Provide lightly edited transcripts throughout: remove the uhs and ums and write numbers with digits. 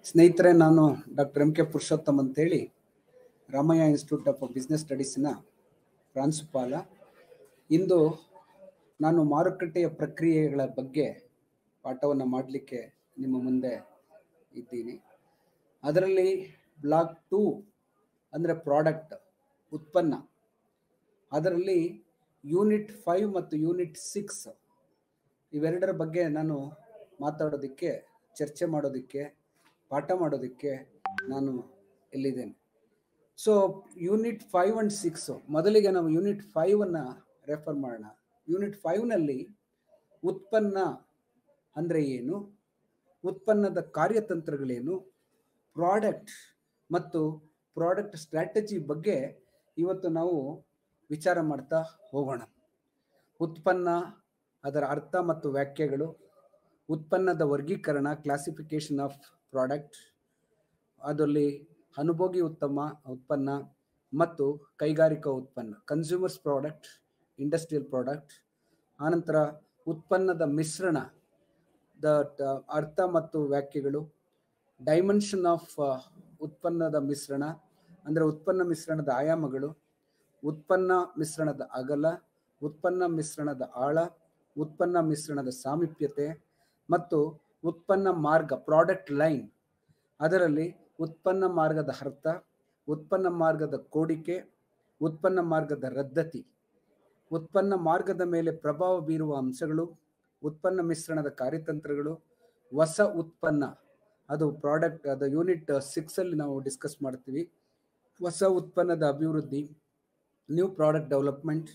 ಸ್ನೇಹಿತರೆ, ನಾನು doctor M K Purushottam ಅಂತೇಳಿ ರಾಮಯ್ಯ ಇನ್ಸ್ಟಿಟ್ಯೂಟ್ ಆಫ್ ಬಿಸ್ನೆಸ್ ಸ್ಟಡೀಸಿನ ಪ್ರಾಂಶುಪಾಲ. ಇಂದು ನಾನು ಮಾರುಕಟ್ಟೆಯ ಪ್ರಕ್ರಿಯೆಗಳ ಬಗ್ಗೆ ಪಾಠವನ್ನು ಮಾಡಲಿಕ್ಕೆ ನಿಮ್ಮ ಮುಂದೆ ಇದ್ದೀನಿ. ಅದರಲ್ಲಿ ಬ್ಲಾಕ್ 2 ಅಂದರೆ ಪ್ರಾಡಕ್ಟ್, ಉತ್ಪನ್ನ. ಅದರಲ್ಲಿ ಯೂನಿಟ್ 5 ಮತ್ತು ಯೂನಿಟ್ 6 ಇವೆರಡರ ಬಗ್ಗೆ ನಾನು ಮಾತಾಡೋದಕ್ಕೆ, ಚರ್ಚೆ ಮಾಡೋದಕ್ಕೆ, ಪಾಠ ಮಾಡೋದಕ್ಕೆ ನಾನು ಇಲ್ಲಿದ್ದೇನೆ. ಸೊ ಯೂನಿಟ್ 5 ಆ್ಯಂಡ್ 6, ಮೊದಲಿಗೆ ನಾವು ಯೂನಿಟ್ 5ಅನ್ನು ರೆಫರ್ ಮಾಡೋಣ. ಯೂನಿಟ್ 5ನಲ್ಲಿ ಉತ್ಪನ್ನ ಅಂದರೆ ಏನು, ಉತ್ಪನ್ನದ ಕಾರ್ಯತಂತ್ರಗಳೇನು, ಪ್ರಾಡಕ್ಟ್ ಮತ್ತು ಪ್ರಾಡಕ್ಟ್ ಸ್ಟ್ರಾಟಜಿ ಬಗ್ಗೆ ಇವತ್ತು ನಾವು ವಿಚಾರ ಮಾಡ್ತಾ ಹೋಗೋಣ. ಉತ್ಪನ್ನ, ಅದರ ಅರ್ಥ ಮತ್ತು ವ್ಯಾಖ್ಯೆಗಳು, ಉತ್ಪನ್ನದ ವರ್ಗೀಕರಣ, ಕ್ಲಾಸಿಫಿಕೇಶನ್ ಆಫ್ ಪ್ರಾಡಕ್ಟ್, ಅದರಲ್ಲಿ ಅನುಭೋಗಿ ಉತ್ಪನ್ನ ಮತ್ತು ಕೈಗಾರಿಕಾ ಉತ್ಪನ್ನ, ಕನ್ಸ್ಯೂಮರ್ಸ್ ಪ್ರಾಡಕ್ಟ್, ಇಂಡಸ್ಟ್ರಿಯಲ್ ಪ್ರಾಡಕ್ಟ್. ಆನಂತರ ಉತ್ಪನ್ನದ ಮಿಶ್ರಣ, ಅರ್ಥ ಮತ್ತು ವ್ಯಾಖ್ಯೆಗಳು, ಡೈಮೆನ್ಷನ್ ಆಫ್ ಉತ್ಪನ್ನದ ಮಿಶ್ರಣ ಅಂದರೆ ಉತ್ಪನ್ನ ಮಿಶ್ರಣದ ಆಯಾಮಗಳು, ಉತ್ಪನ್ನ ಮಿಶ್ರಣದ ಅಗಲ, ಉತ್ಪನ್ನ ಮಿಶ್ರಣದ ಆಳ, ಉತ್ಪನ್ನ ಮಿಶ್ರಣದ ಸಾಮೀಪ್ಯತೆ ಮತ್ತು ಉತ್ಪನ್ನ ಮಾರ್ಗ, ಪ್ರಾಡಕ್ಟ್ ಲೈನ್. ಅದರಲ್ಲಿ ಉತ್ಪನ್ನ ಮಾರ್ಗದ ಅರ್ಥ, ಉತ್ಪನ್ನ ಮಾರ್ಗದ ಕೋಡಿಕೆ, ಉತ್ಪನ್ನ ಮಾರ್ಗದ ರದ್ದತಿ, ಉತ್ಪನ್ನ ಮಾರ್ಗದ ಮೇಲೆ ಪ್ರಭಾವ ಬೀರುವ ಅಂಶಗಳು, ಉತ್ಪನ್ನ ಮಿಶ್ರಣದ ಕಾರ್ಯತಂತ್ರಗಳು, ಹೊಸ ಉತ್ಪನ್ನ, ಅದು ಪ್ರಾಡಕ್ಟ್, ಅದು ಯೂನಿಟ್ 6ಅಲ್ಲಿ ನಾವು ಡಿಸ್ಕಸ್ ಮಾಡ್ತೀವಿ. ಹೊಸ ಉತ್ಪನ್ನದ ಅಭಿವೃದ್ಧಿ, ನ್ಯೂ ಪ್ರಾಡಕ್ಟ್ ಡೆವಲಪ್ಮೆಂಟ್.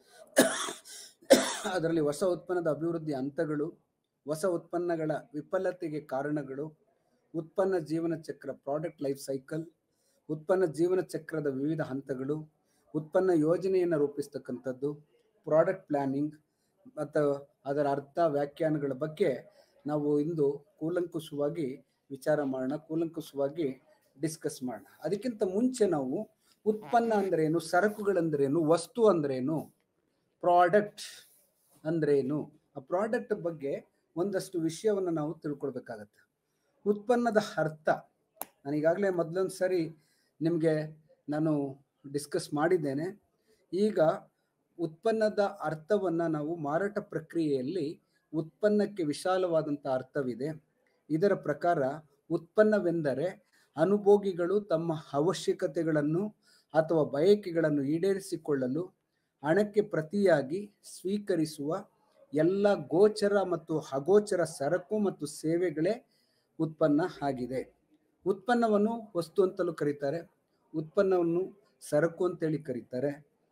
ಅದರಲ್ಲಿ ಹೊಸ ಉತ್ಪನ್ನದ ಅಭಿವೃದ್ಧಿ ಹಂತಗಳು, ಹೊಸ ಉತ್ಪನ್ನಗಳ ವಿಫಲತೆಗೆ ಕಾರಣಗಳು, ಉತ್ಪನ್ನ ಜೀವನ ಚಕ್ರ, ಪ್ರಾಡಕ್ಟ್ ಲೈಫ್ ಸೈಕಲ್, ಉತ್ಪನ್ನ ಜೀವನ ಚಕ್ರದ ವಿವಿಧ ಹಂತಗಳು, ಉತ್ಪನ್ನ ಯೋಜನೆಯನ್ನು ರೂಪಿಸ್ತಕ್ಕಂಥದ್ದು, ಪ್ರಾಡಕ್ಟ್ ಪ್ಲಾನಿಂಗ್ ಮತ್ತು ಅದರ ಅರ್ಥ ವ್ಯಾಖ್ಯಾನಗಳ ಬಗ್ಗೆ ನಾವು ಇಂದು ಕೂಲಂಕುಷವಾಗಿ ವಿಚಾರ ಮಾಡೋಣ, ಕೂಲಂಕುಷವಾಗಿ ಡಿಸ್ಕಸ್ ಮಾಡೋಣ. ಅದಕ್ಕಿಂತ ಮುಂಚೆ ನಾವು ಉತ್ಪನ್ನ ಅಂದ್ರೇನು, ಸರಕುಗಳಂದ್ರೇನು, ವಸ್ತು ಅಂದ್ರೇನು, ಪ್ರಾಡಕ್ಟ್ ಅಂದ್ರೇನು, ಆ ಪ್ರಾಡಕ್ಟ್ ಬಗ್ಗೆ ಒಂದಷ್ಟು ವಿಷಯವನ್ನು ನಾವು ತಿಳ್ಕೊಳ್ಬೇಕಾಗತ್ತೆ. ಉತ್ಪನ್ನದ ಅರ್ಥ ನಾನು ಈಗಾಗಲೇ ಮೊದಲೊಂದು ಸರಿ ನಿಮಗೆ ನಾನು ಡಿಸ್ಕಸ್ ಮಾಡಿದ್ದೇನೆ. ಈಗ ಉತ್ಪನ್ನದ ಅರ್ಥವನ್ನು ನಾವು ಮಾರಾಟ ಪ್ರಕ್ರಿಯೆಯಲ್ಲಿ ಉತ್ಪನ್ನಕ್ಕೆ ವಿಶಾಲವಾದಂಥ ಅರ್ಥವಿದೆ. ಇದರ ಪ್ರಕಾರ ಉತ್ಪನ್ನವೆಂದರೆ ಅನುಭೋಗಿಗಳು ತಮ್ಮ ಅವಶ್ಯಕತೆಗಳನ್ನು ಅಥವಾ ಬಯಕೆಗಳನ್ನು ಈಡೇರಿಸಿಕೊಳ್ಳಲು ಹಣಕ್ಕೆ ಪ್ರತಿಯಾಗಿ ಸ್ವೀಕರಿಸುವ ಎಲ್ಲ ಗೋಚರ ಮತ್ತು ಅಗೋಚರ ಸರಕು ಮತ್ತು ಸೇವೆಗಳೇ ಉತ್ಪನ್ನ ಆಗಿದೆ. ಉತ್ಪನ್ನವನ್ನು ವಸ್ತು ಅಂತಲೂ ಕರೀತಾರೆ, ಉತ್ಪನ್ನವನ್ನು ಸರಕು ಅಂತೇಳಿ ಕರೀತಾರೆ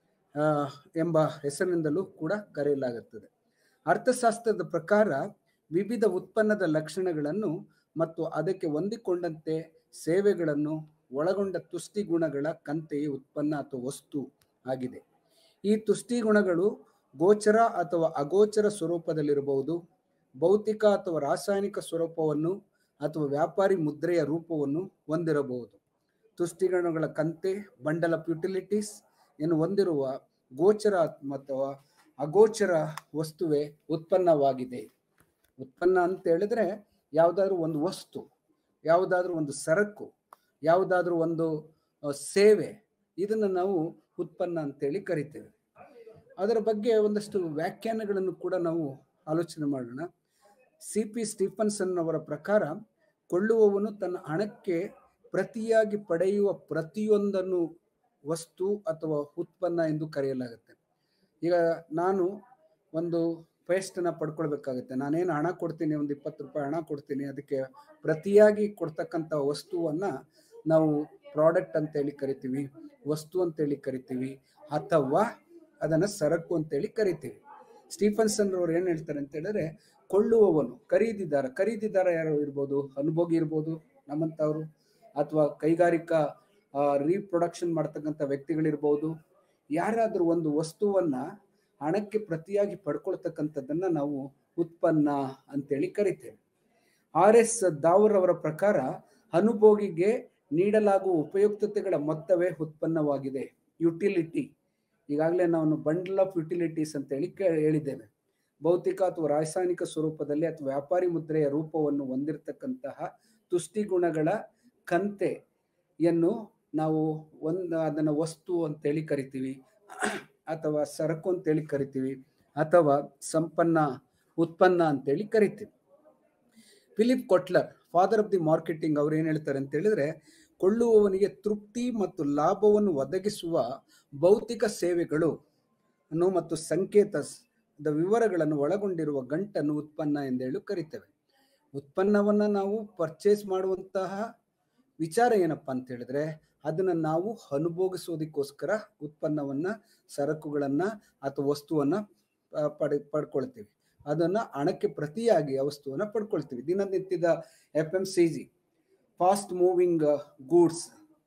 ಎಂಬ ಹೆಸರಿನಿಂದಲೂ ಕೂಡ ಕರೆಯಲಾಗುತ್ತದೆ. ಅರ್ಥಶಾಸ್ತ್ರದ ಪ್ರಕಾರ ವಿವಿಧ ಉತ್ಪನ್ನದ ಲಕ್ಷಣಗಳನ್ನು ಮತ್ತು ಅದಕ್ಕೆ ಹೊಂದಿಕೊಂಡಂತೆ ಸೇವೆಗಳನ್ನು ಒಳಗೊಂಡ ತುಷ್ಟಿ ಗುಣಗಳ ಕಂತೆಯೇ ಉತ್ಪನ್ನ ಅಥವಾ ವಸ್ತು ಆಗಿದೆ. ಈ ತುಷ್ಟಿ ಗುಣಗಳು ಗೋಚರ ಅಥವಾ ಅಗೋಚರ ಸ್ವರೂಪದಲ್ಲಿರಬಹುದು, ಭೌತಿಕ ಅಥವಾ ರಾಸಾಯನಿಕ ಸ್ವರೂಪವನ್ನು ಅಥವಾ ವ್ಯಾಪಾರಿ ಮುದ್ರೆಯ ರೂಪವನ್ನು ಹೊಂದಿರಬಹುದು. ತುಷ್ಟಿಗುಣಗಳ ಕಂತೆ, ಬಂಡಲ್ ಆಫ್ ಯುಟಿಲಿಟೀಸ್ ಎಂದು ಹೊಂದಿರುವ ಗೋಚರ ಅಥವಾ ಅಗೋಚರ ವಸ್ತುವೇ ಉತ್ಪನ್ನವಾಗಿದೆ. ಉತ್ಪನ್ನ ಅಂತ ಹೇಳಿದ್ರೆ ಯಾವುದಾದ್ರೂ ಒಂದು ವಸ್ತು, ಯಾವುದಾದ್ರೂ ಒಂದು ಸರಕು, ಯಾವುದಾದ್ರೂ ಒಂದು ಸೇವೆ, ಇದನ್ನು ನಾವು ಉತ್ಪನ್ನ ಅಂತೇಳಿ ಕರಿತೇವೆ. ಅದರ ಬಗ್ಗೆ ಒಂದಷ್ಟು ವ್ಯಾಖ್ಯಾನಗಳನ್ನು ಕೂಡ ನಾವು ಆಲೋಚನೆ ಮಾಡೋಣ. CP ಸ್ಟೀಫನ್ಸನ್ ಅವರ ಪ್ರಕಾರ ಕೊಳ್ಳುವವನು ತನ್ನ ಹಣಕ್ಕೆ ಪ್ರತಿಯಾಗಿ ಪಡೆಯುವ ಪ್ರತಿಯೊಂದನ್ನು ವಸ್ತು ಅಥವಾ ಉತ್ಪನ್ನ ಎಂದು ಕರೆಯಲಾಗುತ್ತೆ. ಈಗ ನಾನು ಒಂದು ಪೇಸ್ಟನ್ನು ಪಡ್ಕೊಳ್ಬೇಕಾಗುತ್ತೆ, ನಾನೇನು ಹಣ ಕೊಡ್ತೀನಿ, ಒಂದು 20 ರೂಪಾಯಿ ಹಣ ಕೊಡ್ತೀನಿ, ಅದಕ್ಕೆ ಪ್ರತಿಯಾಗಿ ಕೊಡ್ತಕ್ಕಂಥ ವಸ್ತುವನ್ನು ನಾವು ಪ್ರಾಡಕ್ಟ್ ಅಂತೇಳಿ ಕರಿತೀವಿ, ವಸ್ತು ಅಂತೇಳಿ ಕರಿತೀವಿ, ಅಥವಾ ಅದನ್ನು ಸರಕು ಅಂತೇಳಿ ಕರಿತೀವಿ. ಸ್ಟೀಫನ್ಸನ್ ಅವರು ಏನು ಹೇಳ್ತಾರೆ ಅಂತ ಹೇಳಿದ್ರೆ, ಕೊಳ್ಳುವವನು, ಖರೀದಿದಾರ ಯಾರು ಇರ್ಬೋದು, ಅನುಭೋಗಿ ಇರ್ಬೋದು ನಮ್ಮಂಥವ್ರು, ಅಥವಾ ಕೈಗಾರಿಕಾ ರೀಪ್ರೊಡಕ್ಷನ್ ಮಾಡ್ತಕ್ಕಂಥ ವ್ಯಕ್ತಿಗಳಿರ್ಬೋದು, ಯಾರಾದರೂ ಒಂದು ವಸ್ತುವನ್ನು ಹಣಕ್ಕೆ ಪ್ರತಿಯಾಗಿ ಪಡ್ಕೊಳ್ತಕ್ಕಂಥದ್ದನ್ನು ನಾವು ಉತ್ಪನ್ನ ಅಂತೇಳಿ ಕರಿತೇವೆ. RS ದಾವರ್ ಅವರ ಪ್ರಕಾರ ಅನುಭೋಗಿಗೆ ನೀಡಲಾಗುವ ಉಪಯುಕ್ತತೆಗಳ ಮೊತ್ತವೇ ಉತ್ಪನ್ನವಾಗಿದೆ. ಯುಟಿಲಿಟಿ, ಈಗಾಗಲೇ ನಾವು ಬಂಡಲ್ ಆಫ್ ಯುಟಿಲಿಟೀಸ್ ಅಂತೇಳಿ ಹೇಳಿದ್ದೇವೆ. ಭೌತಿಕ ಅಥವಾ ರಾಸಾಯನಿಕ ಸ್ವರೂಪದಲ್ಲಿ ಅಥವಾ ವ್ಯಾಪಾರಿ ಮುದ್ರೆಯ ರೂಪವನ್ನು ಹೊಂದಿರತಕ್ಕಂತಹ ತುಷ್ಟಿ ಗುಣಗಳ ಕಂತೆಯನ್ನು ನಾವು ಅದನ್ನು ವಸ್ತು ಅಂತೇಳಿ ಕರಿತೀವಿ, ಅಥವಾ ಸರಕು ಅಂತೇಳಿ ಕರಿತೀವಿ, ಅಥವಾ ಸಂಪನ್ನ ಉತ್ಪನ್ನ ಅಂತೇಳಿ ಕರಿತೀವಿ. Philip Kotler, father of the marketing, ಅವ್ರು ಏನು ಹೇಳ್ತಾರೆ ಅಂತ ಹೇಳಿದ್ರೆ, ಕೊಳ್ಳುವವನಿಗೆ ತೃಪ್ತಿ ಮತ್ತು ಲಾಭವನ್ನು ಒದಗಿಸುವ ಭೌತಿಕ ಸೇವೆಗಳು ಮತ್ತು ಸಂಕೇತದ ವಿವರಗಳನ್ನು ಒಳಗೊಂಡಿರುವ ಗಂಟನ್ನು ಉತ್ಪನ್ನ ಎಂದೇಳಿ ಕರಿತೇವೆ. ಉತ್ಪನ್ನವನ್ನು ನಾವು ಪರ್ಚೇಸ್ ಮಾಡುವಂತಹ ವಿಚಾರ ಏನಪ್ಪ ಅಂತ ಹೇಳಿದ್ರೆ, ಅದನ್ನು ನಾವು ಅನುಭೋಗಿಸೋದಕ್ಕೋಸ್ಕರ ಉತ್ಪನ್ನವನ್ನು, ಸರಕುಗಳನ್ನು ಅಥವಾ ವಸ್ತುವನ್ನು ಪಡ್ಕೊಳ್ತೀವಿ. ಅದನ್ನು ಹಣಕ್ಕೆ ಪ್ರತಿಯಾಗಿ ಆ ವಸ್ತುವನ್ನು ಪಡ್ಕೊಳ್ತೀವಿ. ದಿನನಿತ್ಯದ FMCG, ಫಾಸ್ಟ್ ಮೂವಿಂಗ್ ಗೂಡ್ಸ್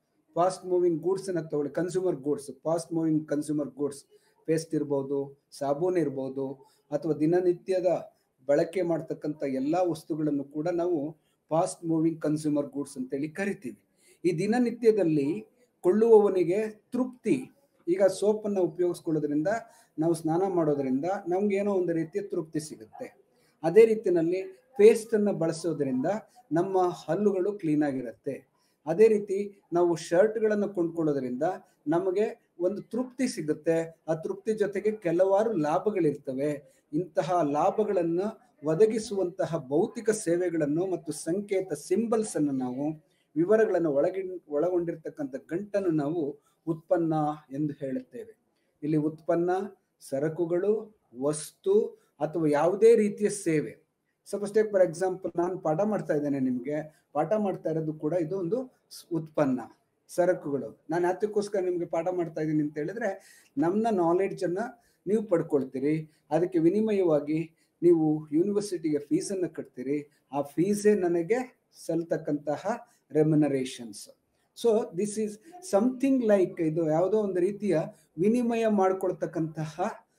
ಅನ್ನು ತಗೊಳ್ಳಿ. Consumer goods, fast moving consumer goods, paste ಇರ್ಬೋದು, ಸಾಬೂನು ಇರ್ಬೋದು, ಅಥವಾ ದಿನನಿತ್ಯದ ಬಳಕೆ ಮಾಡ್ತಕ್ಕಂಥ ಎಲ್ಲ ವಸ್ತುಗಳನ್ನು ಕೂಡ ನಾವು ಫಾಸ್ಟ್ ಮೂವಿಂಗ್ ಕನ್ಸ್ಯೂಮರ್ ಗೂಡ್ಸ್ ಅಂತೇಳಿ ಕರಿತೀವಿ. ಈ ದಿನನಿತ್ಯದಲ್ಲಿ ಕೊಳ್ಳುವವನಿಗೆ ತೃಪ್ತಿ, ಈಗ ಸೋಪನ್ನು ಉಪಯೋಗಿಸ್ಕೊಳ್ಳೋದ್ರಿಂದ, ನಾವು ಸ್ನಾನ ಮಾಡೋದ್ರಿಂದ ನಮ್ಗೆ ಏನೋ ಒಂದು ರೀತಿಯ ತೃಪ್ತಿ ಸಿಗುತ್ತೆ. ಅದೇ ರೀತಿಯಲ್ಲಿ ಪೇಸ್ಟನ್ನು ಬಳಸೋದ್ರಿಂದ ನಮ್ಮ ಹಲ್ಲುಗಳು ಕ್ಲೀನ್ ಆಗಿರುತ್ತೆ. ಅದೇ ರೀತಿ ನಾವು ಶರ್ಟ್ಗಳನ್ನು ಕೊಂಡ್ಕೊಳ್ಳೋದ್ರಿಂದ ನಮಗೆ ಒಂದು ತೃಪ್ತಿ ಸಿಗುತ್ತೆ. ಆ ತೃಪ್ತಿ ಜೊತೆಗೆ ಕೆಲವಾರು ಲಾಭಗಳಿರ್ತವೆ. ಇಂತಹ ಲಾಭಗಳನ್ನು ಒದಗಿಸುವಂತಹ ಭೌತಿಕ ಸೇವೆಗಳನ್ನು ಮತ್ತು ಸಂಕೇತ ಸಿಂಬಲ್ಸ್ ಅನ್ನು ನಾವು, ವಿವರಗಳನ್ನು ಒಳಗೊಂಡಿರ್ತಕ್ಕಂಥ ಗಂಟನ್ನು ನಾವು ಉತ್ಪನ್ನ ಎಂದು ಹೇಳುತ್ತೇವೆ. ಇಲ್ಲಿ ಉತ್ಪನ್ನ, ಸರಕುಗಳು, ವಸ್ತು ಅಥವಾ ಯಾವುದೇ ರೀತಿಯ ಸೇವೆ. ಸಪೋಸ್ ಟೇಕ್ ಫಾರ್ ಎಕ್ಸಾಂಪಲ್, ನಾನು ಪಾಠ ಮಾಡ್ತಾ ಇದ್ದೇನೆ, ನಿಮಗೆ ಪಾಠ ಮಾಡ್ತಾ ಇರೋದು ಕೂಡ ಇದು ಒಂದು ಉತ್ಪನ್ನ, ಸರಕುಗಳು. ನಾನು ಯಾತಕ್ಕೋಸ್ಕರ ನಿಮಗೆ ಪಾಠ ಮಾಡ್ತಾ ಇದ್ದೀನಿ ಅಂತ ಹೇಳಿದ್ರೆ, ನಮ್ಮ ನಾಲೆಡ್ಜನ್ನು ನೀವು ಪಡ್ಕೊಳ್ತೀರಿ. ಅದಕ್ಕೆ ವಿನಿಮಯವಾಗಿ ನೀವು ಯೂನಿವರ್ಸಿಟಿಗೆ ಫೀಸನ್ನು ಕಟ್ತೀರಿ. ಆ ಫೀಸೇ ನನಗೆ ಸಲ್ತಕ್ಕಂತಹ remunerations. So this is something like, ಇದು ಯಾವುದೋ ಒಂದು ರೀತಿಯ ವಿನಿಮಯ ಮಾಡ್ಕೊಳ್ತಕ್ಕಂತಹ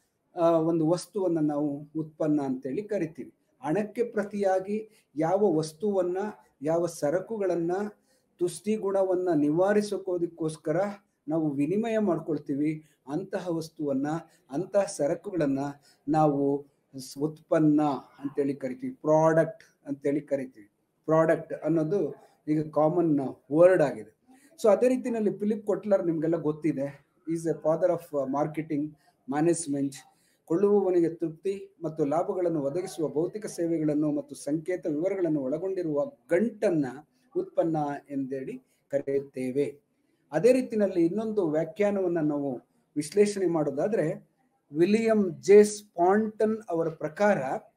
ಒಂದು ವಸ್ತುವನ್ನು ನಾವು ಉತ್ಪನ್ನ ಅಂತೇಳಿ ಕರಿತೀವಿ. ಹಣಕ್ಕೆ ಪ್ರತಿಯಾಗಿ ಯಾವ ವಸ್ತುವನ್ನು, ಯಾವ ಸರಕುಗಳನ್ನು, ತುಷ್ಟಿ ಗುಣವನ್ನು ನಿವಾರಿಸೋದಕ್ಕೋಸ್ಕರ ನಾವು ವಿನಿಮಯ ಮಾಡ್ಕೊಳ್ತೀವಿ, ಅಂತಹ ವಸ್ತುವನ್ನು, ಅಂತಹ ಸರಕುಗಳನ್ನು ನಾವು ಉತ್ಪನ್ನ ಅಂತೇಳಿ ಕರಿತೀವಿ, ಪ್ರಾಡಕ್ಟ್ ಅಂತೇಳಿ ಕರಿತೀವಿ. ಪ್ರಾಡಕ್ಟ್ ಅನ್ನೋದು ಈಗ ಕಾಮನ್ ವರ್ಡ್ ಆಗಿದೆ. ಸೊ ಅದೇ ರೀತಿಯಲ್ಲಿ ಫಿಲಿಪ್ ಕೊಟ್ಲರ್, ನಿಮಗೆಲ್ಲ ಗೊತ್ತಿದೆ, is a father of marketing management. ಕೊಳ್ಳುವವನಿಗೆ ತೃಪ್ತಿ ಮತ್ತು ಲಾಭಗಳನ್ನು ಒದಗಿಸುವ ಭೌತಿಕ ಸೇವೆಗಳನ್ನು ಮತ್ತು ಸಂಕೇತ ವಿವರಗಳನ್ನು ಒಳಗೊಂಡಿರುವ ಗಂಟನ್ನು ಉತ್ಪನ್ನ ಎಂದೇಳಿ ಕರೆಯುತ್ತೇವೆ. ಅದೇ ರೀತಿಯಲ್ಲಿ ಇನ್ನೊಂದು ವ್ಯಾಖ್ಯಾನವನ್ನು ನಾವು ವಿಶ್ಲೇಷಣೆ ಮಾಡೋದಾದ್ರೆ, ವಿಲಿಯಂ ಜೆ ಸ್ಪಾಂಟನ್ ಅವರ ಪ್ರಕಾರ,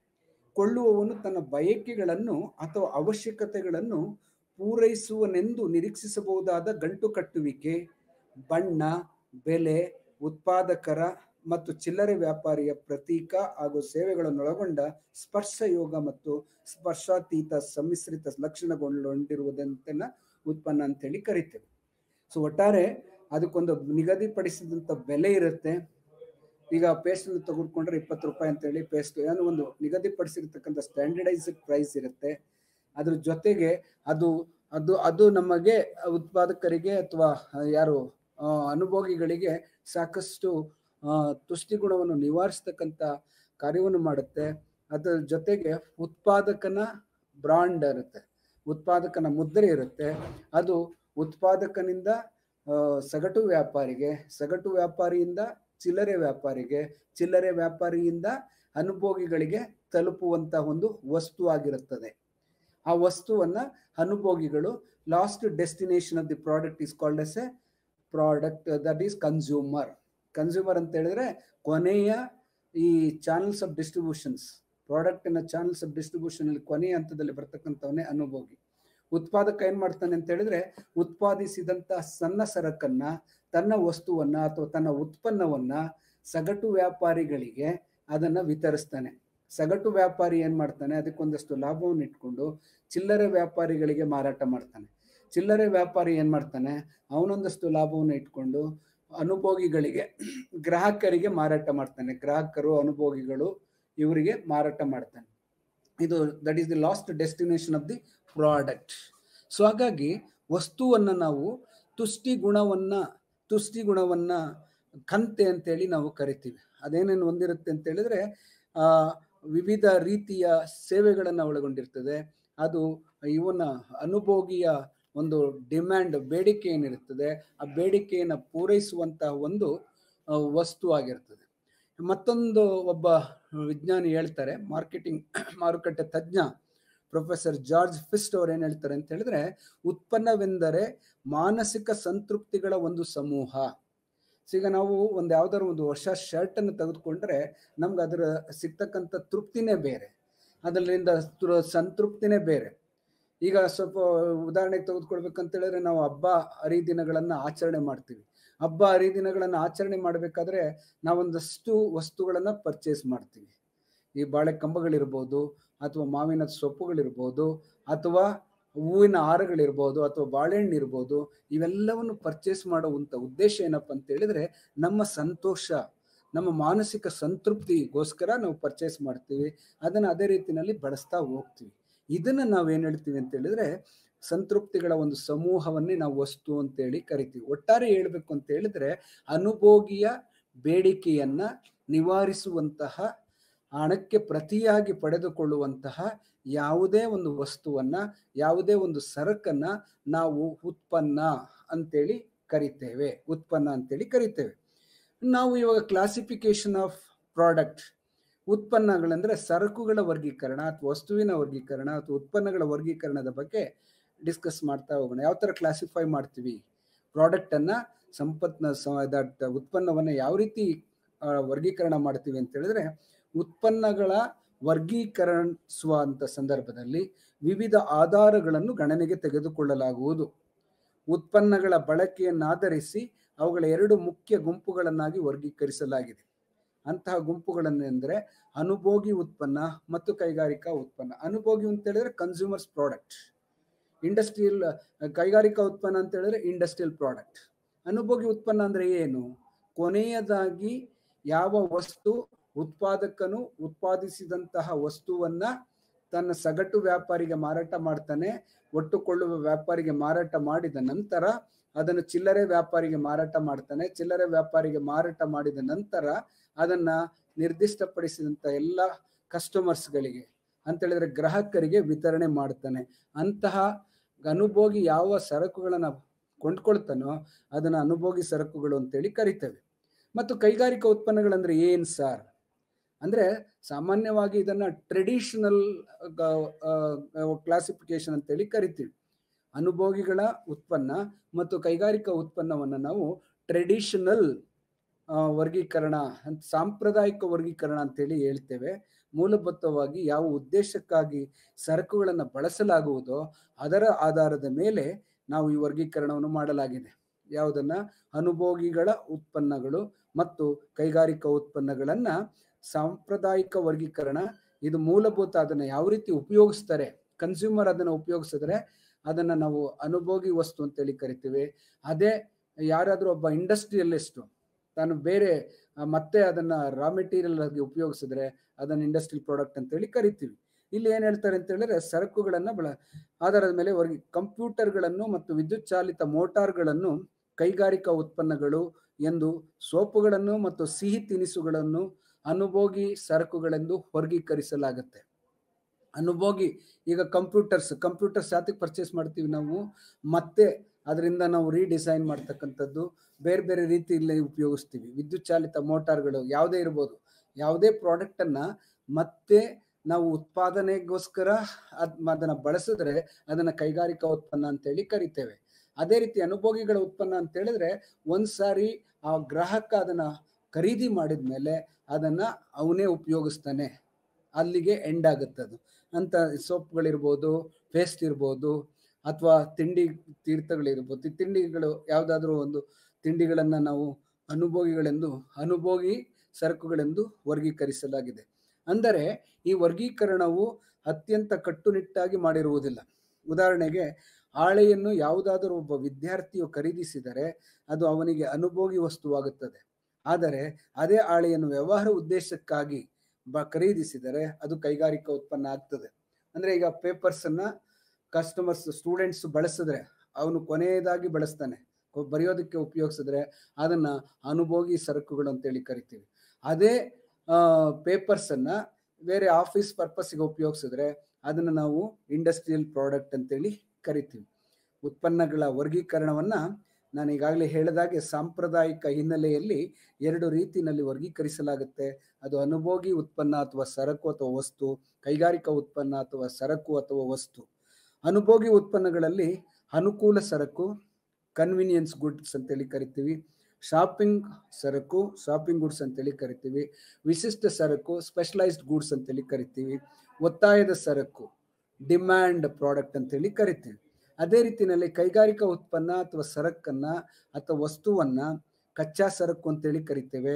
ಕೊಳ್ಳುವವನು ತನ್ನ ಬಯಕೆಗಳನ್ನು ಅಥವಾ ಅವಶ್ಯಕತೆಗಳನ್ನು ಪೂರೈಸುವನೆಂದು ನಿರೀಕ್ಷಿಸಬಹುದಾದ ಗಂಟು ಕಟ್ಟುವಿಕೆ, ಬಣ್ಣ, ಬೆಲೆ, ಉತ್ಪಾದಕರ ಮತ್ತು ಚಿಲ್ಲರೆ ವ್ಯಾಪಾರಿಯ ಪ್ರತೀಕ ಹಾಗೂ ಸೇವೆಗಳನ್ನೊಳಗೊಂಡ ಸ್ಪರ್ಶಯೋಗ ಮತ್ತು ಸ್ಪರ್ಶಾತೀತ ಸಮ್ಮಿಶ್ರಿತ ಲಕ್ಷಣಗೊಂಡಿರುವುದಂತೆಲ್ಲ ಉತ್ಪನ್ನ ಅಂತೇಳಿ ಕರಿತೇವೆ. ಸೊ ಒಟ್ಟಾರೆ ಅದಕ್ಕೊಂದು ನಿಗದಿಪಡಿಸಿದಂಥ ಬೆಲೆ ಇರುತ್ತೆ. ಈಗ ಪೇಸ್ಟನ್ನು ತೆಗೆದುಕೊಂಡ್ರೆ 20 ರೂಪಾಯಿ ಅಂತೇಳಿ ಪೇಸ್ಟ್, ಏನೋ ಒಂದು ನಿಗದಿಪಡಿಸಿರ್ತಕ್ಕಂಥ ಸ್ಟ್ಯಾಂಡರ್ಡೈಸ್ಡ್ ಪ್ರೈಸ್ ಇರುತ್ತೆ. ಅದ್ರ ಜೊತೆಗೆ ಅದು ಅದು ಅದು ನಮಗೆ ಉತ್ಪಾದಕರಿಗೆ ಅಥವಾ ಯಾರು ಅನುಭೋಗಿಗಳಿಗೆ ಸಾಕಷ್ಟು ತುಷ್ಟಿ ಗುಣವನ್ನು ನಿವಾರಿಸ್ತಕ್ಕಂಥ ಕಾರ್ಯವನ್ನು ಮಾಡುತ್ತೆ. ಅದರ ಜೊತೆಗೆ ಉತ್ಪಾದಕನ ಬ್ರಾಂಡ್ ಇರುತ್ತೆ, ಉತ್ಪಾದಕನ ಮುದ್ರೆ ಇರುತ್ತೆ. ಅದು ಉತ್ಪಾದಕನಿಂದ ಸಗಟು ವ್ಯಾಪಾರಿಗೆ, ಸಗಟು ವ್ಯಾಪಾರಿಯಿಂದ ಚಿಲ್ಲರೆ ವ್ಯಾಪಾರಿಗೆ, ಚಿಲ್ಲರೆ ವ್ಯಾಪಾರಿಯಿಂದ ಅನುಭೋಗಿಗಳಿಗೆ ತಲುಪುವಂತಹ ಒಂದು ವಸ್ತು ಆಗಿರುತ್ತದೆ. ಆ ವಸ್ತುವನ್ನು ಅನುಭೋಗಿಗಳು, last destination of the product is called as a product, that is consumer. Consumer ಅಂತ ಹೇಳಿದ್ರೆ ಕೊನೆಯ ಈ ಚಾನಲ್ಸ್ ಆಫ್ ಡಿಸ್ಟ್ರಿಬ್ಯೂಷನ್ಸ್, ಪ್ರಾಡಕ್ಟಿನ ಚಾನಲ್ಸ್ ಆಫ್ ಡಿಸ್ಟ್ರಿಬ್ಯೂಷನ್ ಅಲ್ಲಿ ಕೊನೆಯ ಹಂತದಲ್ಲಿ ಬರ್ತಕ್ಕಂಥವನ್ನೇ ಅನುಭೋಗಿ. ಉತ್ಪಾದಕ ಏನ್ ಮಾಡ್ತಾನೆ ಅಂತ ಹೇಳಿದ್ರೆ, ಉತ್ಪಾದಿಸಿದಂತ ಸಣ್ಣ ಸರಕನ್ನ, ತನ್ನ ವಸ್ತುವನ್ನ ಅಥವಾ ತನ್ನ ಉತ್ಪನ್ನವನ್ನ ಸಗಟು ವ್ಯಾಪಾರಿಗಳಿಗೆ ಅದನ್ನ ವಿತರಿಸ್ತಾನೆ. ಸಗಟು ವ್ಯಾಪಾರಿ ಏನ್ ಮಾಡ್ತಾನೆ, ಅದಕ್ಕೊಂದಷ್ಟು ಲಾಭವನ್ನು ಇಟ್ಕೊಂಡು ಚಿಲ್ಲರೆ ವ್ಯಾಪಾರಿಗಳಿಗೆ ಮಾರಾಟ ಮಾಡ್ತಾನೆ. ಚಿಲ್ಲರೆ ವ್ಯಾಪಾರಿ ಏನ್ ಮಾಡ್ತಾನೆ, ಅವನೊಂದಷ್ಟು ಲಾಭವನ್ನು ಇಟ್ಕೊಂಡು ಅನುಭೋಗಿಗಳಿಗೆ, ಗ್ರಾಹಕರಿಗೆ ಮಾರಾಟ ಮಾಡ್ತಾನೆ. ಗ್ರಾಹಕರು, ಅನುಭೋಗಿಗಳು ಇವರಿಗೆ ಮಾರಾಟ ಮಾಡ್ತಾನೆ. ಇದು that is the last destination of the product. So ಹಾಗಾಗಿ ವಸ್ತುವನ್ನು ನಾವು ತುಷ್ಟಿ ಗುಣವನ್ನ ಕಂತೆ ಅಂತೇಳಿ ನಾವು ಕರಿತೀವಿ. ಅದೇನೇನು ಹೊಂದಿರುತ್ತೆ ಅಂತ ಹೇಳಿದ್ರೆ, ವಿವಿಧ ರೀತಿಯ ಸೇವೆಗಳನ್ನು ಒಳಗೊಂಡಿರ್ತದೆ. ಅದು ಇವನ ಅನುಭೋಗಿಯ ಒಂದು ಡಿಮ್ಯಾಂಡ್, ಬೇಡಿಕೆ ಏನಿರ್ತದೆ, ಆ ಬೇಡಿಕೆಯನ್ನು ಪೂರೈಸುವಂತಹ ಒಂದು ವಸ್ತು ಆಗಿರ್ತದೆ. ಮತ್ತೊಂದು ಒಬ್ಬ ವಿಜ್ಞಾನಿ ಹೇಳ್ತಾರೆ, ಮಾರುಕಟ್ಟೆ ತಜ್ಞ ಪ್ರೊಫೆಸರ್ ಜಾರ್ಜ್ ಫಿಸ್ಟ್ ಅವ್ರು ಏನು ಹೇಳ್ತಾರೆ ಅಂತ ಹೇಳಿದ್ರೆ, ಉತ್ಪನ್ನವೆಂದರೆ ಮಾನಸಿಕ ಸಂತೃಪ್ತಿಗಳ ಒಂದು ಸಮೂಹ. ಈಗ ನಾವು ಯಾವ್ದಾದ್ರು ಒಂದು ಹೊಸ ಶರ್ಟ್ ಅನ್ನು ತೆಗೆದುಕೊಂಡ್ರೆ ನಮ್ಗೆ ಅದರ ಸಿಗ್ತಕ್ಕಂಥ ತೃಪ್ತಿನೇ ಬೇರೆ, ಅದರಿಂದ ಸಂತೃಪ್ತಿನೇ ಬೇರೆ. ಈಗ ಸ್ವಲ್ಪ ಉದಾಹರಣೆಗೆ ತೆಗೆದುಕೊಳ್ಬೇಕಂತ ಹೇಳಿದ್ರೆ, ನಾವು ಹಬ್ಬ ಹರಿದಿನಗಳನ್ನು ಆಚರಣೆ ಮಾಡ್ತೀವಿ. ಹಬ್ಬ ಹರಿದಿನಗಳನ್ನು ಆಚರಣೆ ಮಾಡಬೇಕಾದ್ರೆ ನಾವೊಂದಷ್ಟು ವಸ್ತುಗಳನ್ನು ಪರ್ಚೇಸ್ ಮಾಡ್ತೀವಿ. ಈ ಬಾಳೆ ಕಂಬಗಳಿರ್ಬೋದು, ಅಥವಾ ಮಾವಿನ ಸೊಪ್ಪುಗಳಿರ್ಬೋದು, ಅಥವಾ ಹೂವಿನ ಹಾರಗಳಿರ್ಬೋದು, ಅಥವಾ ಬಾಳೆಹಣ್ಣು ಇರ್ಬೋದು. ಇವೆಲ್ಲವನ್ನು ಪರ್ಚೇಸ್ ಮಾಡುವಂಥ ಉದ್ದೇಶ ಏನಪ್ಪ ಅಂತ ಹೇಳಿದ್ರೆ, ನಮ್ಮ ಸಂತೋಷ, ನಮ್ಮ ಮಾನಸಿಕ ಸಂತೃಪ್ತಿಗೋಸ್ಕರ ನಾವು ಪರ್ಚೇಸ್ ಮಾಡ್ತೀವಿ. ಅದನ್ನು ಅದೇ ರೀತಿಯಲ್ಲಿ ಬಳಸ್ತಾ ಹೋಗ್ತೀವಿ. ಇದನ್ನು ನಾವೇನು ಹೇಳ್ತೀವಿ ಅಂತ ಹೇಳಿದ್ರೆ, ಸಂತೃಪ್ತಿಗಳ ಒಂದು ಸಮೂಹವನ್ನೇ ನಾವು ವಸ್ತು ಅಂತೇಳಿ ಕರಿತೀವಿ. ಒಟ್ಟಾರೆ ಹೇಳ್ಬೇಕು ಅಂತ ಹೇಳಿದ್ರೆ, ಅನುಭೋಗಿಯ ಬೇಡಿಕೆಯನ್ನ ನಿವಾರಿಸುವಂತಹ, ಹಣಕ್ಕೆ ಪ್ರತಿಯಾಗಿ ಪಡೆದುಕೊಳ್ಳುವಂತಹ ಯಾವುದೇ ಒಂದು ವಸ್ತುವನ್ನ, ಯಾವುದೇ ಒಂದು ಸರಕನ್ನ ನಾವು ಉತ್ಪನ್ನ ಅಂತೇಳಿ ಕರಿತೇವೆ. ನಾವು ಇವಾಗ ಕ್ಲಾಸಿಫಿಕೇಶನ್ ಆಫ್ ಪ್ರಾಡಕ್ಟ್, ಉತ್ಪನ್ನಗಳಂದ್ರೆ ಸರಕುಗಳ ವರ್ಗೀಕರಣ ಅಥವಾ ವಸ್ತುವಿನ ವರ್ಗೀಕರಣ ಅಥವಾ ಉತ್ಪನ್ನಗಳ ವರ್ಗೀಕರಣದ ಬಗ್ಗೆ ಡಿಸ್ಕಸ್ ಮಾಡ್ತಾ ಹೋಗೋಣ. ಯಾವ ಥರ ಕ್ಲಾಸಿಫೈ ಮಾಡ್ತೀವಿ ಪ್ರಾಡಕ್ಟನ್ನು, ಉತ್ಪನ್ನವನ್ನು ಯಾವ ರೀತಿ ವರ್ಗೀಕರಣ ಮಾಡ್ತೀವಿ ಅಂತ ಹೇಳಿದ್ರೆ, ಉತ್ಪನ್ನಗಳ ವರ್ಗೀಕರಿಸುವಂಥ ಸಂದರ್ಭದಲ್ಲಿ ವಿವಿಧ ಆಧಾರಗಳನ್ನು ಗಣನೆಗೆ ತೆಗೆದುಕೊಳ್ಳಲಾಗುವುದು. ಉತ್ಪನ್ನಗಳ ಬಳಕೆಯನ್ನಾಧರಿಸಿ ಅವುಗಳ 2 ಮುಖ್ಯ ಗುಂಪುಗಳನ್ನಾಗಿ ವರ್ಗೀಕರಿಸಲಾಗಿದೆ. ಅಂತಹ ಗುಂಪುಗಳನ್ನೆಂದರೆ ಅನುಭೋಗಿ ಉತ್ಪನ್ನ ಮತ್ತು ಕೈಗಾರಿಕಾ ಉತ್ಪನ್ನ. ಅನುಭೋಗಿ ಅಂತ ಹೇಳಿದ್ರೆ ಕನ್ಸ್ಯೂಮರ್ಸ್ ಪ್ರಾಡಕ್ಟ್, ಕೈಗಾರಿಕಾ ಉತ್ಪನ್ನ ಅಂತ ಹೇಳಿದ್ರೆ ಇಂಡಸ್ಟ್ರಿಯಲ್ ಪ್ರಾಡಕ್ಟ್. ಅನುಭೋಗಿ ಉತ್ಪನ್ನ ಅಂದ್ರೆ ಏನು? ಕೊನೆಯದಾಗಿ ಯಾವ ವಸ್ತು ಉತ್ಪಾದಕನು ಉತ್ಪಾದಿಸಿದಂತಹ ವಸ್ತುವನ್ನ ತನ್ನ ಸಗಟು ವ್ಯಾಪಾರಿಗೆ ಮಾರಾಟ ಮಾಡ್ತಾನೆ, ಒಟ್ಟುಕೊಳ್ಳುವ ವ್ಯಾಪಾರಿಗೆ ಮಾರಾಟ ಮಾಡಿದ ನಂತರ ಅದನ್ನು ಚಿಲ್ಲರೆ ವ್ಯಾಪಾರಿಗೆ ಮಾರಾಟ ಮಾಡ್ತಾನೆ. ಚಿಲ್ಲರೆ ವ್ಯಾಪಾರಿಗೆ ಮಾರಾಟ ಮಾಡಿದ ನಂತರ ಅದನ್ನ ನಿರ್ದಿಷ್ಟಪಡಿಸಿದಂಥ ಎಲ್ಲ ಕಸ್ಟಮರ್ಸ್ಗಳಿಗೆ ಅಂತ ಹೇಳಿದ್ರೆ ಗ್ರಾಹಕರಿಗೆ ವಿತರಣೆ ಮಾಡ್ತಾನೆ. ಅಂತಹ ಅನುಭೋಗಿ ಯಾವ ಸರಕುಗಳನ್ನ ಕೊಂಡ್ಕೊಳ್ತಾನೋ ಅದನ್ನ ಅನುಭೋಗಿ ಸರಕುಗಳು ಅಂತೇಳಿ ಕರಿತೇವೆ. ಮತ್ತು ಕೈಗಾರಿಕಾ ಉತ್ಪನ್ನಗಳಂದ್ರೆ ಏನ್ ಸಾರ್ ಅಂದ್ರೆ, ಸಾಮಾನ್ಯವಾಗಿ ಇದನ್ನ ಟ್ರೆಡಿಷನಲ್ ಕ್ಲಾಸಿಫಿಕೇಶನ್ ಅಂತೇಳಿ ಕರಿತೀವಿ. ಅನುಭೋಗಿಗಳ ಉತ್ಪನ್ನ ಮತ್ತು ಕೈಗಾರಿಕಾ ಉತ್ಪನ್ನವನ್ನು ನಾವು ಟ್ರೆಡಿಷನಲ್ ವರ್ಗೀಕರಣ, ಸಾಂಪ್ರದಾಯಿಕ ವರ್ಗೀಕರಣ ಅಂತೇಳಿ ಹೇಳ್ತೇವೆ. ಮೂಲಭೂತವಾಗಿ ಯಾವ ಉದ್ದೇಶಕ್ಕಾಗಿ ಸರಕುಗಳನ್ನು ಬಳಸಲಾಗುವುದೋ ಅದರ ಆಧಾರದ ಮೇಲೆ ನಾವು ಈ ವರ್ಗೀಕರಣವನ್ನು ಮಾಡಲಾಗಿದೆ. ಯಾವುದನ್ನ? ಅನುಭೋಗಿಗಳ ಉತ್ಪನ್ನಗಳು ಮತ್ತು ಕೈಗಾರಿಕಾ ಉತ್ಪನ್ನಗಳನ್ನ ಸಾಂಪ್ರದಾಯಿಕ ವರ್ಗೀಕರಣ. ಇದು ಮೂಲಭೂತ, ಅದನ್ನು ಯಾವ ರೀತಿ ಉಪಯೋಗಿಸ್ತಾರೆ, ಕನ್ಸ್ಯೂಮರ್ ಅದನ್ನು ಉಪಯೋಗಿಸಿದ್ರೆ ಅದನ್ನು ನಾವು ಅನುಭೋಗಿ ವಸ್ತು ಅಂತೇಳಿ ಕರಿತೀವಿ. ಅದೇ ಯಾರಾದರೂ ಒಬ್ಬ ಇಂಡಸ್ಟ್ರಿಯಲಿಸ್ಟು ತಾನು ಬೇರೆ ಮತ್ತೆ ಅದನ್ನು ರಾ ಮೆಟೀರಿಯಲ್ ಆಗಿ ಉಪಯೋಗಿಸಿದ್ರೆ ಅದನ್ನು ಇಂಡಸ್ಟ್ರಿಯಲ್ ಪ್ರಾಡಕ್ಟ್ ಅಂತೇಳಿ ಕರಿತೀವಿ. ಇಲ್ಲಿ ಏನು ಹೇಳ್ತಾರೆ ಅಂತ ಹೇಳಿದ್ರೆ, ಸರಕುಗಳನ್ನು ಆಧಾರದ ಮೇಲೆ ಕಂಪ್ಯೂಟರ್ಗಳನ್ನು ಮತ್ತು ವಿದ್ಯುತ್ ಚಾಲಿತ ಮೋಟಾರ್ಗಳನ್ನು ಕೈಗಾರಿಕಾ ಉತ್ಪನ್ನಗಳು ಎಂದು, ಸೋಪುಗಳನ್ನು ಮತ್ತು ಸಿಹಿ ತಿನಿಸುಗಳನ್ನು ಅನುಭೋಗಿ ಸರಕುಗಳೆಂದು ವರ್ಗೀಕರಿಸಲಾಗುತ್ತೆ. ಅನುಭೋಗಿ, ಈಗ ಕಂಪ್ಯೂಟರ್ಸ್ ಯಾತಕ್ಕೆ ಪರ್ಚೇಸ್ ಮಾಡ್ತೀವಿ ನಾವು? ಮತ್ತೆ ಅದರಿಂದ ನಾವು ರೀಡಿಸೈನ್ ಮಾಡ್ತಕ್ಕಂಥದ್ದು, ಬೇರೆ ಬೇರೆ ರೀತಿಯಲ್ಲಿ ಉಪಯೋಗಿಸ್ತೀವಿ. ವಿದ್ಯುತ್ ಚಾಲಿತ ಮೋಟಾರ್ಗಳು ಯಾವುದೇ ಇರ್ಬೋದು, ಯಾವುದೇ ಪ್ರಾಡಕ್ಟನ್ನು ಮತ್ತೆ ನಾವು ಉತ್ಪಾದನೆಗೋಸ್ಕರ ಅದನ್ನು ಬಳಸಿದ್ರೆ ಅದನ್ನು ಕೈಗಾರಿಕಾ ಉತ್ಪನ್ನ ಅಂತೇಳಿ ಕರಿತೇವೆ. ಅದೇ ರೀತಿ ಅನುಭೋಗಿಗಳ ಉತ್ಪನ್ನ ಅಂತ ಹೇಳಿದ್ರೆ, ಒಂದ್ಸಾರಿ ಆ ಗ್ರಾಹಕ ಅದನ್ನು ಖರೀದಿ ಮಾಡಿದ ಮೇಲೆ ಅದನ್ನು ಅವನೇ ಉಪಯೋಗಿಸ್ತಾನೆ, ಅಲ್ಲಿಗೆ ಎಂಡ್ ಆಗುತ್ತದು. ಅಂತ ಸೋಪ್ಗಳಿರ್ಬೋದು, ಪೇಸ್ಟ್ ಇರ್ಬೋದು, ಅಥವಾ ತೀರ್ಥಗಳಿರ್ಬೋದು. ತಿಂಡಿಗಳು ಯಾವುದಾದ್ರೂ ಒಂದು ತಿಂಡಿಗಳನ್ನು ನಾವು ಅನುಭೋಗಿ ಸರಕುಗಳೆಂದು ವರ್ಗೀಕರಿಸಲಾಗಿದೆ. ಅಂದರೆ ಈ ವರ್ಗೀಕರಣವು ಅತ್ಯಂತ ಕಟ್ಟುನಿಟ್ಟಾಗಿ ಮಾಡಿರುವುದಿಲ್ಲ. ಉದಾಹರಣೆಗೆ, ಹಾಳೆಯನ್ನು ಯಾವುದಾದರೂ ಒಬ್ಬ ವಿದ್ಯಾರ್ಥಿಯು ಖರೀದಿಸಿದರೆ ಅದು ಅವನಿಗೆ ಅನುಭೋಗಿ ವಸ್ತುವಾಗುತ್ತದೆ. ಆದರೆ ಅದೇ ಹಾಳೆಯನ್ನು ವ್ಯವಹಾರ ಉದ್ದೇಶಕ್ಕಾಗಿ ಖರೀದಿಸಿದರೆ ಅದು ಕೈಗಾರಿಕಾ ಉತ್ಪನ್ನ ಆಗ್ತದೆ. ಅಂದ್ರೆ ಈಗ ಪೇಪರ್ಸನ್ನು ಸ್ಟೂಡೆಂಟ್ಸ್ ಬಳಸಿದ್ರೆ ಅವನು ಕೊನೆಯದಾಗಿ ಬಳಸ್ತಾನೆ, ಬರೆಯೋದಕ್ಕೆ ಉಪಯೋಗಿಸಿದ್ರೆ ಅದನ್ನು ಅನುಭೋಗಿ ಸರಕುಗಳು ಅಂತೇಳಿ ಕರಿತೀವಿ. ಅದೇ ಪೇಪರ್ಸನ್ನು ಬೇರೆ ಆಫೀಸ್ ಪರ್ಪಸ್ಗೆ ಉಪಯೋಗಿಸಿದ್ರೆ ಅದನ್ನು ನಾವು ಇಂಡಸ್ಟ್ರಿಯಲ್ ಪ್ರಾಡಕ್ಟ್ ಅಂತೇಳಿ ಕರಿತೀವಿ. ಉತ್ಪನ್ನಗಳ ವರ್ಗೀಕರಣವನ್ನು ನಾನು ಈಗಾಗಲೇ ಹೇಳಿದಾಗೆ ಸಾಂಪ್ರದಾಯಿಕ ಹಿನ್ನೆಲೆಯಲ್ಲಿ 2 ರೀತಿಯಲ್ಲಿ ವರ್ಗೀಕರಿಸಲಾಗುತ್ತೆ. ಅದು ಅನುಭೋಗಿ ಉತ್ಪನ್ನ ಅಥವಾ ಸರಕು ಅಥವಾ ವಸ್ತು, ಕೈಗಾರಿಕಾ ಉತ್ಪನ್ನ ಅಥವಾ ಸರಕು ಅಥವಾ ವಸ್ತು. ಅನುಭೋಗಿ ಉತ್ಪನ್ನಗಳಲ್ಲಿ ಅನುಕೂಲ ಸರಕು, ಕನ್ವಿನಿಯನ್ಸ್ ಗುಡ್ಸ್ ಅಂತೇಳಿ ಕರಿತೀವಿ. ಶಾಪಿಂಗ್ ಸರಕು, ಶಾಪಿಂಗ್ ಗುಡ್ಸ್ ಅಂತೇಳಿ ಕರಿತೀವಿ. ವಿಶಿಷ್ಟ ಸರಕು, ಸ್ಪೆಷಲೈಸ್ಡ್ ಗುಡ್ಸ್ ಅಂತೇಳಿ ಕರಿತೀವಿ. ಒತ್ತಾಯದ ಸರಕು, ಡಿಮ್ಯಾಂಡ್ ಪ್ರಾಡಕ್ಟ್ ಅಂತೇಳಿ ಕರಿತೀವಿ. ಅದೇ ರೀತಿಯಲ್ಲಿ ಕೈಗಾರಿಕಾ ಉತ್ಪನ್ನ ಅಥವಾ ಸರಕನ್ನ ಅಥವಾ ವಸ್ತುವನ್ನ ಕಚ್ಚಾ ಸರಕು ಅಂತೇಳಿ ಕರಿತೇವೆ.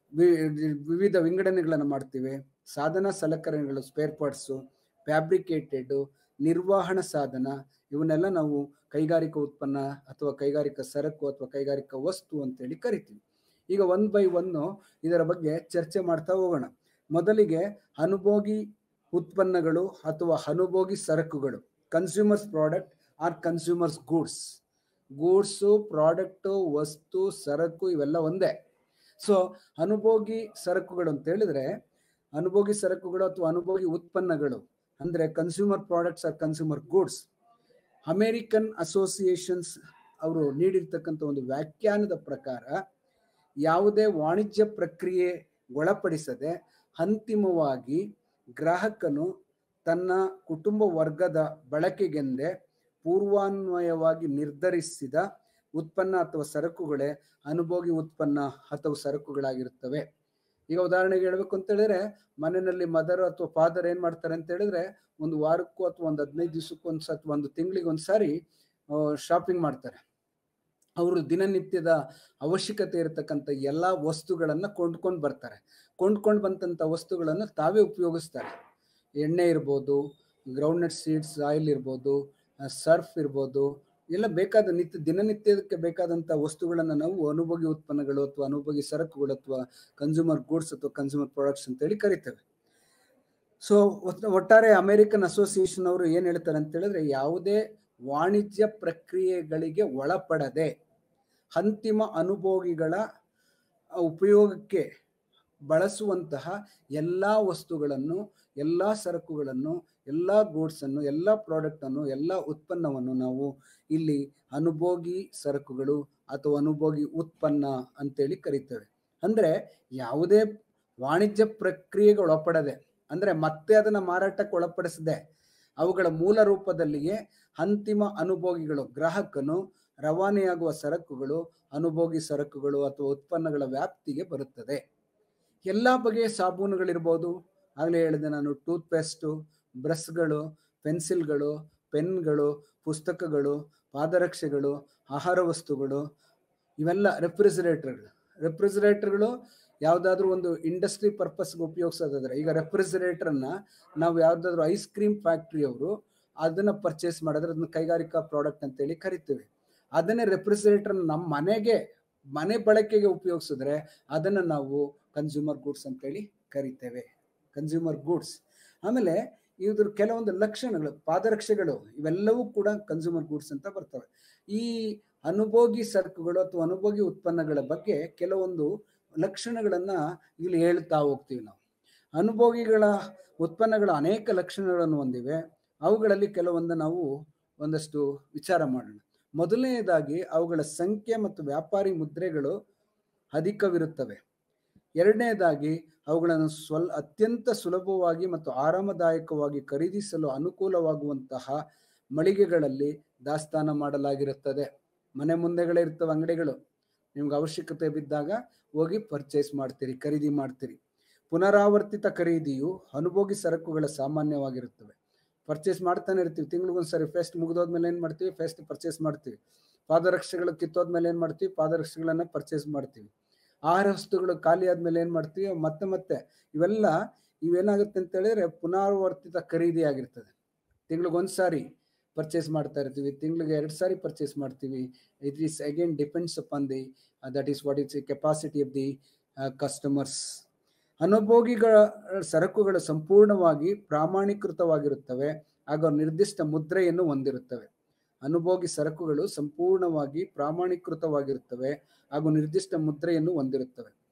ವಿವಿಧ ವಿಂಗಡಣೆಗಳನ್ನು ಮಾಡ್ತೀವಿ. ಸಾಧನ ಸಲಕರಣೆಗಳು, ಸ್ಪೇರ್ ಪಾರ್ಟ್ಸು, ಫ್ಯಾಬ್ರಿಕೇಟೆಡ್, ನಿರ್ವಹಣಾ ಸಾಧನ, ಇವನ್ನೆಲ್ಲ ನಾವು ಕೈಗಾರಿಕಾ ಉತ್ಪನ್ನ ಅಥವಾ ಕೈಗಾರಿಕಾ ಸರಕು ಅಥವಾ ಕೈಗಾರಿಕಾ ವಸ್ತು ಅಂತೇಳಿ ಕರಿತೀವಿ. ಈಗ 1 by 1 ಇದರ ಬಗ್ಗೆ ಚರ್ಚೆ ಮಾಡ್ತಾ ಹೋಗೋಣ. ಮೊದಲಿಗೆ ಅನುಭೋಗಿ ಉತ್ಪನ್ನಗಳು ಅಥವಾ ಅನುಭೋಗಿ ಸರಕುಗಳು, consumers product or consumers goods. Goods, product, ವಸ್ತು, ಸರಕು ಇವೆಲ್ಲ ಒಂದೇ. ಸೊ ಅನುಭೋಗಿ ಸರಕುಗಳು ಅಂತ ಹೇಳಿದ್ರೆ, ಅನುಭೋಗಿ ಸರಕುಗಳು ಅಥವಾ ಅನುಭೋಗಿ ಉತ್ಪನ್ನಗಳು ಅಂದರೆ consumer products or consumer goods. American associations ಅವರು ನೀಡಿರ್ತಕ್ಕಂಥ ಒಂದು ವ್ಯಾಖ್ಯಾನದ ಪ್ರಕಾರ ಯಾವುದೇ ವಾಣಿಜ್ಯ ಪ್ರಕ್ರಿಯೆ ಒಳಪಡಿಸದೆ ಅಂತಿಮವಾಗಿ ಗ್ರಾಹಕನು ತನ್ನ ಕುಟುಂಬ ವರ್ಗದ ಬಳಕೆಗೆಂದೇ ಪೂರ್ವಾನ್ವಯವಾಗಿ ನಿರ್ಧರಿಸಿದ ಉತ್ಪನ್ನ ಅಥವಾ ಸರಕುಗಳೇ ಅನುಭೋಗಿ ಉತ್ಪನ್ನ ಅಥವಾ ಸರಕುಗಳಾಗಿರುತ್ತವೆ. ಈಗ ಉದಾಹರಣೆಗೆ ಹೇಳ್ಬೇಕು ಅಂತ ಹೇಳಿದ್ರೆ, ಮನೆಯಲ್ಲಿ ಮದರ್ ಅಥವಾ ಫಾದರ್ ಏನ್ ಮಾಡ್ತಾರೆ ಅಂತ ಹೇಳಿದ್ರೆ, ಒಂದು ವಾರಕ್ಕೂ ಅಥವಾ ಒಂದು 15 ದಿವಸಕ್ಕೂ ಅಥವಾ ಒಂದು ತಿಂಗಳಿಗೆ ಒಂದ್ಸಾರಿ ಶಾಪಿಂಗ್ ಮಾಡ್ತಾರೆ. ಅವರು ದಿನನಿತ್ಯದ ಅವಶ್ಯಕತೆ ಇರತಕ್ಕಂಥ ಎಲ್ಲಾ ವಸ್ತುಗಳನ್ನ ಕೊಂಡ್ಕೊಂಡು ಬರ್ತಾರೆ. ಕೊಂಡ್ಕೊಂಡು ಬಂದಂಥ ವಸ್ತುಗಳನ್ನು ತಾವೇ ಉಪಯೋಗಿಸ್ತಾರೆ. ಎಣ್ಣೆ ಇರ್ಬೋದು, ಗ್ರೌಂಡ್ನಟ್ ಸೀಡ್ಸ್ ಆಯಿಲ್ ಇರ್ಬೋದು, ಸರ್ಫ್ ಇರ್ಬೋದು, ಎಲ್ಲ ಬೇಕಾದ ದಿನನಿತ್ಯಕ್ಕೆ ಬೇಕಾದಂಥ ವಸ್ತುಗಳನ್ನು ನಾವು ಅನುಭೋಗಿ ಉತ್ಪನ್ನಗಳು ಅಥವಾ ಅನುಭೋಗಿ ಸರಕುಗಳು ಅಥವಾ ಕನ್ಸ್ಯೂಮರ್ ಗೂಡ್ಸ್ ಅಥವಾ ಕನ್ಸ್ಯೂಮರ್ ಪ್ರಾಡಕ್ಟ್ಸ್ ಅಂತೇಳಿ ಕರಿತೇವೆ. ಸೊ ಒಟ್ಟಾರೆ ಅಮೇರಿಕನ್ ಅಸೋಸಿಯೇಷನ್ ಅವರು ಏನ್ ಹೇಳ್ತಾರೆ ಅಂತ ಹೇಳಿದ್ರೆ, ಯಾವುದೇ ವಾಣಿಜ್ಯ ಪ್ರಕ್ರಿಯೆಗಳಿಗೆ ಒಳಪಡದೆ ಅಂತಿಮ ಅನುಭೋಗಿಗಳ ಉಪಯೋಗಕ್ಕೆ ಬಳಸುವಂತಹ ಎಲ್ಲಾ ವಸ್ತುಗಳನ್ನು, ಎಲ್ಲಾ ಸರಕುಗಳನ್ನು, ಎಲ್ಲಾ ಗೂಡ್ಸ್ ಅನ್ನು, ಎಲ್ಲಾ ಪ್ರಾಡಕ್ಟ್ ಅನ್ನು, ಎಲ್ಲಾ ಉತ್ಪನ್ನವನ್ನು ನಾವು ಇಲ್ಲಿ ಅನುಭೋಗಿ ಸರಕುಗಳು ಅಥವಾ ಅನುಭೋಗಿ ಉತ್ಪನ್ನ ಅಂತೇಳಿ ಕರಿತೇವೆ. ಅಂದ್ರೆ ಯಾವುದೇ ವಾಣಿಜ್ಯ ಪ್ರಕ್ರಿಯೆಗೆ ಒಳಪಡದೆ, ಅಂದ್ರೆ ಮತ್ತೆ ಅದನ್ನ ಮಾರಾಟಕ್ಕೆ ಒಳಪಡಿಸದೆ ಅವುಗಳ ಮೂಲ ರೂಪದಲ್ಲಿಯೇ ಅಂತಿಮ ಅನುಭೋಗಿಗಳು, ಗ್ರಾಹಕನು ರವಾನೆಯಾಗುವ ಸರಕುಗಳು ಅನುಭೋಗಿ ಸರಕುಗಳು ಅಥವಾ ಉತ್ಪನ್ನಗಳ ವ್ಯಾಪ್ತಿಗೆ ಬರುತ್ತದೆ. ಎಲ್ಲ ಬಗೆಯ ಸಾಬೂನುಗಳಿರ್ಬೋದು, ಆಗಲೇ ಹೇಳಿದೆ ನಾನು, ಟೂತ್ ಪೇಸ್ಟು, ಬ್ರಷ್ಗಳು, ಪೆನ್ಸಿಲ್ಗಳು, ಪೆನ್ಗಳು, ಪುಸ್ತಕಗಳು, ಪಾದರಕ್ಷೆಗಳು, ಆಹಾರ ವಸ್ತುಗಳು, ಇವೆಲ್ಲ ರೆಫ್ರಿಜರೇಟರ್ಗಳು ಯಾವುದಾದ್ರೂ ಒಂದು ಇಂಡಸ್ಟ್ರಿ ಪರ್ಪಸ್ಗೆ ಉಪಯೋಗಿಸೋದಾದ್ರೆ, ಈಗ ರೆಫ್ರಿಜರೇಟರ್ನ ನಾವು ಯಾವುದಾದ್ರೂ ಐಸ್ ಕ್ರೀಮ್ ಫ್ಯಾಕ್ಟ್ರಿಯವರು ಅದನ್ನ ಪರ್ಚೇಸ್ ಮಾಡಿದ್ರೆ ಅದನ್ನ ಕೈಗಾರಿಕಾ ಪ್ರಾಡಕ್ಟ್ ಅಂತೇಳಿ ಕರಿತೀವಿ. ಅದನ್ನೇ ರೆಫ್ರಿಜರೇಟರ್ ನಮ್ಮ ಮನೆ ಬಳಕೆಗೆ ಉಪಯೋಗಿಸಿದ್ರೆ ಅದನ್ನ ನಾವು ಕನ್ಸ್ಯೂಮರ್ ಗೂಡ್ಸ್ ಅಂತೇಳಿ ಕರಿತೇವೆ, ಕನ್ಸ್ಯೂಮರ್ ಗೂಡ್ಸ್. ಆಮೇಲೆ ಇದ್ರ ಕೆಲವೊಂದು ಲಕ್ಷಣಗಳು, ಪಾದರಕ್ಷೆಗಳು, ಇವೆಲ್ಲವೂ ಕೂಡ ಕನ್ಸ್ಯೂಮರ್ ಗೂಡ್ಸ್ ಅಂತ ಬರ್ತವೆ. ಈ ಅನುಭೋಗಿ ಸರಕುಗಳು ಅಥವಾ ಅನುಭೋಗಿ ಉತ್ಪನ್ನಗಳ ಬಗ್ಗೆ ಕೆಲವೊಂದು ಲಕ್ಷಣಗಳನ್ನ ಇಲ್ಲಿ ಹೇಳ್ತಾ ಹೋಗ್ತೀವಿ ನಾವು. ಅನುಭೋಗಿಗಳ ಉತ್ಪನ್ನಗಳ ಅನೇಕ ಲಕ್ಷಣಗಳನ್ನು ಹೊಂದಿವೆ. ಅವುಗಳಲ್ಲಿ ಕೆಲವೊಂದು ನಾವು ಒಂದಷ್ಟು ವಿಚಾರ ಮಾಡೋಣ. ಮೊದಲನೆಯದಾಗಿ ಅವುಗಳ ಸಂಖ್ಯೆ ಮತ್ತು ವ್ಯಾಪಾರಿ ಮುದ್ರೆಗಳು ಅಧಿಕವಿರುತ್ತವೆ. ಎರಡನೇದಾಗಿ ಅವುಗಳನ್ನು ಅತ್ಯಂತ ಸುಲಭವಾಗಿ ಮತ್ತು ಆರಾಮದಾಯಕವಾಗಿ ಖರೀದಿಸಲು ಅನುಕೂಲವಾಗುವಂತಹ ಮಳಿಗೆಗಳಲ್ಲಿ ದಾಸ್ತಾನು ಮಾಡಲಾಗಿರುತ್ತದೆ. ಮನೆ ಮುಂದೆಗಳೇ ಇರ್ತವೆ ಅಂಗಡಿಗಳು, ನಿಮ್ಗೆ ಅವಶ್ಯಕತೆ ಬಿದ್ದಾಗ ಹೋಗಿ ಪರ್ಚೇಸ್ ಮಾಡ್ತೀರಿ, ಖರೀದಿ ಮಾಡ್ತೀರಿ. ಪುನರಾವರ್ತಿತ ಖರೀದಿಯು ಅನುಭೋಗಿ ಸರಕುಗಳ ಸಾಮಾನ್ಯವಾಗಿರುತ್ತವೆ. ಪರ್ಚೇಸ್ ಮಾಡ್ತಾನೆ ಇರ್ತೀವಿ, ತಿಂಗಳಿಗೊಂದ್ಸರಿ ಫೆಸ್ಟ್ ಮುಗಿದೋದ್ಮೇಲೆ ಏನು ಮಾಡ್ತೀವಿ, ಫೆಸ್ಟ್ ಪರ್ಚೇಸ್ ಮಾಡ್ತೀವಿ. ಪಾದರಕ್ಷೆಗಳು ಕಿತ್ತೋದ್ಮೇಲೆ ಏನು ಮಾಡ್ತೀವಿ, ಪಾದರಕ್ಷೆಗಳನ್ನ ಪರ್ಚೇಸ್ ಮಾಡ್ತೀವಿ. ಆಹಾರ ವಸ್ತುಗಳು ಖಾಲಿ ಆದ್ಮೇಲೆ ಏನು ಮಾಡ್ತೀವಿ, ಮತ್ತೆ ಇವೇನಾಗುತ್ತೆ ಅಂತ ಹೇಳಿದ್ರೆ ಪುನರಾವರ್ತಿತ ಖರೀದಿ ಆಗಿರ್ತದೆ. ತಿಂಗಳಿಗೊಂದ್ಸಾರಿ ಪರ್ಚೇಸ್ ಮಾಡ್ತಾ ಇರ್ತೀವಿ, ತಿಂಗಳಿಗೆ 2 ಸಾರಿ ಪರ್ಚೇಸ್ ಮಾಡ್ತೀವಿ. It is again depends upon the that is what is capacity of the customers. ಅನುಭೋಗಿಗಳ ಸರಕುಗಳು ಸಂಪೂರ್ಣವಾಗಿ ಪ್ರಾಮಾಣೀಕೃತವಾಗಿರುತ್ತವೆ ಹಾಗೂ ನಿರ್ದಿಷ್ಟ ಮುದ್ರೆಯನ್ನು ಹೊಂದಿರುತ್ತವೆ. ಅನುಭೋಗಿ ಸರಕುಗಳು ಸಂಪೂರ್ಣವಾಗಿ ಪ್ರಾಮಾಣೀಕೃತವಾಗಿರುತ್ತವೆ ಹಾಗೂ ನಿರ್ದಿಷ್ಟ ಮುದ್ರೆಯನ್ನು ಹೊಂದಿರುತ್ತವೆ.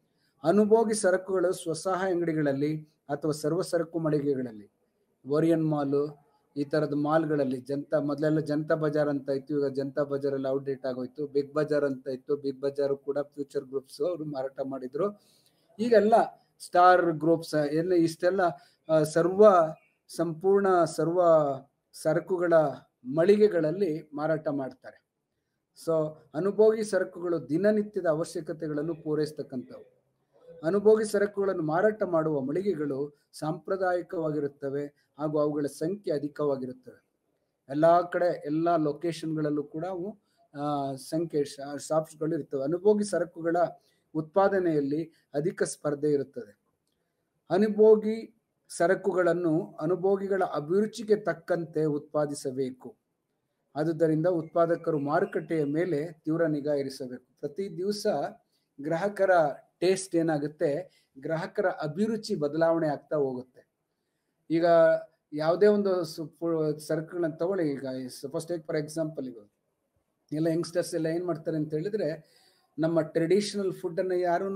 ಅನುಭೋಗಿ ಸರಕುಗಳು ಸ್ವಸಹಾಯ ಅಂಗಡಿಗಳಲ್ಲಿ ಅಥವಾ ಸರ್ವ ಸರಕು ಮಳಿಗೆಗಳಲ್ಲಿ, ಓರಿಯನ್ ಮಾಲು, ಈ ತರದ ಮಾಲ್ಗಳಲ್ಲಿ, ಮೊದಲೆಲ್ಲ ಜನತಾ ಬಜಾರ್ ಅಂತ ಇತ್ತು, ಈಗ ಜನತಾ ಬಜಾರ್ ಎಲ್ಲ ಔಟ್ಡೇಟ್ ಆಗೋಯ್ತು. ಬಿಗ್ ಬಜಾರ್ ಅಂತ ಇತ್ತು, ಬಿಗ್ ಬಜಾರ್ ಕೂಡ ಫ್ಯೂಚರ್ ಗ್ರೂಪ್ಸ್ ಅವರು ಮಾರಾಟ ಮಾಡಿದ್ರು. ಈಗೆಲ್ಲ ಸ್ಟಾರ್ ಗ್ರೂಪ್ಸ್ ಎಲ್ಲ ಇಷ್ಟೆಲ್ಲ ಸಂಪೂರ್ಣ ಸರ್ವ ಸರಕುಗಳ ಮಳಿಗೆಗಳಲ್ಲಿ ಮಾರಾಟ ಮಾಡ್ತಾರೆ. ಸೊ ಅನುಭೋಗಿ ಸರಕುಗಳು ದಿನನಿತ್ಯದ ಅವಶ್ಯಕತೆಗಳನ್ನು ಪೂರೈಸ್ತಕ್ಕಂಥವು. ಅನುಭೋಗಿ ಸರಕುಗಳನ್ನು ಮಾರಾಟ ಮಾಡುವ ಮಳಿಗೆಗಳು ಸಾಂಪ್ರದಾಯಿಕವಾಗಿರುತ್ತವೆ ಹಾಗೂ ಅವುಗಳ ಸಂಖ್ಯೆ ಅಧಿಕವಾಗಿರುತ್ತವೆ. ಎಲ್ಲ ಕಡೆ ಎಲ್ಲ ಲೊಕೇಶನ್ಗಳಲ್ಲೂ ಕೂಡ ಅವು ಸಂಖ್ಯೆ ಶಾಪ್ಸ್ಗಳು ಇರ್ತವೆ. ಅನುಭೋಗಿ ಸರಕುಗಳ ಉತ್ಪಾದನೆಯಲ್ಲಿ ಅಧಿಕ ಸ್ಪರ್ಧೆ ಇರುತ್ತದೆ. ಅನುಭೋಗಿ ಸರಕುಗಳನ್ನು ಅನುಭೋಗಿಗಳ ಅಭಿರುಚಿಗೆ ತಕ್ಕಂತೆ ಉತ್ಪಾದಿಸಬೇಕು. ಆದುದರಿಂದ ಉತ್ಪಾದಕರು ಮಾರುಕಟ್ಟೆಯ ಮೇಲೆ ತೀವ್ರ ನಿಗಾ ಇರಿಸಬೇಕು. ಪ್ರತಿ ದಿವಸ ಗ್ರಾಹಕರ ಟೇಸ್ಟ್ ಏನಾಗುತ್ತೆ, ಗ್ರಾಹಕರ ಅಭಿರುಚಿ ಬದಲಾವಣೆ ಆಗ್ತಾ ಹೋಗುತ್ತೆ. ಈಗ ಯಾವುದೇ ಒಂದು ಸರಕುಗಳನ್ನ ತಗೊಳ್ಳಿ, ಈಗ ಸಪೋಸ್ ಟೇಕ್ ಫಾರ್ ಎಕ್ಸಾಂಪಲ್, ಈಗ ಎಲ್ಲ ಯಂಗ್ಸ್ಟರ್ಸ್ ಎಲ್ಲ ಏನು ಮಾಡ್ತಾರೆ ಅಂತ ಹೇಳಿದ್ರೆ, ನಮ್ಮ ಟ್ರೆಡಿಷನಲ್ ಫುಡ್ಡನ್ನು ಯಾರೂ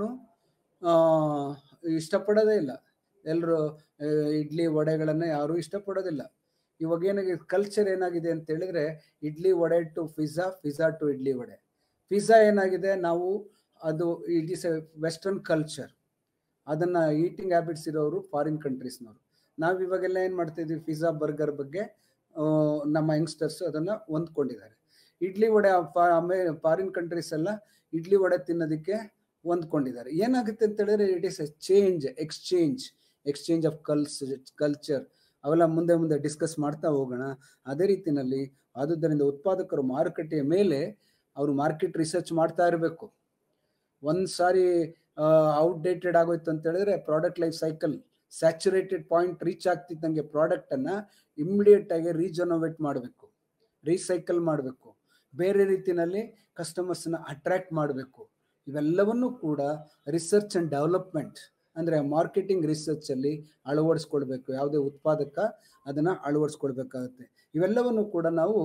ಇಷ್ಟಪಡೋದೇ ಇಲ್ಲ. ಎಲ್ಲರೂ ಇಡ್ಲಿ ವಡೆಗಳನ್ನು ಯಾರೂ ಇಷ್ಟಪಡೋದಿಲ್ಲ. ಇವಾಗ ಏನಾಗಿದೆ, ಕಲ್ಚರ್ ಏನಾಗಿದೆ ಅಂತ ಹೇಳಿದ್ರೆ, idli vada to pizza, pizza to idli vada. Pizza ಏನಾಗಿದೆ, ನಾವು ಅದು it is a western culture. ಅದನ್ನು ಈಟಿಂಗ್ ಹ್ಯಾಬಿಟ್ಸ್ ಇರೋರು ಫಾರಿನ್ ಕಂಟ್ರೀಸ್ನವರು. ನಾವು ಇವಾಗೆಲ್ಲ ಏನು ಮಾಡ್ತಾ ಇದ್ದೀವಿ, ಪಿಜ್ಜಾ ಬರ್ಗರ್ ಬಗ್ಗೆ ನಮ್ಮ ಯಂಗ್ಸ್ಟರ್ಸ್ ಅದನ್ನು ಹೊಂದ್ಕೊಂಡಿದ್ದಾರೆ. ಇಡ್ಲಿ ವಡೆ ಫಾರಿನ್ ಕಂಟ್ರೀಸ್ ಎಲ್ಲ ಇಡ್ಲಿ ವಡೆ ತಿನ್ನೋದಕ್ಕೆ ಹೊಂದ್ಕೊಂಡಿದ್ದಾರೆ. ಏನಾಗುತ್ತೆ ಅಂತ ಹೇಳಿದ್ರೆ, it is a exchange of culture. ಅವೆಲ್ಲ ಮುಂದೆ ಮುಂದೆ ಡಿಸ್ಕಸ್ ಮಾಡ್ತಾ ಹೋಗೋಣ. ಅದೇ ರೀತಿಯಲ್ಲಿ ಆದುದರಿಂದ ಉತ್ಪಾದಕರು ಮಾರುಕಟ್ಟೆಯ ಮೇಲೆ ಅವರು ಮಾರ್ಕೆಟ್ ರಿಸರ್ಚ್ ಮಾಡ್ತಾ ಇರಬೇಕು. ಒಂದು ಸಾರಿ ಔಟ್ಡೇಟೆಡ್ ಆಗೋಯ್ತು ಅಂತ ಹೇಳಿದ್ರೆ, product life cycle saturated point reach ಆಗ್ತಿದ್ದಂಗೆ ಪ್ರಾಡಕ್ಟನ್ನು ಇಮ್ಮಿಡಿಯೇಟ್ ಆಗಿ ರೀಜನೋವೇಟ್ ಮಾಡಬೇಕು, ರೀಸೈಕಲ್ ಮಾಡಬೇಕು, ಬೇರೆ ರೀತಿಯಲ್ಲಿ ಕಸ್ಟಮರ್ಸ್ನ ಅಟ್ರಾಕ್ಟ್ ಮಾಡಬೇಕು. ಇವೆಲ್ಲವನ್ನೂ ಕೂಡ ರಿಸರ್ಚ್ ಆ್ಯಂಡ್ ಡೆವಲಪ್ಮೆಂಟ್ ಅಂದರೆ ಮಾರ್ಕೆಟಿಂಗ್ ರಿಸರ್ಚಲ್ಲಿ ಅಳವಡಿಸ್ಕೊಳ್ಬೇಕು. ಯಾವುದೇ ಉತ್ಪಾದಕ ಅದನ್ನು ಅಳವಡಿಸ್ಕೊಳ್ಬೇಕಾಗುತ್ತೆ. ಇವೆಲ್ಲವನ್ನು ಕೂಡ ನಾವು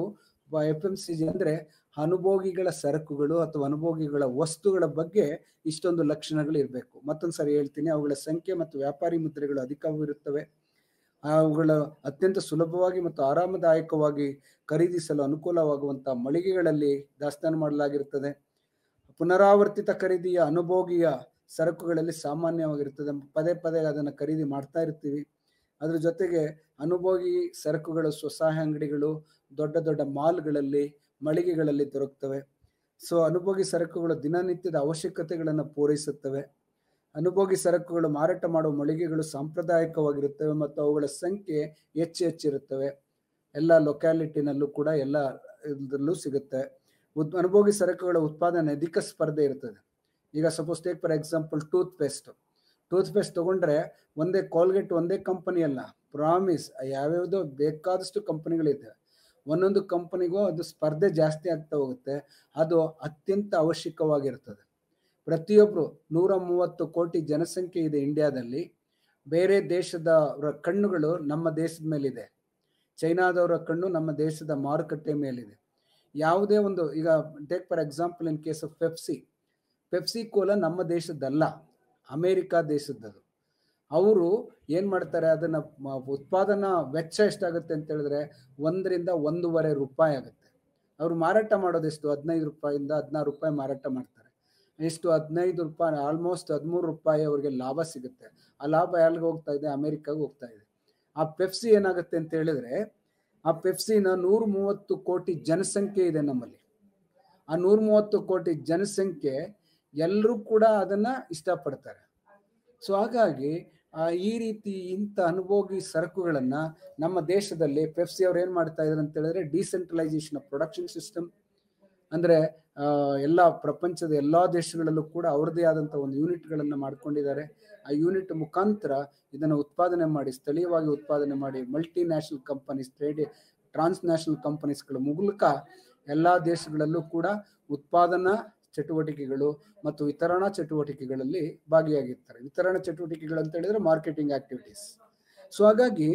FMCG ಅಂದರೆ ಅನುಭೋಗಿಗಳ ಸರಕುಗಳು ಅಥವಾ ಅನುಭೋಗಿಗಳ ವಸ್ತುಗಳ ಬಗ್ಗೆ ಇಷ್ಟೊಂದು ಲಕ್ಷಣಗಳು ಇರಬೇಕು. ಮತ್ತೊಂದು ಸಾರಿ ಹೇಳ್ತೀನಿ, ಅವುಗಳ ಸಂಖ್ಯೆ ಮತ್ತು ವ್ಯಾಪಾರಿ ಮುದ್ರೆಗಳು ಅಧಿಕವಿರುತ್ತವೆ. ಅವುಗಳ ಅತ್ಯಂತ ಸುಲಭವಾಗಿ ಮತ್ತು ಆರಾಮದಾಯಕವಾಗಿ ಖರೀದಿಸಲು ಅನುಕೂಲವಾಗುವಂಥ ಮಳಿಗೆಗಳಲ್ಲಿ ದಾಸ್ತಾನು ಮಾಡಲಾಗಿರುತ್ತದೆ. ಪುನರಾವರ್ತಿತ ಖರೀದಿಯ ಅನುಭೋಗಿಯ ಸರಕುಗಳಲ್ಲಿ ಸಾಮಾನ್ಯವಾಗಿರುತ್ತದೆ. ಪದೇ ಪದೇ ಅದನ್ನು ಖರೀದಿ ಮಾಡ್ತಾ ಇರ್ತೀವಿ. ಅದ್ರ ಜೊತೆಗೆ ಅನುಭೋಗಿ ಸರಕುಗಳು ಸ್ವಸಹಾಯ ಅಂಗಡಿಗಳು, ದೊಡ್ಡ ದೊಡ್ಡ ಮಾಲ್ಗಳಲ್ಲಿ, ಮಳಿಗೆಗಳಲ್ಲಿ ದೊರಕ್ತವೆ. ಸೊ ಅನುಭೋಗಿ ಸರಕುಗಳು ದಿನನಿತ್ಯದ ಅವಶ್ಯಕತೆಗಳನ್ನು ಪೂರೈಸುತ್ತವೆ. ಅನುಭೋಗಿ ಸರಕುಗಳು ಮಾರಾಟ ಮಾಡುವ ಮಳಿಗೆಗಳು ಸಾಂಪ್ರದಾಯಿಕವಾಗಿರುತ್ತವೆ ಮತ್ತು ಅವುಗಳ ಸಂಖ್ಯೆ ಹೆಚ್ಚಿರುತ್ತವೆ. ಎಲ್ಲ ಲೊಕ್ಯಾಲಿಟಿನಲ್ಲೂ ಕೂಡ ಎಲ್ಲ ಇದರಲ್ಲೂ ಸಿಗುತ್ತೆ. ಅನುಭೋಗಿ ಸರಕುಗಳ ಉತ್ಪಾದನೆ ಅಧಿಕ ಸ್ಪರ್ಧೆ ಇರ್ತದೆ. ಈಗ suppose take for example toothpaste ತೊಗೊಂಡ್ರೆ ಒಂದೇ ಕೋಲ್ಗೇಟ್ ಒಂದೇ ಕಂಪನಿ ಅಲ್ಲ, ಪ್ರಾಮಿಸ್ ಯಾವ್ಯಾವುದೋ ಬೇಕಾದಷ್ಟು ಕಂಪನಿಗಳಿದೆ. ಒಂದೊಂದು ಕಂಪನಿಗೂ ಅದು ಸ್ಪರ್ಧೆ ಜಾಸ್ತಿ ಆಗ್ತಾ ಹೋಗುತ್ತೆ. ಅದು ಅತ್ಯಂತ ಅವಶ್ಯಕವಾಗಿರ್ತದೆ. ಪ್ರತಿಯೊಬ್ಬರು 130 ಕೋಟಿ ಜನಸಂಖ್ಯೆ ಇದೆ ಇಂಡಿಯಾದಲ್ಲಿ. ಬೇರೆ ದೇಶದ ಕಣ್ಣುಗಳು ನಮ್ಮ ದೇಶದ ಮೇಲಿದೆ. ಚೈನಾದವರ ಕಣ್ಣು ನಮ್ಮ ದೇಶದ ಮಾರುಕಟ್ಟೆ ಮೇಲಿದೆ. ಯಾವುದೇ ಒಂದು ಈಗ take for example in case of Pepsi Cola ನಮ್ಮ ದೇಶದ್ದಲ್ಲ, ಅಮೇರಿಕಾ ದೇಶದ್ದದು. ಅವರು ಏನು ಮಾಡ್ತಾರೆ, ಅದನ್ನು ಉತ್ಪಾದನಾ ವೆಚ್ಚ ಎಷ್ಟಾಗುತ್ತೆ ಅಂತ ಹೇಳಿದ್ರೆ 1 ರಿಂದ 1.5 ರೂಪಾಯಿ ಆಗುತ್ತೆ. ಅವರು ಮಾರಾಟ ಮಾಡೋದೆಷ್ಟು, 15 ರೂಪಾಯಿಂದ 16 ರೂಪಾಯಿ ಮಾರಾಟ ಮಾಡ್ತಾರೆ. ಎಷ್ಟು, 15 ರೂಪಾಯಿ, ಆಲ್ಮೋಸ್ಟ್ 13 ರೂಪಾಯಿ ಅವರಿಗೆ ಲಾಭ ಸಿಗುತ್ತೆ. ಆ ಲಾಭ ಎಲ್ಲಿಗೆ ಹೋಗ್ತಾ ಇದೆ, ಅಮೇರಿಕಾಗೆ ಹೋಗ್ತಾ ಇದೆ. ಆ ಪೆಪ್ಸಿ ಏನಾಗುತ್ತೆ ಅಂತ ಹೇಳಿದ್ರೆ, ಆ ಪೆಪ್ಸಿನ 130 ಕೋಟಿ ಜನಸಂಖ್ಯೆ ಇದೆ ನಮ್ಮಲ್ಲಿ. ಆ 130 ಕೋಟಿ ಜನಸಂಖ್ಯೆ ಎಲ್ಲರೂ ಕೂಡ ಅದನ್ನ ಇಷ್ಟಪಡ್ತಾರೆ. ಸೊ ಹಾಗಾಗಿ ಈ ರೀತಿ ಇಂಥ ಅನುಭೋಗಿ ಸರಕುಗಳನ್ನ ನಮ್ಮ ದೇಶದಲ್ಲಿ ಪೆಪ್ಸಿ ಅವ್ರು ಏನು ಮಾಡ್ತಾ ಇದ್ದಾರೆ ಅಂತ ಹೇಳಿದ್ರೆ, ಡಿಸೆಂಟ್ರಲೈಸೇಷನ್ ಆಫ್ ಪ್ರೊಡಕ್ಷನ್ ಸಿಸ್ಟಮ್ ಅಂದರೆ ಎಲ್ಲ ಪ್ರಪಂಚದ ಎಲ್ಲ ದೇಶಗಳಲ್ಲೂ ಕೂಡ ಅವ್ರದ್ದೇ ಆದಂಥ ಒಂದು ಯೂನಿಟ್ಗಳನ್ನು ಮಾಡ್ಕೊಂಡಿದ್ದಾರೆ. ಆ ಯೂನಿಟ್ ಮುಖಾಂತರ ಇದನ್ನು ಉತ್ಪಾದನೆ ಮಾಡಿ, ಸ್ಥಳೀಯವಾಗಿ ಉತ್ಪಾದನೆ ಮಾಡಿ, ಮಲ್ಟಿ ನ್ಯಾಷನಲ್ ಕಂಪನೀಸ್, ಟ್ರಾನ್ಸ್ನ್ಯಾಷನಲ್ ಕಂಪನೀಸ್ಗಳ ಮೂಲಕ ಎಲ್ಲ ದೇಶಗಳಲ್ಲೂ ಕೂಡ ಉತ್ಪಾದನಾ ಚಟುವಟಿಕೆಗಳು ಮತ್ತು ವಿತರಣಾ ಚಟುವಟಿಕೆಗಳಲ್ಲಿ ಭಾಗಿಯಾಗಿರ್ತಾರೆ. ವಿತರಣಾ ಚಟುವಟಿಕೆಗಳು ಅಂತ ಹೇಳಿದ್ರೆ ಮಾರ್ಕೆಟಿಂಗ್ ಆಕ್ಟಿವಿಟೀಸ್. ಸೊ ಹಾಗಾಗಿ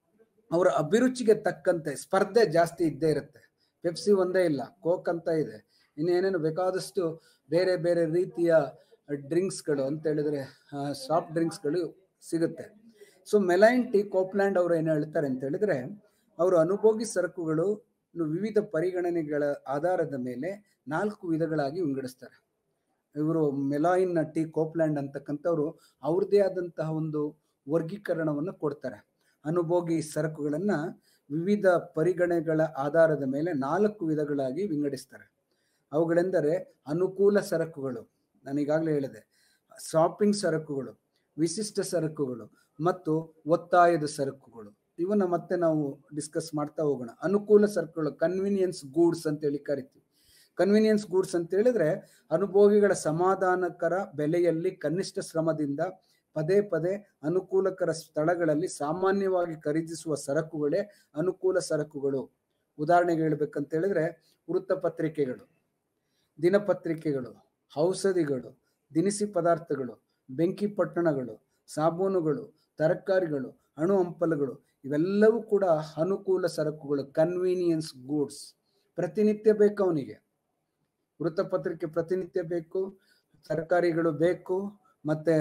ಅವರ ಅಭಿರುಚಿಗೆ ತಕ್ಕಂತೆ ಸ್ಪರ್ಧೆ ಜಾಸ್ತಿ ಇದ್ದೇ ಇರುತ್ತೆ. ಪೆಪ್ಸಿ ಒಂದೇ ಇಲ್ಲ, ಕೋಕ್ ಅಂತ ಇದೆ, ಇನ್ನೇನೇನು ಬೇಕಾದಷ್ಟು ಬೇರೆ ಬೇರೆ ರೀತಿಯ ಡ್ರಿಂಕ್ಸ್ಗಳು ಅಂತ ಹೇಳಿದ್ರೆ ಸಾಫ್ಟ್ ಡ್ರಿಂಕ್ಸ್ಗಳು ಸಿಗುತ್ತೆ. ಸೊ ಮೆಲೈನ್ ಟಿ ಕೋಪ್ಲ್ಯಾಂಡ್ ಅವರು ಏನು ಹೇಳ್ತಾರೆ ಅಂತ ಹೇಳಿದ್ರೆ, ಅವರು ಅನುಭೋಗಿ ಸರಕುಗಳು ವಿವಿಧ ಪರಿಗಣನೆಗಳ ಆಧಾರದ ಮೇಲೆ 4 ವಿಧಗಳಾಗಿ ವಿಂಗಡಿಸ್ತಾರೆ. ಇವರು ಮೆಲೈನ್ ಟಿ ಕೋಪ್ಲ್ಯಾಂಡ್ ಅಂತಕ್ಕಂಥವ್ರು ಅವ್ರದ್ದೇ ಆದಂತಹ ಒಂದು ವರ್ಗೀಕರಣವನ್ನು ಕೊಡ್ತಾರೆ. ಅನುಭೋಗಿ ಸರಕುಗಳನ್ನ ವಿವಿಧ ಪರಿಗಣನೆಗಳ ಆಧಾರದ ಮೇಲೆ 4 ವಿಧಗಳಾಗಿ ವಿಂಗಡಿಸ್ತಾರೆ. ಅವುಗಳೆಂದರೆ ಅನುಕೂಲ ಸರಕುಗಳು, ನಾನೀಗಾಗಲೇ ಹೇಳಿದೆ, ಶಾಪಿಂಗ್ ಸರಕುಗಳು, ವಿಶಿಷ್ಟ ಸರಕುಗಳು ಮತ್ತು ಒತ್ತಾಯದ ಸರಕುಗಳು. ಇವನ್ನ ಮತ್ತೆ ನಾವು ಡಿಸ್ಕಸ್ ಮಾಡ್ತಾ ಹೋಗೋಣ. ಅನುಕೂಲ ಸರಕುಗಳು ಕನ್ವೀನಿಯನ್ಸ್ ಗೂಡ್ಸ್ ಅಂತೇಳಿ ಕರಿತೀವಿ. ಕನ್ವೀನಿಯನ್ಸ್ ಗೂಡ್ಸ್ ಅಂತ ಹೇಳಿದ್ರೆ ಅನುಭೋಗಿಗಳ ಸಮಾಧಾನಕರ ಬೆಲೆಯಲ್ಲಿ ಕನಿಷ್ಠ ಶ್ರಮದಿಂದ ಪದೇ ಪದೇ ಅನುಕೂಲಕರ ಸ್ಥಳಗಳಲ್ಲಿ ಸಾಮಾನ್ಯವಾಗಿ ಖರೀದಿಸುವ ಸರಕುಗಳೇ ಅನುಕೂಲ ಸರಕುಗಳು. ಉದಾಹರಣೆಗೆ ಹೇಳ್ಬೇಕಂತ ಹೇಳಿದ್ರೆ ವೃತ್ತಪತ್ರಿಕೆಗಳು, ದಿನಪತ್ರಿಕೆಗಳು, ಔಷಧಿಗಳು, ದಿನಸಿ ಪದಾರ್ಥಗಳು, ಬೆಂಕಿ ಪಟ್ಟಣಗಳು, ಸಾಬೂನುಗಳು, ತರಕಾರಿಗಳು, ಅಣು ಹಂಪಲುಗಳು, ಇವೆಲ್ಲವೂ ಕೂಡ ಅನುಕೂಲ ಸರಕುಗಳು, ಕನ್ವೀನಿಯನ್ಸ್ ಗೂಡ್ಸ್. ಪ್ರತಿನಿತ್ಯ ಬೇಕು ಅವನಿಗೆ, ವೃತ್ತಪತ್ರಿಕೆ ಪ್ರತಿನಿತ್ಯ ಬೇಕು, ತರಕಾರಿಗಳು ಬೇಕು, ಮತ್ತೆ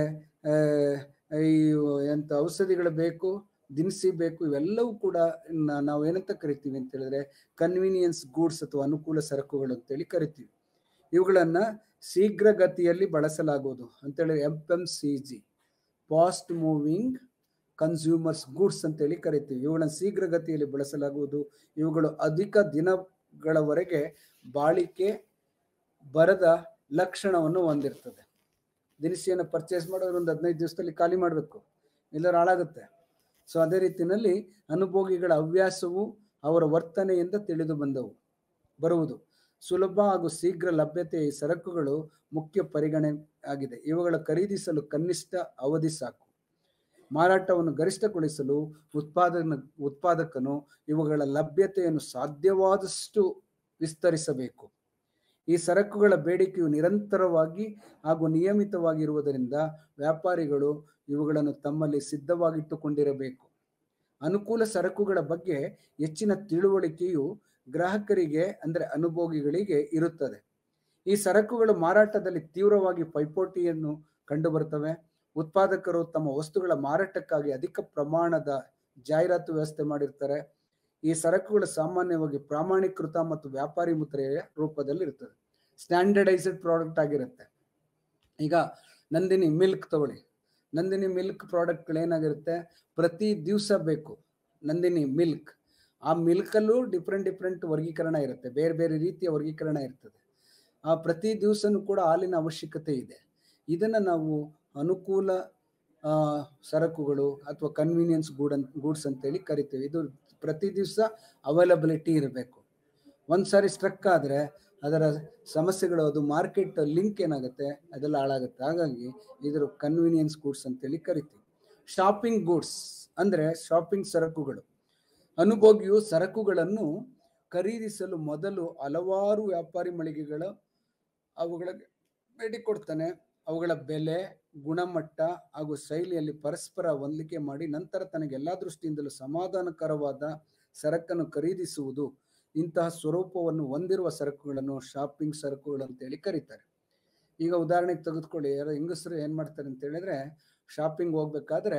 ಈ ಎಂತ ಔಷಧಿಗಳು ಬೇಕು, ದಿನಸಿ ಬೇಕು, ಇವೆಲ್ಲವೂ ಕೂಡ ನಾವು ಏನಂತ ಕರಿತೀವಿ ಅಂತ ಹೇಳಿದ್ರೆ ಕನ್ವೀನಿಯನ್ಸ್ ಗೂಡ್ಸ್ ಅಥವಾ ಅನುಕೂಲ ಸರಕುಗಳು ಅಂತೇಳಿ ಕರಿತೀವಿ. ಇವುಗಳನ್ನ ಶೀಘ್ರಗತಿಯಲ್ಲಿ ಬಳಸಲಾಗುವುದು ಅಂತೇಳಿ FMCG, fast moving consumers goods ಅಂತೇಳಿ ಕರಿತೀವಿ. ಇವುಗಳನ್ನು ಶೀಘ್ರಗತಿಯಲ್ಲಿ ಬಳಸಲಾಗುವುದು. ಇವುಗಳು ಅಧಿಕ ದಿನಗಳವರೆಗೆ ಬಾಳಿಕೆ ಬರದ ಲಕ್ಷಣವನ್ನು ಹೊಂದಿರ್ತದೆ. ದಿನಸಿಯನ್ನು ಪರ್ಚೇಸ್ ಮಾಡೋರು ಒಂದು 15 ದಿವಸದಲ್ಲಿ ಖಾಲಿ ಮಾಡಬೇಕು, ಇಲ್ಲರ ಹಾಳಾಗುತ್ತೆ. ಸೊ ಅದೇ ರೀತಿಯಲ್ಲಿ ಅನುಭೋಗಿಗಳ ಹವ್ಯಾಸವು ಅವರ ವರ್ತನೆಯಿಂದ ತಿಳಿದು ಬರುವುದು. ಸುಲಭ ಹಾಗೂ ಶೀಘ್ರ ಲಭ್ಯತೆ ಈ ಸರಕುಗಳು ಮುಖ್ಯ ಪರಿಗಣನೆ ಆಗಿದೆ. ಇವುಗಳ ಖರೀದಿಸಲು ಕನಿಷ್ಠ ಅವಧಿ ಸಾಕು. ಮಾರಾಟವನ್ನು ಗರಿಷ್ಠಗೊಳಿಸಲು ಉತ್ಪಾದಕನು ಇವುಗಳ ಲಭ್ಯತೆಯನ್ನು ಸಾಧ್ಯವಾದಷ್ಟು ವಿಸ್ತರಿಸಬೇಕು. ಈ ಸರಕುಗಳ ಬೇಡಿಕೆಯು ನಿರಂತರವಾಗಿ ಹಾಗೂ ನಿಯಮಿತವಾಗಿರುವುದರಿಂದ ವ್ಯಾಪಾರಿಗಳು ಇವುಗಳನ್ನು ತಮ್ಮಲ್ಲಿ ಸಿದ್ಧವಾಗಿಟ್ಟುಕೊಂಡಿರಬೇಕು. ಅನುಕೂಲ ಸರಕುಗಳ ಬಗ್ಗೆ ಹೆಚ್ಚಿನ ತಿಳುವಳಿಕೆಯು ಗ್ರಾಹಕರಿಗೆ ಅಂದರೆ ಅನುಭೋಗಿಗಳಿಗೆ ಇರುತ್ತದೆ. ಈ ಸರಕುಗಳು ಮಾರಾಟದಲ್ಲಿ ತೀವ್ರವಾಗಿ ಪೈಪೋಟಿಯನ್ನು ಕಂಡುಬರುತ್ತವೆ. ಉತ್ಪಾದಕರು ತಮ್ಮ ವಸ್ತುಗಳ ಮಾರಾಟಕ್ಕಾಗಿ ಅಧಿಕ ಪ್ರಮಾಣದ ಜಾಹೀರಾತು ವ್ಯವಸ್ಥೆ ಮಾಡಿರ್ತಾರೆ. ಈ ಸರಕುಗಳು ಸಾಮಾನ್ಯವಾಗಿ ಪ್ರಾಮಾಣೀಕೃತ ಮತ್ತು ವ್ಯಾಪಾರಿ ಮುದ್ರೆಯ ರೂಪದಲ್ಲಿ ಇರ್ತದೆ, ಸ್ಟ್ಯಾಂಡರ್ಡೈಸ್ಡ್ ಪ್ರಾಡಕ್ಟ್ ಆಗಿರುತ್ತೆ. ಈಗ ನಂದಿನಿ ಮಿಲ್ಕ್ ತಗೊಳ್ಳಿ, ನಂದಿನಿ ಮಿಲ್ಕ್ ಪ್ರಾಡಕ್ಟ್ಗಳೇನಾಗಿರುತ್ತೆ, ಪ್ರತಿ ದಿವಸ ಬೇಕು ನಂದಿನಿ ಮಿಲ್ಕ್. ಆ ಮಿಲ್ಕಲ್ಲೂ ಡಿಫ್ರೆಂಟ್ ವರ್ಗೀಕರಣ ಇರುತ್ತೆ, ಬೇರೆ ಬೇರೆ ರೀತಿಯ ವರ್ಗೀಕರಣ ಇರ್ತದೆ. ಆ ಪ್ರತಿ ದಿವಸನೂ ಕೂಡ ಹಾಲಿನ ಅವಶ್ಯಕತೆ ಇದೆ. ಇದನ್ನು ನಾವು ಅನುಕೂಲ ಸರಕುಗಳು ಅಥವಾ ಕನ್ವೀನಿಯನ್ಸ್ ಗೂಡ್ಸ್ ಅಂತೇಳಿ ಕರಿತೀವಿ. ಇದು ಪ್ರತಿ ದಿವಸ ಅವೈಲಬಿಲಿಟಿ ಇರಬೇಕು. ಒಂದ್ಸಾರಿ ಸ್ಟ್ರಕ್ ಆದರೆ ಅದರ ಸಮಸ್ಯೆಗಳು, ಅದು ಮಾರ್ಕೆಟ್ ಲಿಂಕ್ ಏನಾಗುತ್ತೆ ಅದೆಲ್ಲ ಹಾಳಾಗುತ್ತೆ. ಹಾಗಾಗಿ ಇದರ ಕನ್ವೀನಿಯನ್ಸ್ ಗೂಡ್ಸ್ ಅಂತೇಳಿ ಕರಿತೀವಿ. ಶಾಪಿಂಗ್ ಗೂಡ್ಸ್ ಅಂದರೆ ಶಾಪಿಂಗ್ ಸರಕುಗಳು. ಅನುಭೋಗಿಯು ಸರಕುಗಳನ್ನು ಖರೀದಿಸಲು ಮೊದಲು ಹಲವಾರು ವ್ಯಾಪಾರಿ ಮಳಿಗೆಗಳು ಅವುಗಳ ಭೇಟಿ ಕೊಡ್ತಾನೆ. ಅವುಗಳ ಬೆಲೆ, ಗುಣಮಟ್ಟ ಹಾಗೂ ಶೈಲಿಯಲ್ಲಿ ಪರಸ್ಪರ ಹೊಂದಿಕೆ ಮಾಡಿ ನಂತರ ತನಗೆ ಎಲ್ಲ ದೃಷ್ಟಿಯಿಂದಲೂ ಸಮಾಧಾನಕರವಾದ ಸರಕನ್ನು ಖರೀದಿಸುವುದು. ಇಂತಹ ಸ್ವರೂಪವನ್ನು ಹೊಂದಿರುವ ಸರಕುಗಳನ್ನು ಶಾಪಿಂಗ್ ಸರಕುಗಳು ಅಂತೇಳಿ ಕರೀತಾರೆ. ಈಗ ಉದಾಹರಣೆಗೆ ತೆಗೆದುಕೊಳ್ಳಿ, ಯಾರೋ ಹೆಂಗಸರು ಏನು ಮಾಡ್ತಾರೆ ಅಂತ ಹೇಳಿದ್ರೆ, ಶಾಪಿಂಗ್ ಹೋಗ್ಬೇಕಾದ್ರೆ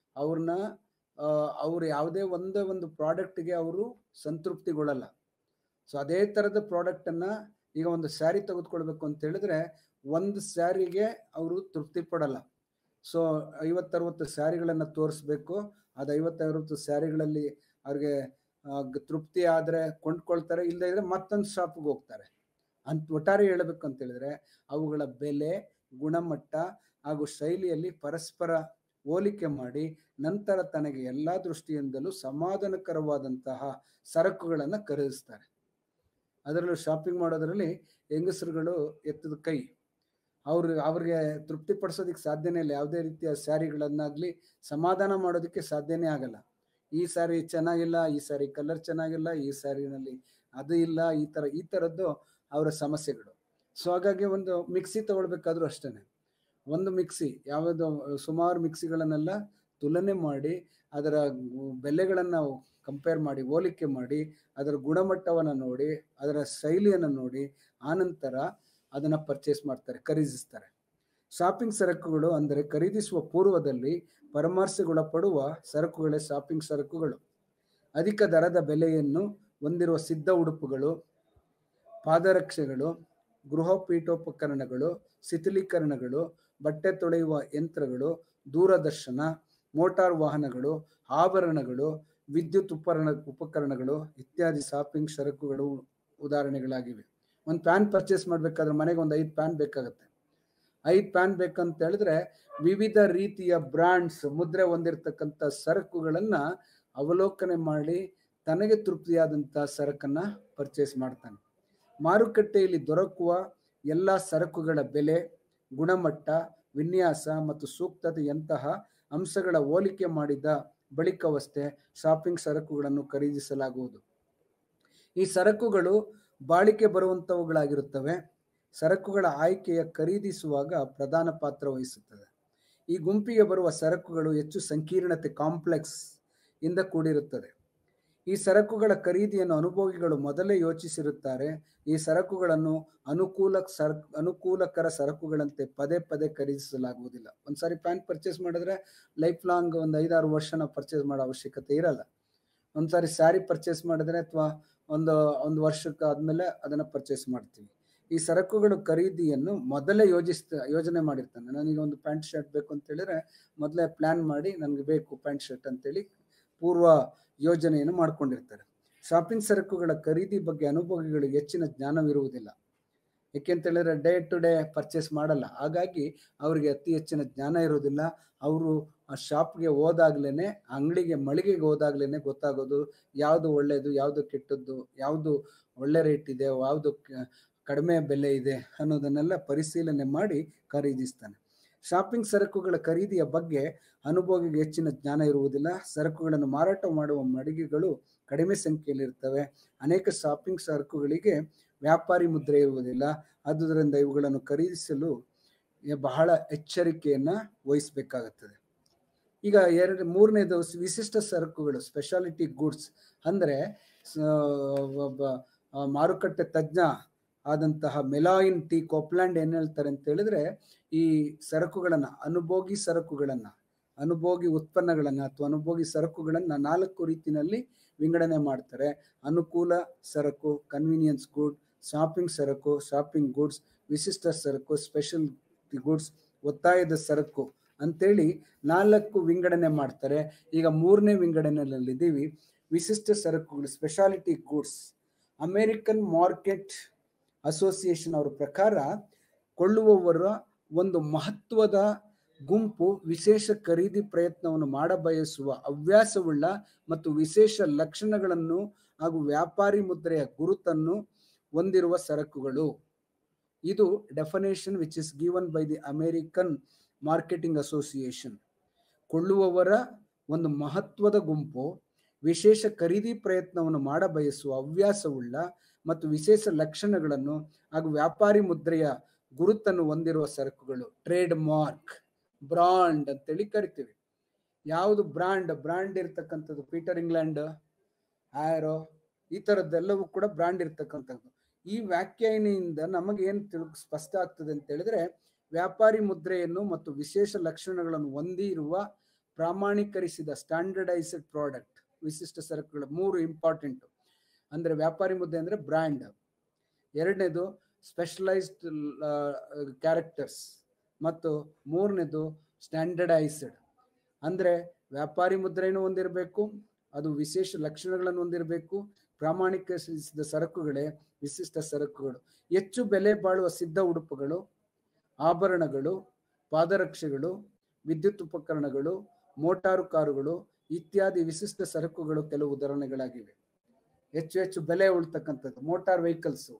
ಅವ್ರು ಯಾವುದೇ ಒಂದೇ ಒಂದು ಪ್ರಾಡಕ್ಟ್ಗೆ ಅವರು ಸಂತೃಪ್ತಿಗೊಳ್ಳಲ್ಲ. ಸೊ ಅದೇ ಥರದ ಪ್ರಾಡಕ್ಟನ್ನು, ಈಗ ಒಂದು ಸ್ಯಾರಿ ತೆಗೆದುಕೊಳ್ಬೇಕು ಅಂತ ಹೇಳಿದ್ರೆ ಒಂದು ಸ್ಯಾರಿಗೆ ಅವರು ತೃಪ್ತಿ ಪಡಲ್ಲ. ಸೊ 50-60 ಸ್ಯಾರಿಗಳನ್ನು ತೋರಿಸ್ಬೇಕು. ಅದು 50-60 ಸ್ಯಾರಿಗಳಲ್ಲಿ ಅವ್ರಿಗೆ ತೃಪ್ತಿ ಆದರೆ ಕೊಂಡ್ಕೊಳ್ತಾರೆ, ಇಲ್ಲದೇ ಇದ್ರೆ ಮತ್ತೊಂದು ಶಾಪ್ಗೆ ಹೋಗ್ತಾರೆ ಅಂತ. ಒಟ್ಟಾರೆ ಹೇಳಬೇಕು ಅಂತ ಹೇಳಿದ್ರೆ ಅವುಗಳ ಬೆಲೆ, ಗುಣಮಟ್ಟ ಹಾಗೂ ಶೈಲಿಯಲ್ಲಿ ಪರಸ್ಪರ ಹೋಲಿಕೆ ಮಾಡಿ ನಂತರ ತನಗೆ ಎಲ್ಲ ದೃಷ್ಟಿಯಿಂದಲೂ ಸಮಾಧಾನಕರವಾದಂತಹ ಸರಕುಗಳನ್ನು ಖರೀದಿಸ್ತಾರೆ. ಅದರಲ್ಲೂ ಶಾಪಿಂಗ್ ಮಾಡೋದರಲ್ಲಿ ಹೆಂಗಸರುಗಳು ಎತ್ತದ ಕೈ. ಅವ್ರಿಗೆ ತೃಪ್ತಿಪಡಿಸೋದಕ್ಕೆ ಸಾಧ್ಯನೇ ಇಲ್ಲ. ಯಾವುದೇ ರೀತಿಯ ಸ್ಯಾರಿಗಳನ್ನಾಗಲಿ ಸಮಾಧಾನ ಮಾಡೋದಕ್ಕೆ ಸಾಧ್ಯನೇ ಆಗಲ್ಲ. ಈ ಸ್ಯಾರಿ ಚೆನ್ನಾಗಿಲ್ಲ, ಈ ಸ್ಯಾರಿ ಕಲರ್ ಚೆನ್ನಾಗಿಲ್ಲ, ಈ ಸ್ಯಾರಿನಲ್ಲಿ ಅದು ಇಲ್ಲ, ಈ ಥರದ್ದು ಅವರ ಸಮಸ್ಯೆಗಳು. ಸೊ ಹಾಗಾಗಿ ಒಂದು ಮಿಕ್ಸಿ ತಗೊಳ್ಬೇಕಾದ್ರೂ ಅಷ್ಟೇ, ಒಂದು ಮಿಕ್ಸಿ ಯಾವುದೋ ಸುಮಾರು ಮಿಕ್ಸಿಗಳನ್ನೆಲ್ಲ ತುಲನೆ ಮಾಡಿ ಅದರ ಬೆಲೆಗಳನ್ನು ಕಂಪೇರ್ ಮಾಡಿ ಹೋಲಿಕೆ ಮಾಡಿ ಅದರ ಗುಣಮಟ್ಟವನ್ನು ನೋಡಿ ಅದರ ಶೈಲಿಯನ್ನು ನೋಡಿ ಆನಂತರ ಅದನ್ನು ಪರ್ಚೇಸ್ ಮಾಡ್ತಾರೆ, ಖರೀದಿಸ್ತಾರೆ. ಶಾಪಿಂಗ್ ಸರಕುಗಳು ಅಂದರೆ ಖರೀದಿಸುವ ಪೂರ್ವದಲ್ಲಿ ಪರಾಮರ್ಶೆಗೊಳಪಡುವ ಸರಕುಗಳೇ ಶಾಪಿಂಗ್ ಸರಕುಗಳು. ಅಧಿಕ ದರದ ಬೆಲೆಯನ್ನು ಹೊಂದಿರುವ ಸಿದ್ಧ ಉಡುಪುಗಳು, ಪಾದರಕ್ಷೆಗಳು, ಗೃಹೋಪೀಠೋಪಕರಣಗಳು, ಶಿಥಿಲೀಕರಣಗಳು, ಬಟ್ಟೆ ತೊಳೆಯುವ ಯಂತ್ರಗಳು, ದೂರದರ್ಶನ, ಮೋಟಾರ್ ವಾಹನಗಳು, ಆಭರಣಗಳು, ವಿದ್ಯುತ್ ಉಪಕರಣಗಳು ಇತ್ಯಾದಿ ಶಾಪಿಂಗ್ ಸರಕುಗಳು ಉದಾಹರಣೆಗಳಾಗಿವೆ. ಒಂದು ಪ್ಯಾನ್ ಪರ್ಚೇಸ್ ಮಾಡಬೇಕಾದ್ರೆ ಮನೆಗೆ ಒಂದು 5 ಪ್ಯಾನ್ ಬೇಕಾಗುತ್ತೆ. 5 ಪ್ಯಾನ್ ಬೇಕಂತ ಹೇಳಿದ್ರೆ ವಿವಿಧ ರೀತಿಯ ಬ್ರ್ಯಾಂಡ್ಸ್ ಮುದ್ರೆ ಹೊಂದಿರತಕ್ಕಂಥ ಸರಕುಗಳನ್ನ ಅವಲೋಕನೆ ಮಾಡಿ ತನಗೆ ತೃಪ್ತಿಯಾದಂಥ ಸರಕನ್ನ ಪರ್ಚೇಸ್ ಮಾಡ್ತಾನೆ. ಮಾರುಕಟ್ಟೆಯಲ್ಲಿ ದೊರಕುವ ಎಲ್ಲ ಸರಕುಗಳ ಬೆಲೆ, ಗುಣಮಟ್ಟ, ವಿನ್ಯಾಸ ಮತ್ತು ಸೂಕ್ತತೆಯಂತಹ ಅಂಶಗಳ ಹೋಲಿಕೆ ಮಾಡಿದ ಬಳಿಕವಷ್ಟೇ ಶಾಪಿಂಗ್ ಸರಕುಗಳನ್ನು ಖರೀದಿಸಲಾಗುವುದು. ಈ ಸರಕುಗಳು ಬಾಳಿಕೆ ಬರುವಂಥವುಗಳಾಗಿರುತ್ತವೆ. ಸರಕುಗಳ ಆಯ್ಕೆಯ ಖರೀದಿಸುವಾಗ ಪ್ರಧಾನ ಪಾತ್ರ ವಹಿಸುತ್ತದೆ. ಈ ಗುಂಪಿಗೆ ಬರುವ ಸರಕುಗಳು ಹೆಚ್ಚು ಸಂಕೀರ್ಣತೆ ಕಾಂಪ್ಲೆಕ್ಸ್ ಇಂದ ಕೂಡಿರುತ್ತದೆ. ಈ ಸರಕುಗಳ ಖರೀದಿಯನ್ನು ಅನುಭೋಗಿಗಳು ಮೊದಲೇ ಯೋಚಿಸಿರುತ್ತಾರೆ. ಈ ಸರಕುಗಳನ್ನು ಅನುಕೂಲಕರ ಸರಕುಗಳಂತೆ ಪದೇ ಪದೇ ಖರೀದಿಸಲಾಗುವುದಿಲ್ಲ. ಒಂದ್ಸಾರಿ ಪ್ಯಾಂಟ್ ಪರ್ಚೇಸ್ ಮಾಡಿದ್ರೆ ಲೈಫ್ ಲಾಂಗ್ ಒಂದು 5-6 ವರ್ಷ ನಾವು ಪರ್ಚೇಸ್ ಮಾಡೋ ಅವಶ್ಯಕತೆ ಇರಲ್ಲ. ಒಂದ್ಸಾರಿ ಸ್ಯಾರಿ ಪರ್ಚೇಸ್ ಮಾಡಿದ್ರೆ ಅಥವಾ ಒಂದು ವರ್ಷಕ್ಕೆ ಆದ್ಮೇಲೆ ಅದನ್ನ ಪರ್ಚೇಸ್ ಮಾಡ್ತೀವಿ. ಈ ಸರಕುಗಳು ಖರೀದಿಯನ್ನು ಮೊದಲೇ ಯೋಜನೆ ಮಾಡಿರ್ತಾನೆ. ನನಗೆ ಒಂದು ಪ್ಯಾಂಟ್ ಶರ್ಟ್ ಬೇಕು ಅಂತ ಹೇಳಿದ್ರೆ ಮೊದಲೇ ಪ್ಲಾನ್ ಮಾಡಿ ನನಗೆ ಬೇಕು ಪ್ಯಾಂಟ್ ಶರ್ಟ್ ಅಂತೇಳಿ ಪೂರ್ವ ಯೋಜನೆಯನ್ನು ಮಾಡ್ಕೊಂಡಿರ್ತಾರೆ. ಶಾಪಿಂಗ್ ಸರಕುಗಳ ಖರೀದಿ ಬಗ್ಗೆ ಅನುಭೋಗಿಗಳಿಗೆ ಹೆಚ್ಚಿನ ಜ್ಞಾನವಿರುವುದಿಲ್ಲ. ಯಾಕೆಂತ ಹೇಳಿದ್ರೆ ಡೇ ಟು ಡೇ ಪರ್ಚೇಸ್ ಮಾಡಲ್ಲ. ಹಾಗಾಗಿ ಅವರಿಗೆ ಅತಿ ಹೆಚ್ಚಿನ ಜ್ಞಾನ ಇರೋದಿಲ್ಲ. ಅವರು ಆ ಶಾಪ್ಗೆ ಹೋದಾಗ್ಲೇನೆ, ಅಂಗಡಿಗೆ ಮಳಿಗೆಗೆ ಹೋದಾಗ್ಲೇನೆ ಗೊತ್ತಾಗೋದು ಯಾವುದು ಒಳ್ಳೆಯದು, ಯಾವುದು ಕೆಟ್ಟದ್ದು, ಯಾವುದು ಒಳ್ಳೆ ರೇಟ್ ಇದೆ, ಯಾವುದು ಕಡಿಮೆ ಬೆಲೆ ಇದೆ ಅನ್ನೋದನ್ನೆಲ್ಲ ಪರಿಶೀಲನೆ ಮಾಡಿ ಖರೀದಿಸ್ತಾನೆ. ಶಾಪಿಂಗ್ ಸರಕುಗಳ ಖರೀದಿಯ ಬಗ್ಗೆ ಅನುಭೋಗಿಗೆ ಹೆಚ್ಚಿನ ಜ್ಞಾನ ಇರುವುದಿಲ್ಲ. ಸರಕುಗಳನ್ನು ಮಾರಾಟ ಮಾಡುವ ಮಳಿಗೆಗಳು ಕಡಿಮೆ ಸಂಖ್ಯೆಯಲ್ಲಿ ಇರ್ತವೆ. ಅನೇಕ ಶಾಪಿಂಗ್ ಸರಕುಗಳಿಗೆ ವ್ಯಾಪಾರಿ ಮುದ್ರೆ ಇರುವುದಿಲ್ಲ. ಆದುದರಿಂದ ಇವುಗಳನ್ನು ಖರೀದಿಸಲು ಬಹಳ ಎಚ್ಚರಿಕೆಯನ್ನ ವಹಿಸಬೇಕಾಗುತ್ತದೆ. ಈಗ ಮೂರನೇದು ವಿಶಿಷ್ಟ ಸರಕುಗಳು, ಸ್ಪೆಷಾಲಿಟಿ ಗೂಡ್ಸ್. ಅಂದ್ರೆ ಮಾರುಕಟ್ಟೆ ತಜ್ಞ ಆದಂತಹ ಮೆಲಾಯಿನ್ ಟಿ ಕೋಪ್ಲ್ಯಾಂಡ್ ಏನ್ ಹೇಳ್ತಾರೆ ಅಂತ ಹೇಳಿದ್ರೆ, ಈ ಸರಕುಗಳನ್ನ ಅನುಭೋಗಿ ಉತ್ಪನ್ನಗಳನ್ನ ಅಥವಾ ಅನುಭೋಗಿ ಸರಕುಗಳನ್ನ 4 ರೀತಿಯಲ್ಲಿ ವಿಂಗಡಣೆ ಮಾಡ್ತಾರೆ. ಅನುಕೂಲ ಸರಕು, ಕನ್ವೀನಿಯನ್ಸ್ ಗುಡ್, ಶಾಪಿಂಗ್ ಸರಕು, ಶಾಪಿಂಗ್ ಗುಡ್ಸ್, ವಿಶಿಷ್ಟ ಸರಕು, ಸ್ಪೆಷಲ್ ಗುಡ್ಸ್, ಒತ್ತಾಯದ ಸರಕು ಅಂತೇಳಿ 4 ವಿಂಗಡಣೆ ಮಾಡ್ತಾರೆ. ಈಗ 3ನೇ ವಿಂಗಡಣೆಯಲ್ಲಿದ್ದೀವಿ, ವಿಶಿಷ್ಟ ಸರಕುಗಳು, specialty goods. American market association ಅವರ ಪ್ರಕಾರ ಕೊಳ್ಳುವವರ ಒಂದು ಮಹತ್ವದ ಗುಂಪು ವಿಶೇಷ ಖರೀದಿ ಪ್ರಯತ್ನವನ್ನು ಮಾಡಬಯಸುವ ಹವ್ಯಾಸವುಳ್ಳ ಮತ್ತು ವಿಶೇಷ ಲಕ್ಷಣಗಳನ್ನು ಹಾಗೂ ವ್ಯಾಪಾರಿ ಮುದ್ರೆಯ ಗುರುತನ್ನು ಹೊಂದಿರುವ ಸರಕುಗಳು. ಇದು definition which is given by the American marketing association. ಕೊಳ್ಳುವವರ ಒಂದು ಮಹತ್ವದ ಗುಂಪು ವಿಶೇಷ ಖರೀದಿ ಪ್ರಯತ್ನವನ್ನು ಮಾಡಬಯಸುವ ಹವ್ಯಾಸವುಳ್ಳ ಮತ್ತು ವಿಶೇಷ ಲಕ್ಷಣಗಳನ್ನು ಹಾಗೂ ವ್ಯಾಪಾರಿ ಮುದ್ರೆಯ ಗುರುತನ್ನು ಹೊಂದಿರುವ ಸರಕುಗಳು. ಟ್ರೇಡ್ ಮಾರ್ಕ್, ಬ್ರಾಂಡ್ ಅಂತೇಳಿ ಕರಿತೀವಿ. ಯಾವುದು ಬ್ರಾಂಡ್ ಇರ್ತಕ್ಕಂಥದ್ದು, ಪೀಟರ್ ಇಂಗ್ಲೆಂಡ್, ಆರೋ, ಈ ಥರದ್ದೆಲ್ಲವೂ ಕೂಡ ಬ್ರಾಂಡ್ ಇರ್ತಕ್ಕಂಥದ್ದು. ಈ ವ್ಯಾಖ್ಯಾನೆಯಿಂದ ನಮಗೇನು ಸ್ಪಷ್ಟ ಆಗ್ತದೆ ಅಂತ ಹೇಳಿದ್ರೆ, ವ್ಯಾಪಾರಿ ಮುದ್ರೆಯನ್ನು ಮತ್ತು ವಿಶೇಷ ಲಕ್ಷಣಗಳನ್ನು ಹೊಂದಿರುವ ಪ್ರಾಮಾಣೀಕರಿಸಿದ ಸ್ಟ್ಯಾಂಡರ್ಡೈಸ್ಡ್ ಪ್ರಾಡಕ್ಟ್, ವಿಶಿಷ್ಟ ಸರಕುಗಳು. 3 ಇಂಪಾರ್ಟೆಂಟ್. ಅಂದ್ರೆ ವ್ಯಾಪಾರಿ ಮುದ್ರೆ ಅಂದ್ರೆ ಬ್ರ್ಯಾಂಡ್, ಎರಡನೇದು ಸ್ಪೆಷಲೈಸ್ಡ್ ಕ್ಯಾರೆಕ್ಟರ್ಸ್, ಮತ್ತು 3ನೇದು ಸ್ಟ್ಯಾಂಡರ್ಡೈಸ್ಡ್. ಅಂದ್ರೆ ವ್ಯಾಪಾರಿ ಮುದ್ರೆಯನ್ನು ಹೊಂದಿರಬೇಕು, ಅದು ವಿಶೇಷ ಲಕ್ಷಣಗಳನ್ನು ಹೊಂದಿರಬೇಕು. ಪ್ರಾಮಾಣೀಕರಿಸಿದ ಸರಕುಗಳೇ ವಿಶಿಷ್ಟ ಸರಕುಗಳು. ಹೆಚ್ಚು ಬೆಲೆ ಬಾಳುವ ಸಿದ್ಧ ಉಡುಪುಗಳು, ಆಭರಣಗಳು, ಪಾದರಕ್ಷೆಗಳು, ವಿದ್ಯುತ್ ಉಪಕರಣಗಳು, ಮೋಟಾರು ಕಾರುಗಳು ಇತ್ಯಾದಿ ವಿಶಿಷ್ಟ ಸರಕುಗಳು ಕೆಲವು ಉದಾಹರಣೆಗಳಾಗಿವೆ. ಹೆಚ್ಚು ಬೆಲೆ ಉಳ್ತಕ್ಕಂಥದ್ದು ಮೋಟಾರ್ ವೆಹಿಕಲ್ಸ್,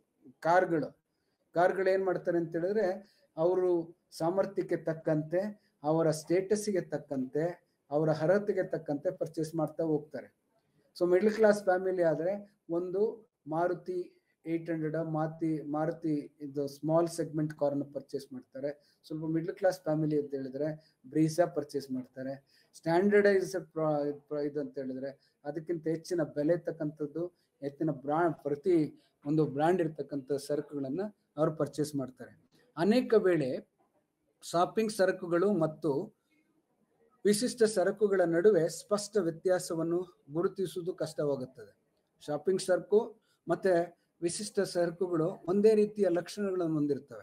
ಕಾರ್ಗಳು ಏನ್ ಮಾಡ್ತಾರೆ ಅಂತ ಹೇಳಿದ್ರೆ, ಅವರು ಸಾಮರ್ಥ್ಯಕ್ಕೆ ತಕ್ಕಂತೆ, ಅವರ ಸ್ಟೇಟಸ್ಗೆ ತಕ್ಕಂತೆ, ಅವರ ಅರ್ಹತೆಗೆ ತಕ್ಕಂತೆ ಪರ್ಚೇಸ್ ಮಾಡ್ತಾ ಹೋಗ್ತಾರೆ. ಸೊ ಮಿಡ್ಲ್ ಕ್ಲಾಸ್ ಫ್ಯಾಮಿಲಿ ಆದ್ರೆ ಒಂದು ಮಾರುತಿ 800 ಮಾರುತಿ ಇದು ಸ್ಮಾಲ್ ಸೆಗ್ಮೆಂಟ್ ಕಾರನ್ನು ಪರ್ಚೇಸ್ ಮಾಡ್ತಾರೆ. ಸ್ವಲ್ಪ ಮಿಡ್ಲ್ ಕ್ಲಾಸ್ ಫ್ಯಾಮಿಲಿ ಅಂತ ಹೇಳಿದ್ರೆ ಬ್ರೀಸಾ ಪರ್ಚೇಸ್ ಮಾಡ್ತಾರೆ. ಸ್ಟ್ಯಾಂಡರ್ಡೈಸ್ಡ್ ಇದು ಅಂತ ಹೇಳಿದ್ರೆ ಅದಕ್ಕಿಂತ ಹೆಚ್ಚಿನ ಬೆಲೆ ತಕ್ಕಂಥದ್ದು, ಹೆಚ್ಚಿನ ಪ್ರತಿ ಒಂದು ಬ್ರ್ಯಾಂಡ್ ಇರ್ತಕ್ಕಂಥ ಸರಕುಗಳನ್ನ ಅವ್ರು ಪರ್ಚೇಸ್ ಮಾಡ್ತಾರೆ. ಅನೇಕ ವೇಳೆ ಶಾಪಿಂಗ್ ಸರಕುಗಳು ಮತ್ತು ವಿಶಿಷ್ಟ ಸರಕುಗಳ ನಡುವೆ ಸ್ಪಷ್ಟ ವ್ಯತ್ಯಾಸವನ್ನು ಗುರುತಿಸುವುದು ಕಷ್ಟವಾಗುತ್ತದೆ. ಶಾಪಿಂಗ್ ಸರಕು ಮತ್ತೆ ವಿಶಿಷ್ಟ ಸರಕುಗಳು ಒಂದೇ ರೀತಿಯ ಲಕ್ಷಣಗಳನ್ನು ಹೊಂದಿರ್ತವೆ.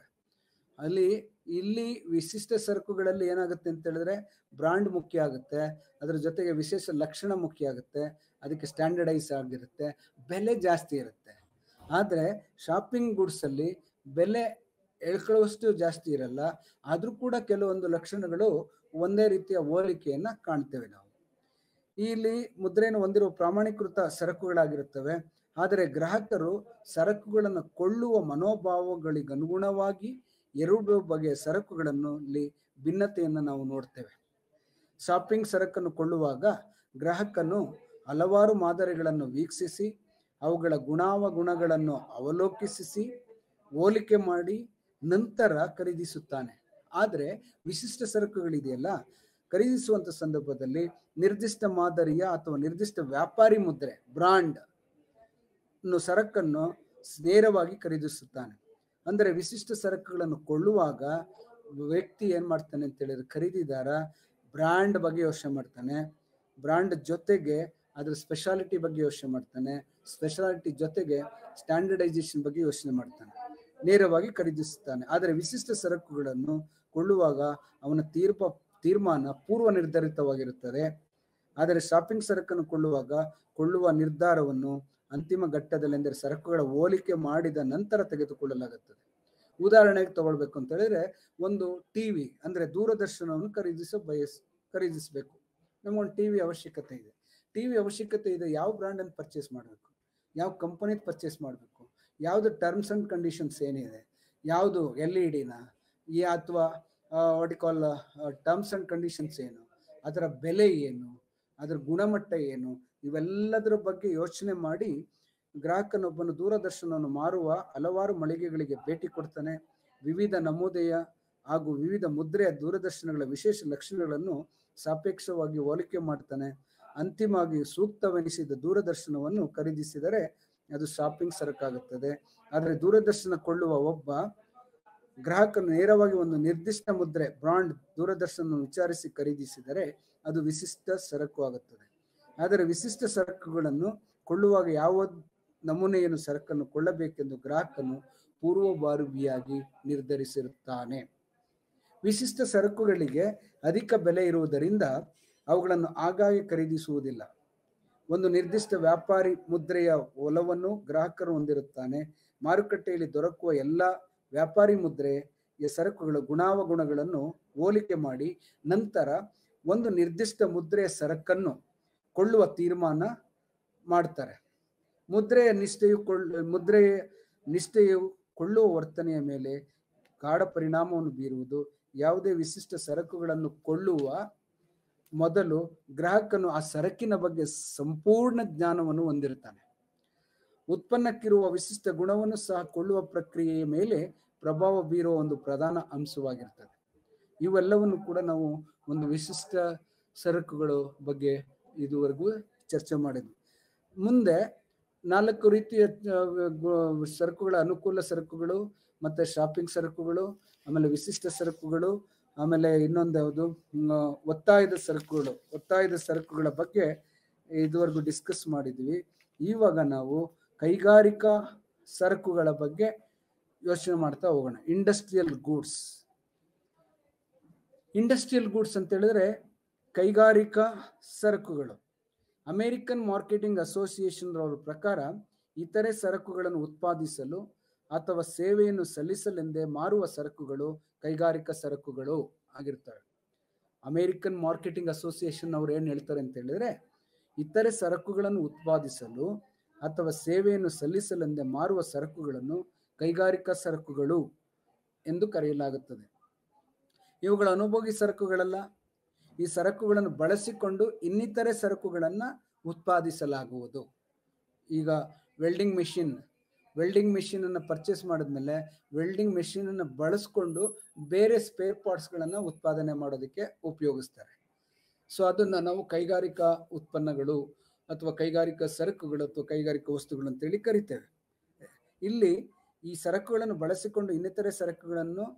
ಇಲ್ಲಿ ವಿಶಿಷ್ಟ ಸರಕುಗಳಲ್ಲಿ ಏನಾಗುತ್ತೆ ಅಂತ ಹೇಳಿದ್ರೆ ಬ್ರಾಂಡ್ ಮುಖ್ಯ ಆಗುತ್ತೆ, ಅದರ ಜೊತೆಗೆ ವಿಶೇಷ ಲಕ್ಷಣ ಮುಖ್ಯ ಆಗುತ್ತೆ, ಅದಕ್ಕೆ ಸ್ಟ್ಯಾಂಡರ್ಡೈಸ್ ಆಗಿರುತ್ತೆ, ಬೆಲೆ ಜಾಸ್ತಿ ಇರುತ್ತೆ. ಆದರೆ ಶಾಪಿಂಗ್ ಗೂಡ್ಸ್ ಅಲ್ಲಿ ಬೆಲೆ ಎಳ್ಕೊಳ್ಳುವಷ್ಟು ಜಾಸ್ತಿ ಇರಲ್ಲ, ಆದ್ರೂ ಕೂಡ ಕೆಲವೊಂದು ಲಕ್ಷಣಗಳು ಒಂದೇ ರೀತಿಯ ಹೋಲಿಕೆಯನ್ನ ಕಾಣ್ತೇವೆ ನಾವು. ಇಲ್ಲಿ ಮುದ್ರೆಯನ್ನು ಹೊಂದಿರುವ ಪ್ರಾಮಾಣೀಕೃತ ಸರಕುಗಳಾಗಿರುತ್ತವೆ. ಆದರೆ ಗ್ರಾಹಕರು ಸರಕುಗಳನ್ನು ಕೊಳ್ಳುವ ಮನೋಭಾವಗಳಿಗನುಗುಣವಾಗಿ ಎರಡು ಬಗೆಯ ಸರಕುಗಳನ್ನು ಇಲ್ಲಿ ಭಿನ್ನತೆಯನ್ನು ನಾವು ನೋಡ್ತೇವೆ. ಶಾಪಿಂಗ್ ಸರಕನ್ನು ಕೊಳ್ಳುವಾಗ ಗ್ರಾಹಕನು ಹಲವಾರು ಮಾದರಿಗಳನ್ನು ವೀಕ್ಷಿಸಿ ಅವುಗಳ ಗುಣಾವಗುಣಗಳನ್ನು ಅವಲೋಕಿಸಿ ಹೋಲಿಕೆ ಮಾಡಿ ನಂತರ ಖರೀದಿಸುತ್ತಾನೆ. ಆದರೆ ವಿಶಿಷ್ಟ ಸರಕುಗಳಿದೆಯಲ್ಲ, ಖರೀದಿಸುವಂತ ಸಂದರ್ಭದಲ್ಲಿ ನಿರ್ದಿಷ್ಟ ಮಾದರಿಯ ಅಥವಾ ನಿರ್ದಿಷ್ಟ ವ್ಯಾಪಾರಿ ಮುದ್ರೆ ಬ್ರಾಂಡ್ ಸರಕನ್ನು ನೇರವಾಗಿ ಖರೀದಿಸುತ್ತಾನೆ. ಅಂದರೆ ವಿಶಿಷ್ಟ ಸರಕುಗಳನ್ನು ಕೊಳ್ಳುವಾಗ ವ್ಯಕ್ತಿ ಏನ್ ಮಾಡ್ತಾನೆ ಅಂತ ಹೇಳಿದ್ರೆ ಖರೀದಿದಾರ ಬ್ರ್ಯಾಂಡ್ ಬಗ್ಗೆ ಯೋಚನೆ ಮಾಡ್ತಾನೆ, ಬ್ರ್ಯಾಂಡ್ ಜೊತೆಗೆ ಅದ್ರ ಸ್ಪೆಷಾಲಿಟಿ ಬಗ್ಗೆ ಯೋಚನೆ ಮಾಡ್ತಾನೆ, ಸ್ಪೆಷಾಲಿಟಿ ಜೊತೆಗೆ ಸ್ಟ್ಯಾಂಡರ್ಡೈಸೇಷನ್ ಬಗ್ಗೆ ಯೋಚನೆ ಮಾಡ್ತಾನೆ, ನೇರವಾಗಿ ಖರೀದಿಸುತ್ತಾನೆ. ಆದರೆ ವಿಶಿಷ್ಟ ಸರಕುಗಳನ್ನು ಕೊಳ್ಳುವಾಗ ಅವನ ತೀರ್ಮಾನ ಪೂರ್ವ ನಿರ್ಧರಿತವಾಗಿರುತ್ತದೆ. ಆದರೆ ಶಾಪಿಂಗ್ ಸರಕನ್ನು ಕೊಳ್ಳುವ ನಿರ್ಧಾರವನ್ನು ಅಂತಿಮ ಘಟ್ಟದಲ್ಲಿ, ಅಂದರೆ ಸರಕುಗಳ ಹೋಲಿಕೆ ಮಾಡಿದ ನಂತರ ತೆಗೆದುಕೊಳ್ಳಲಾಗುತ್ತದೆ. ಉದಾಹರಣೆಗೆ ತಗೊಳ್ಬೇಕು ಅಂತ ಹೇಳಿದ್ರೆ, ಒಂದು ಟಿವಿ ಅಂದ್ರೆ ದೂರದರ್ಶನವನ್ನು ಖರೀದಿಸಬೇಕು. ನಮಗೊಂದು ಟಿವಿ ಅವಶ್ಯಕತೆ ಇದೆ. ಯಾವ ಬ್ರ್ಯಾಂಡ್ ಅನ್ನು ಪರ್ಚೇಸ್ ಮಾಡಬೇಕು, ಯಾವ ಕಂಪನಿ ಪರ್ಚೇಸ್ ಮಾಡಬೇಕು, ಯಾವ್ದು ಟರ್ಮ್ಸ್ ಅಂಡ್ ಕಂಡೀಷನ್ಸ್ ಏನಿದೆ, ಯಾವುದು LED ಅಥವಾ ಟರ್ಮ್ಸ್ ಅಂಡ್ ಕಂಡೀಷನ್ಸ್ ಏನು, ಅದರ ಬೆಲೆ ಏನು, ಅದರ ಗುಣಮಟ್ಟ ಏನು, ಇವೆಲ್ಲದರ ಬಗ್ಗೆ ಯೋಚನೆ ಮಾಡಿ ಗ್ರಾಹಕನೊಬ್ಬನು ದೂರದರ್ಶನವನ್ನು ಮಾರುವ ಹಲವಾರು ಮಳಿಗೆಗಳಿಗೆ ಭೇಟಿ ಕೊಡ್ತಾನೆ. ವಿವಿಧ ನಮೂನೆಯ ಹಾಗೂ ವಿವಿಧ ಮುದ್ರೆಯ ದೂರದರ್ಶನಗಳ ವಿಶೇಷ ಲಕ್ಷಣಗಳನ್ನು ಸಾಪೇಕ್ಷವಾಗಿ ಹೋಲಿಕೆ ಮಾಡ್ತಾನೆ. ಅಂತಿಮವಾಗಿ ಸೂಕ್ತವೆನಿಸಿದ ದೂರದರ್ಶನವನ್ನು ಖರೀದಿಸಿದರೆ ಅದು ಶಾಪಿಂಗ್ ಸರಕಾಗುತ್ತದೆ. ಆದರೆ ದೂರದರ್ಶನ ಕೊಳ್ಳುವ ಒಬ್ಬ ಗ್ರಾಹಕನು ನೇರವಾಗಿ ಒಂದು ನಿರ್ದಿಷ್ಟ ಮುದ್ರೆ ಬ್ರಾಂಡ್ ದೂರದರ್ಶನ ವಿಚಾರಿಸಿ ಖರೀದಿಸಿದರೆ ಅದು ವಿಶಿಷ್ಟ ಸರಕು ಆಗುತ್ತದೆ. ಆದರೆ ವಿಶಿಷ್ಟ ಸರಕುಗಳನ್ನು ಕೊಳ್ಳುವಾಗ ಯಾವ ನಮೂನೆಯನ್ನು ಸರಕನ್ನು ಕೊಳ್ಳಬೇಕೆಂದು ಗ್ರಾಹಕನು ಪೂರ್ವಭಾವಿಯಾಗಿ ನಿರ್ಧರಿಸಿರುತ್ತಾನೆ. ವಿಶಿಷ್ಟ ಸರಕುಗಳಿಗೆ ಅಧಿಕ ಬೆಲೆ ಇರುವುದರಿಂದ ಅವುಗಳನ್ನು ಆಗಾಗ್ಗೆ ಖರೀದಿಸುವುದಿಲ್ಲ. ಒಂದು ನಿರ್ದಿಷ್ಟ ವ್ಯಾಪಾರಿ ಮುದ್ರೆಯ ಒಲವನ್ನು ಗ್ರಾಹಕರು ಹೊಂದಿರುತ್ತಾನೆ. ಮಾರುಕಟ್ಟೆಯಲ್ಲಿ ದೊರಕುವ ಎಲ್ಲ ವ್ಯಾಪಾರಿ ಮುದ್ರೆಯ ಸರಕುಗಳ ಗುಣಾವಗುಣಗಳನ್ನು ಹೋಲಿಕೆ ಮಾಡಿ ನಂತರ ಒಂದು ನಿರ್ದಿಷ್ಟ ಮುದ್ರೆಯ ಸರಕನ್ನು ಕೊಳ್ಳುವ ತೀರ್ಮಾನ ಮಾಡ್ತಾರೆ. ಮುದ್ರೆಯ ನಿಷ್ಠೆಯು ಕೊಳ್ಳುವ ವರ್ತನೆಯ ಮೇಲೆ ಗಾಢ ಪರಿಣಾಮವನ್ನು ಬೀರುವುದು. ಯಾವುದೇ ವಿಶಿಷ್ಟ ಸರಕುಗಳನ್ನು ಕೊಳ್ಳುವ ಮೊದಲು ಗ್ರಾಹಕನು ಆ ಸರಕಿನ ಬಗ್ಗೆ ಸಂಪೂರ್ಣ ಜ್ಞಾನವನ್ನು ಹೊಂದಿರುತ್ತಾನೆ. ಉತ್ಪನ್ನಕ್ಕಿರುವ ವಿಶಿಷ್ಟ ಗುಣವನ್ನು ಸಹ ಕೊಳ್ಳುವ ಪ್ರಕ್ರಿಯೆಯ ಮೇಲೆ ಪ್ರಭಾವ ಬೀರುವ ಒಂದು ಪ್ರಧಾನ ಅಂಶವಾಗಿರ್ತದೆ. ಇವೆಲ್ಲವನ್ನು ಕೂಡ ನಾವು ಒಂದು ವಿಶಿಷ್ಟ ಸರಕುಗಳ ಬಗ್ಗೆ ಇದುವರೆಗೂ ಚರ್ಚೆ ಮಾಡಿದ್ವಿ. ಮುಂದೆ 4 ರೀತಿಯ ಸರಕುಗಳ ಅನುಕೂಲ ಸರಕುಗಳು, ಮತ್ತೆ ಶಾಪಿಂಗ್ ಸರಕುಗಳು, ಆಮೇಲೆ ವಿಶಿಷ್ಟ ಸರಕುಗಳು, ಆಮೇಲೆ ಇನ್ನೊಂದು ಯಾವುದು ಒತ್ತಾಯದ ಸರಕುಗಳ ಬಗ್ಗೆ ಇದುವರೆಗೂ ಡಿಸ್ಕಸ್ ಮಾಡಿದ್ವಿ. ಇವಾಗ ನಾವು ಕೈಗಾರಿಕಾ ಸರಕುಗಳ ಬಗ್ಗೆ ಯೋಚನೆ ಮಾಡ್ತಾ ಹೋಗೋಣ. ಇಂಡಸ್ಟ್ರಿಯಲ್ ಗೂಡ್ಸ್ ಅಂತ ಹೇಳಿದ್ರೆ ಕೈಗಾರಿಕಾ ಸರಕುಗಳು. ಅಮೆರಿಕನ್ ಮಾರ್ಕೆಟಿಂಗ್ ಅಸೋಸಿಯೇಷನ್ ಅವರ ಪ್ರಕಾರ ಇತರೆ ಸರಕುಗಳನ್ನು ಉತ್ಪಾದಿಸಲು ಅಥವಾ ಸೇವೆಯನ್ನು ಸಲ್ಲಿಸಲೆಂದೇ ಮಾರುವ ಸರಕುಗಳು ಕೈಗಾರಿಕಾ ಸರಕುಗಳು ಆಗಿರ್ತವೆ. ಅಮೆರಿಕನ್ ಮಾರ್ಕೆಟಿಂಗ್ ಅಸೋಸಿಯೇಷನ್ ಅವ್ರು ಏನ್ ಹೇಳ್ತಾರೆ ಅಂತ ಹೇಳಿದ್ರೆ, ಇತರೆ ಸರಕುಗಳನ್ನು ಉತ್ಪಾದಿಸಲು ಅಥವಾ ಸೇವೆಯನ್ನು ಸಲ್ಲಿಸಲೆಂದೇ ಮಾರುವ ಸರಕುಗಳನ್ನು ಕೈಗಾರಿಕಾ ಸರಕುಗಳು ಎಂದು ಕರೆಯಲಾಗುತ್ತದೆ. ಇವುಗಳ ಅನುಭೋಗಿ ಸರಕುಗಳಲ್ಲ. ಈ ಸರಕುಗಳನ್ನು ಬಳಸಿಕೊಂಡು ಇನ್ನಿತರೆ ಸರಕುಗಳನ್ನು ಉತ್ಪಾದಿಸಲಾಗುವುದು. ಈಗ ವೆಲ್ಡಿಂಗ್ ಮೆಷಿನ್ ಅನ್ನು ಪರ್ಚೇಸ್ ಮಾಡಿದ್ಮೇಲೆ ವೆಲ್ಡಿಂಗ್ ಮೆಷಿನ್ ಅನ್ನು ಬಳಸ್ಕೊಂಡು ಬೇರೆ ಸ್ಪೇರ್ ಪಾರ್ಟ್ಸ್ಗಳನ್ನು ಉತ್ಪಾದನೆ ಮಾಡೋದಕ್ಕೆ ಉಪಯೋಗಿಸ್ತಾರೆ. ಸೊ ಅದನ್ನ ನಾವು ಕೈಗಾರಿಕಾ ಉತ್ಪನ್ನಗಳು ಅಥವಾ ಕೈಗಾರಿಕಾ ಸರಕುಗಳು ಅಥವಾ ಕೈಗಾರಿಕಾ ವಸ್ತುಗಳು ಅಂತೇಳಿ ಕರಿತೇವೆ. ಇಲ್ಲಿ ಈ ಸರಕುಗಳನ್ನು ಬಳಸಿಕೊಂಡು ಇನ್ನಿತರೆ ಸರಕುಗಳನ್ನು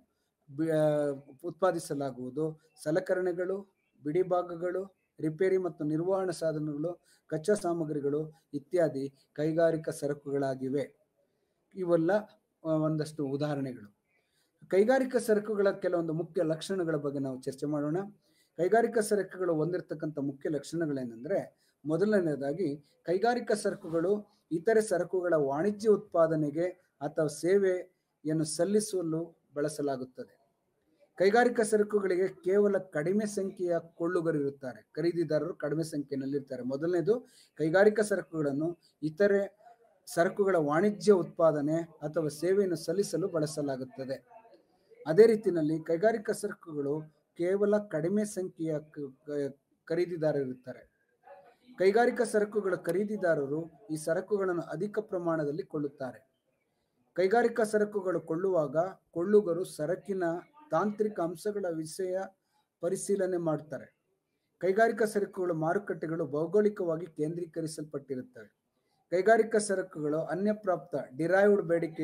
ಉತ್ಪಾದಿಸಲಾಗುವುದು. ಸಲಕರಣೆಗಳು, ಬಿಡಿ ಭಾಗಗಳು, ರಿಪೇರಿ ಮತ್ತು ನಿರ್ವಹಣಾ ಸಾಧನಗಳು, ಕಚ್ಚಾ ಸಾಮಗ್ರಿಗಳು ಇತ್ಯಾದಿ ಕೈಗಾರಿಕಾ ಸರಕುಗಳಾಗಿವೆ. ಇವೆಲ್ಲ ಒಂದಷ್ಟು ಉದಾಹರಣೆಗಳು. ಕೈಗಾರಿಕಾ ಸರಕುಗಳ ಕೆಲವೊಂದು ಮುಖ್ಯ ಲಕ್ಷಣಗಳ ಬಗ್ಗೆ ನಾವು ಚರ್ಚೆ ಮಾಡೋಣ. ಕೈಗಾರಿಕಾ ಸರಕುಗಳು ಹೊಂದಿರತಕ್ಕಂಥ ಮುಖ್ಯ ಲಕ್ಷಣಗಳೇನೆಂದರೆ, ಮೊದಲನೇದಾಗಿ ಕೈಗಾರಿಕಾ ಸರಕುಗಳು ಇತರೆ ಸರಕುಗಳ ವಾಣಿಜ್ಯ ಉತ್ಪಾದನೆಗೆ ಅಥವಾ ಸೇವೆಯನ್ನು ಸಲ್ಲಿಸಲು ಬಳಸಲಾಗುತ್ತದೆ. ಕೈಗಾರಿಕಾ ಸರಕುಗಳಿಗೆ ಕೇವಲ ಕಡಿಮೆ ಸಂಖ್ಯೆಯ ಕೊಳ್ಳುಗರಿರುತ್ತಾರೆ, ಖರೀದಿದಾರರು ಕಡಿಮೆ ಸಂಖ್ಯೆಯಲ್ಲಿರ್ತಾರೆ. ಮೊದಲನೇದು, ಕೈಗಾರಿಕಾ ಸರಕುಗಳನ್ನು ಇತರೆ ಸರಕುಗಳ ವಾಣಿಜ್ಯ ಉತ್ಪಾದನೆ ಅಥವಾ ಸೇವೆಯನ್ನು ಸಲ್ಲಿಸಲು ಬಳಸಲಾಗುತ್ತದೆ. ಅದೇ ರೀತಿಯಲ್ಲಿ ಕೈಗಾರಿಕಾ ಸರಕುಗಳು ಕೇವಲ ಕಡಿಮೆ ಸಂಖ್ಯೆಯ ಖರೀದಿದಾರರಿರುತ್ತಾರೆ. ಕೈಗಾರಿಕಾ ಸರಕುಗಳ ಖರೀದಿದಾರರು ಈ ಸರಕುಗಳನ್ನು ಅಧಿಕ ಪ್ರಮಾಣದಲ್ಲಿ ಕೊಳ್ಳುತ್ತಾರೆ. ಕೈಗಾರಿಕಾ ಸರಕುಗಳು ಕೊಳ್ಳುವಾಗ ಕೊಳ್ಳುಗರು ಸರಕಿನ ತಾಂತ್ರಿಕ ಅಂಶಗಳ ವಿಷಯ ಪರಿಶೀಲನೆ ಮಾಡ್ತಾರೆ. ಕೈಗಾರಿಕಾ ಸರಕುಗಳ ಮಾರುಕಟ್ಟೆಗಳು ಭೌಗೋಳಿಕವಾಗಿ ಕೇಂದ್ರೀಕರಿಸಲ್ಪಟ್ಟಿರುತ್ತವೆ. ಕೈಗಾರಿಕಾ ಸರಕುಗಳು ಅನ್ಯಪ್ರಾಪ್ತ ಡಿರೈವ್ಡ್ ಬೇಡಿಕೆ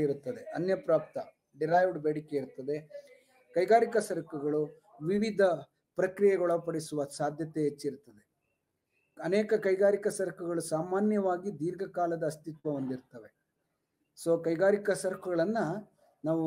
ಇರುತ್ತದೆ. ಕೈಗಾರಿಕಾ ಸರಕುಗಳು ವಿವಿಧ ಪ್ರಕ್ರಿಯೆಗೊಳಪಡಿಸುವ ಸಾಧ್ಯತೆ ಹೆಚ್ಚಿರುತ್ತದೆ. ಅನೇಕ ಕೈಗಾರಿಕಾ ಸರಕುಗಳು ಸಾಮಾನ್ಯವಾಗಿ ದೀರ್ಘಕಾಲದ ಅಸ್ತಿತ್ವ ಹೊಂದಿರ್ತವೆ. ಸೊ ಕೈಗಾರಿಕಾ ಸರಕುಗಳನ್ನ ನಾವು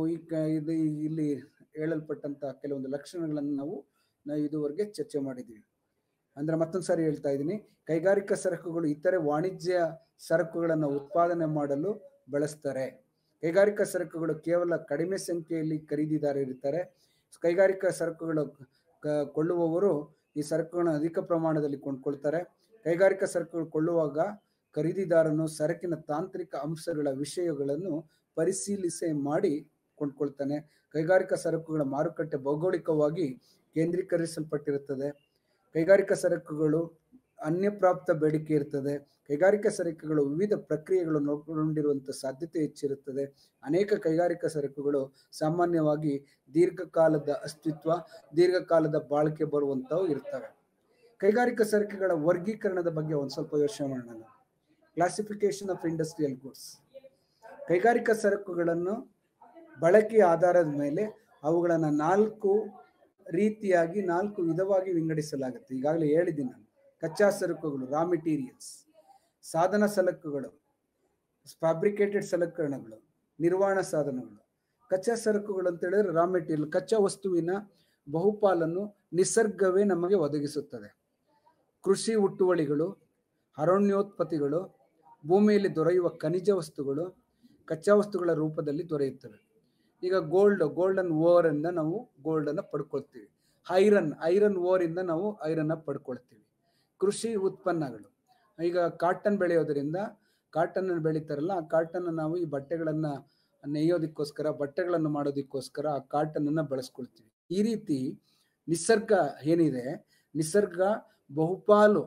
ಇಲ್ಲಿ ಹೇಳಲ್ಪಟ್ಟಂತ ಕೆಲವೊಂದು ಲಕ್ಷಣಗಳನ್ನು ನಾವು ಇದುವರೆಗೆ ಚರ್ಚೆ ಮಾಡಿದ್ದೀವಿ. ಅಂದ್ರೆ ಮತ್ತೊಂದು ಸಾರಿ ಹೇಳ್ತಾ ಇದ್ದೀನಿ, ಕೈಗಾರಿಕಾ ಸರಕುಗಳು ಇತರೆ ವಾಣಿಜ್ಯ ಸರಕುಗಳನ್ನು ಉತ್ಪಾದನೆ ಮಾಡಲು ಬಳಸ್ತಾರೆ. ಕೈಗಾರಿಕಾ ಸರಕುಗಳು ಕೇವಲ ಕಡಿಮೆ ಸಂಖ್ಯೆಯಲ್ಲಿ ಖರೀದಿದಾರರಿರ್ತಾರೆ. ಕೈಗಾರಿಕಾ ಸರಕುಗಳು ಕೊಳ್ಳುವವರು ಈ ಸರಕುಗಳನ್ನು ಅಧಿಕ ಪ್ರಮಾಣದಲ್ಲಿ ಕೊಂಡ್ಕೊಳ್ತಾರೆ. ಕೈಗಾರಿಕಾ ಸರಕುಗಳು ಕೊಳ್ಳುವಾಗ ಖರೀದಿದಾರನು ಸರಕಿನ ತಾಂತ್ರಿಕ ಅಂಶಗಳ ವಿಷಯಗಳನ್ನು ಪರಿಶೀಲಿಸಿ ಮಾಡಿ ಕೊಂಡ್ಕೊಳ್ತಾನೆ. ಕೈಗಾರಿಕಾ ಸರಕುಗಳ ಮಾರುಕಟ್ಟೆ ಭೌಗೋಳಿಕವಾಗಿ ಕೇಂದ್ರೀಕರಿಸಲ್ಪಟ್ಟಿರುತ್ತದೆ. ಕೈಗಾರಿಕಾ ಸರಕುಗಳು ಅನ್ಯಪ್ರಾಪ್ತ ಬೇಡಿಕೆ ಇರ್ತದೆ. ಕೈಗಾರಿಕಾ ಸರಕುಗಳು ವಿವಿಧ ಪ್ರಕ್ರಿಯೆಗಳನ್ನು ಒಳಗೊಂಡಿರುವಂಥ ಸಾಧ್ಯತೆ ಹೆಚ್ಚಿರುತ್ತದೆ. ಅನೇಕ ಕೈಗಾರಿಕಾ ಸರಕುಗಳು ಸಾಮಾನ್ಯವಾಗಿ ದೀರ್ಘಕಾಲದ ಅಸ್ತಿತ್ವ, ದೀರ್ಘಕಾಲದ ಬಾಳಿಕೆ ಬರುವಂಥವು ಇರ್ತವೆ. ಕೈಗಾರಿಕಾ ಸರಕುಗಳ ವರ್ಗೀಕರಣದ ಬಗ್ಗೆ ಒಂದು ಸ್ವಲ್ಪ ಯೋಚನೆ ಮಾಡೋಣ. Classification of industrial goods. ಕೈಗಾರಿಕಾ ಸರಕುಗಳನ್ನು ಬಳಕೆಯ ಆಧಾರದ ಮೇಲೆ ಅವುಗಳನ್ನು 4 ರೀತಿಯಾಗಿ 4 ವಿಧವಾಗಿ ವಿಂಗಡಿಸಲಾಗುತ್ತೆ. ಈಗಾಗಲೇ ಹೇಳಿದ್ದೀನಿ ನಾನು. ಕಚ್ಚಾ ಸರಕುಗಳು, ರಾ ಮೆಟೀರಿಯಲ್ಸ್, ಸಾಧನ ಸಲಕುಗಳು, ಫ್ಯಾಬ್ರಿಕೇಟೆಡ್ ಸಲಕರಣೆಗಳು, ನಿರ್ವಹಣಾ ಸಾಧನಗಳು. ಕಚ್ಚಾ ಸರಕುಗಳು ಅಂತ ಹೇಳಿದ್ರೆ ರಾ ಮೆಟೀರಿಯಲ್, ಕಚ್ಚಾ ವಸ್ತುವಿನ ಬಹುಪಾಲನ್ನು ನಿಸರ್ಗವೇ ನಮಗೆ ಒದಗಿಸುತ್ತದೆ. ಕೃಷಿ ಹುಟ್ಟುವಳಿಗಳು, ಅರಣ್ಯೋತ್ಪತ್ತಿಗಳು, ಭೂಮಿಯಲ್ಲಿ ದೊರೆಯುವ ಖನಿಜ ವಸ್ತುಗಳು ಕಚ್ಚಾ ವಸ್ತುಗಳ ರೂಪದಲ್ಲಿ ದೊರೆಯುತ್ತವೆ. ಈಗ ಗೋಲ್ಡನ್ ಓರ್ ಇಂದ ನಾವು ಗೋಲ್ಡನ್ನು ಪಡ್ಕೊಳ್ತೀವಿ. ಐರನ್ ಓರ್ ಇಂದ ನಾವು ಐರನ್ನ ಪಡ್ಕೊಳ್ತೀವಿ. ಕೃಷಿ ಉತ್ಪನ್ನಗಳು, ಈಗ ಕಾಟನ್ ಬೆಳೆಯೋದ್ರಿಂದ ಕಾಟನ್ ಬೆಳೀತಾರಲ್ಲ, ಆ ಕಾಟನ್ ನಾವು ಈ ಬಟ್ಟೆಗಳನ್ನು ನೇಯೋದಕ್ಕೋಸ್ಕರ, ಬಟ್ಟೆಗಳನ್ನು ಮಾಡೋದಕ್ಕೋಸ್ಕರ ಆ ಕಾಟನನ್ನು ಬಳಸ್ಕೊಳ್ತೀವಿ. ಈ ರೀತಿ ನಿಸರ್ಗ ಏನಿದೆ, ನಿಸರ್ಗ ಬಹುಪಾಲು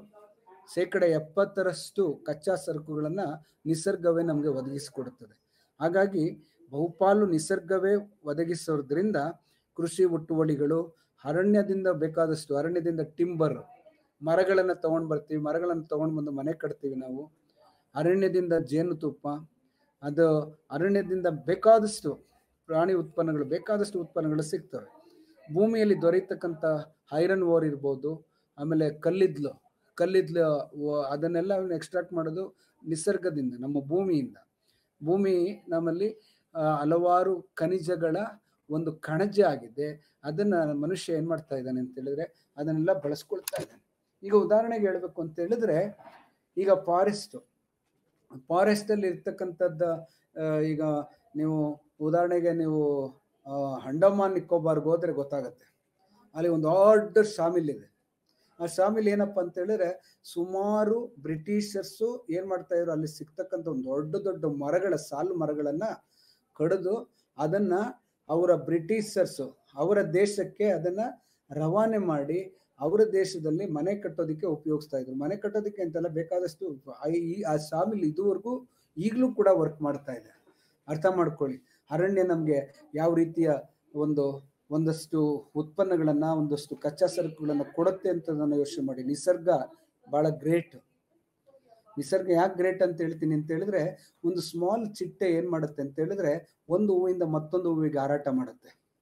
70% ಕಚ್ಚಾ ಸರಕುಗಳನ್ನು ನಿಸರ್ಗವೇ ನಮಗೆ ಒದಗಿಸಿಕೊಡುತ್ತದೆ. ಹಾಗಾಗಿ ಬಹುಪಾಲು ನಿಸರ್ಗವೇ ಒದಗಿಸೋದ್ರಿಂದ ಕೃಷಿ ಹುಟ್ಟುವಳಿಗಳು, ಅರಣ್ಯದಿಂದ ಟಿಂಬರ್, ಮರಗಳನ್ನು ತೊಗೊಂಡು ಬರ್ತೀವಿ, ಮರಗಳನ್ನು ತೊಗೊಂಡು ಬಂದು ಮನೆ ಕಟ್ತೀವಿ ನಾವು. ಅರಣ್ಯದಿಂದ ಜೇನುತುಪ್ಪ, ಅದು ಅರಣ್ಯದಿಂದ ಬೇಕಾದಷ್ಟು ಪ್ರಾಣಿ ಉತ್ಪನ್ನಗಳು, ಬೇಕಾದಷ್ಟು ಉತ್ಪನ್ನಗಳು ಸಿಗ್ತವೆ. ಭೂಮಿಯಲ್ಲಿ ದೊರೆಯತಕ್ಕಂಥ ಐರನ್ ಓರ್ ಇರ್ಬೋದು, ಆಮೇಲೆ ಕಲ್ಲಿದ್ಲು ಅದನ್ನೆಲ್ಲ ಎಕ್ಸ್ಟ್ರಾಕ್ಟ್ ಮಾಡೋದು ನಿಸರ್ಗದಿಂದ, ನಮ್ಮ ಭೂಮಿಯಿಂದ. ಭೂಮಿ ನಮ್ಮಲ್ಲಿ ಹಲವಾರು ಖನಿಜಗಳ ಒಂದು ಕಣಜ ಆಗಿದೆ. ಅದನ್ನು ಮನುಷ್ಯ ಏನು ಮಾಡ್ತಾ ಇದ್ದಾನೆ ಅಂತ ಹೇಳಿದ್ರೆ ಅದನ್ನೆಲ್ಲ ಬಳಸ್ಕೊಳ್ತಾ ಇದ್ದಾನೆ. ಈಗ ಉದಾಹರಣೆಗೆ ಹೇಳಬೇಕು ಅಂತ ಹೇಳಿದ್ರೆ, ಈಗ ಫಾರೆಸ್ಟಲ್ಲಿ ಇರ್ತಕ್ಕಂಥದ್ದು, ಈಗ ನೀವು ಉದಾಹರಣೆಗೆ ನೀವು ಅಂಡಮಾನ್ ನಿಕೋಬಾರ್ಗೆ ಹೋದ್ರೆ ಗೊತ್ತಾಗತ್ತೆ. ಅಲ್ಲಿ ಒಂದು ದೊಡ್ಡ ಶಾಮಿಲ್ ಇದೆ. ಆ ಶಾಮಿಲ್ ಏನಪ್ಪ ಅಂತ ಹೇಳಿದ್ರೆ, ಸುಮಾರು ಬ್ರಿಟಿಷರ್ಸು ಏನು ಮಾಡ್ತಾ ಇದ್ರು, ಅಲ್ಲಿ ಸಿಗ್ತಕ್ಕಂಥ ಒಂದು ದೊಡ್ಡ ಮರಗಳ ಸಾಲು ಮರಗಳನ್ನ ಕಡಿದು ಅದನ್ನ ಅವರ ಬ್ರಿಟಿಷರ್ಸು ಅವರ ದೇಶಕ್ಕೆ ಅದನ್ನ ರವಾನೆ ಮಾಡಿ ಅವರ ದೇಶದಲ್ಲಿ ಮನೆ ಕಟ್ಟೋದಕ್ಕೆ ಉಪಯೋಗಿಸ್ತಾ ಇದ್ರು. ಮನೆ ಕಟ್ಟೋದಕ್ಕೆ ಅಂತೆಲ್ಲ ಬೇಕಾದಷ್ಟು ಆ ಶಾಮಿಲ್ ಇದುವರೆಗೂ ಈಗಲೂ ಕೂಡ ವರ್ಕ್ ಮಾಡ್ತಾ ಇದೆ. ಅರ್ಥ ಮಾಡ್ಕೊಳ್ಳಿ, ಅರಣ್ಯ ನಮಗೆ ಯಾವ ರೀತಿಯ ಒಂದಷ್ಟು ಉತ್ಪನ್ನಗಳನ್ನ, ಒಂದಷ್ಟು ಕಚ್ಚಾ ಸರಕುಗಳನ್ನ ಕೊಡುತ್ತೆ ಅಂತ ನಾನು ಯೋಚನೆ ಮಾಡಿ. ನಿಸರ್ಗ ಬಹಳ ಗ್ರೇಟ್. ನಿಸರ್ಗ ಯಾಕೆ ಗ್ರೇಟ್ ಅಂತ ಹೇಳ್ತೀನಿ ಅಂತ ಹೇಳಿದ್ರೆ, ಒಂದು ಸ್ಮಾಲ್ ಚಿಟ್ಟೆ ಏನ್ ಮಾಡುತ್ತೆ ಅಂತ ಹೇಳಿದ್ರೆ, ಒಂದು ಹೂವಿಂದ ಮತ್ತೊಂದು ಹೂವಿಗೆ ಹಾರಾಟ ಮಾಡುತ್ತೆ.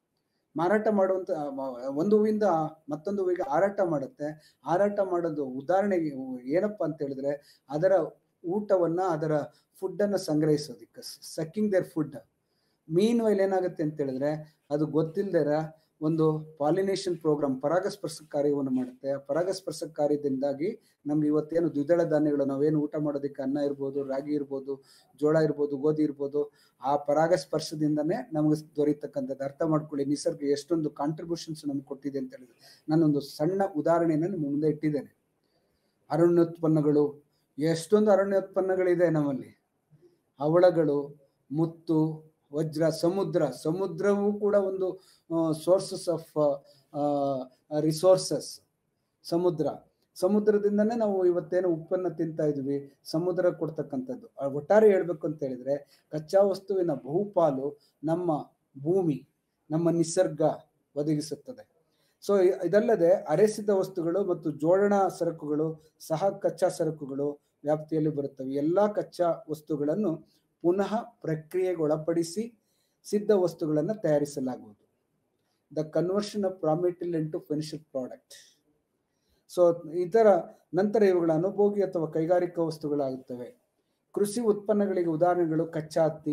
ಮಾರಾಟ ಮಾಡುವಂತ ಒಂದು ಹೂವಿಂದ ಮತ್ತೊಂದು ಹೂವಿಗೆ ಹಾರಾಟ ಮಾಡುತ್ತೆ. ಹಾರಾಟ ಮಾಡೋದು ಉದಾಹರಣೆಗೆ ಏನಪ್ಪಾ ಅಂತ ಹೇಳಿದ್ರೆ ಅದರ ಊಟವನ್ನ, ಅದರ ಫುಡ್ ಅನ್ನ ಸಂಗ್ರಹಿಸೋದಿಕ್ಕೆ, sucking their food. Meanwhile ಏನಾಗುತ್ತೆ ಅಂತ ಹೇಳಿದ್ರೆ ಅದು ಗೊತ್ತಿಲ್ಲದರ ಒಂದು ಪಾಲಿನೇಷನ್ ಪ್ರೋಗ್ರಾಮ್, ಪರಾಗಸ್ಪರ್ಶ ಕಾರ್ಯವನ್ನು ಮಾಡುತ್ತೆ. ಪರಾಗಸ್ಪರ್ಶ ಕಾರ್ಯದಿಂದಾಗಿ ನಮ್ಗೆ ಇವತ್ತೇನು ದ್ವಿದಳ ಧಾನ್ಯಗಳು, ನಾವೇನು ಊಟ ಮಾಡೋದಕ್ಕೆ ಅನ್ನ ಇರ್ಬೋದು, ರಾಗಿ ಇರ್ಬೋದು, ಜೋಳ ಇರ್ಬೋದು, ಗೋಧಿ ಇರ್ಬೋದು, ಆ ಪರಾಗಸ್ಪರ್ಶದಿಂದನೇ ನಮಗೆ ದೊರೀತಕ್ಕಂಥದ್ದು. ಅರ್ಥ ಮಾಡ್ಕೊಳ್ಳಿ ನಿಸರ್ಗ ಎಷ್ಟೊಂದು ಕಾಂಟ್ರಿಬ್ಯೂಷನ್ಸ್ ನಮ್ಗೆ ಕೊಟ್ಟಿದೆ ಅಂತ ಹೇಳಿದ್ರೆ. ನಾನೊಂದು ಸಣ್ಣ ಉದಾಹರಣೆಯನ್ನು ನಿಮ್ಮ ಮುಂದೆ ಇಟ್ಟಿದ್ದೇನೆ. ಅರಣ್ಯೋತ್ಪನ್ನಗಳು, ಎಷ್ಟೊಂದು ಅರಣ್ಯೋತ್ಪನ್ನಗಳಿದೆ ನಮ್ಮಲ್ಲಿ. ಹವಳಗಳು, ಮುತ್ತು, ವಜ್ರ, ಸಮುದ್ರವೂ ಕೂಡ ಒಂದು ಸೋರ್ಸಸ್ ಆಫ್ ರಿಸೋರ್ಸಸ್. ಸಮುದ್ರದಿಂದನೇ ನಾವು ಇವತ್ತೇನು ಉಪ್ಪನ್ನು ತಿಂತಾ ಇದ್ವಿ, ಸಮುದ್ರ ಕೊಡ್ತಕ್ಕಂಥದ್ದು. ಒಟ್ಟಾರೆ ಹೇಳ್ಬೇಕು ಅಂತ ಹೇಳಿದ್ರೆ ಕಚ್ಚಾ ವಸ್ತುವಿನ ಬಹುಪಾಲು ನಮ್ಮ ಭೂಮಿ, ನಮ್ಮ ನಿಸರ್ಗ ಒದಗಿಸುತ್ತದೆ. ಸೊ ಇದಲ್ಲದೆ ಅರೆಸಿದ ವಸ್ತುಗಳು ಮತ್ತು ಜೋಡಣಾ ಸರಕುಗಳು ಸಹ ಕಚ್ಚಾ ಸರಕುಗಳು ವ್ಯಾಪ್ತಿಯಲ್ಲಿ ಬರುತ್ತವೆ. ಎಲ್ಲ ಕಚ್ಚಾ ವಸ್ತುಗಳನ್ನು ಪುನಃ ಪ್ರಕ್ರಿಯೆಗೊಳಪಡಿಸಿ ಸಿದ್ಧ ವಸ್ತುಗಳನ್ನು ತಯಾರಿಸಲಾಗುವುದು. The conversion of raw material into finished product. So ಇದರ ನಂತರ ಇವುಗಳ ಅನುಭೋಗಿ ಅಥವಾ ಕೈಗಾರಿಕಾ ವಸ್ತುಗಳಾಗುತ್ತವೆ. ಕೃಷಿ ಉತ್ಪನ್ನಗಳಿಗೆ ಉದಾಹರಣೆಗಳು ಕಚ್ಚಾ ಹತ್ತಿ,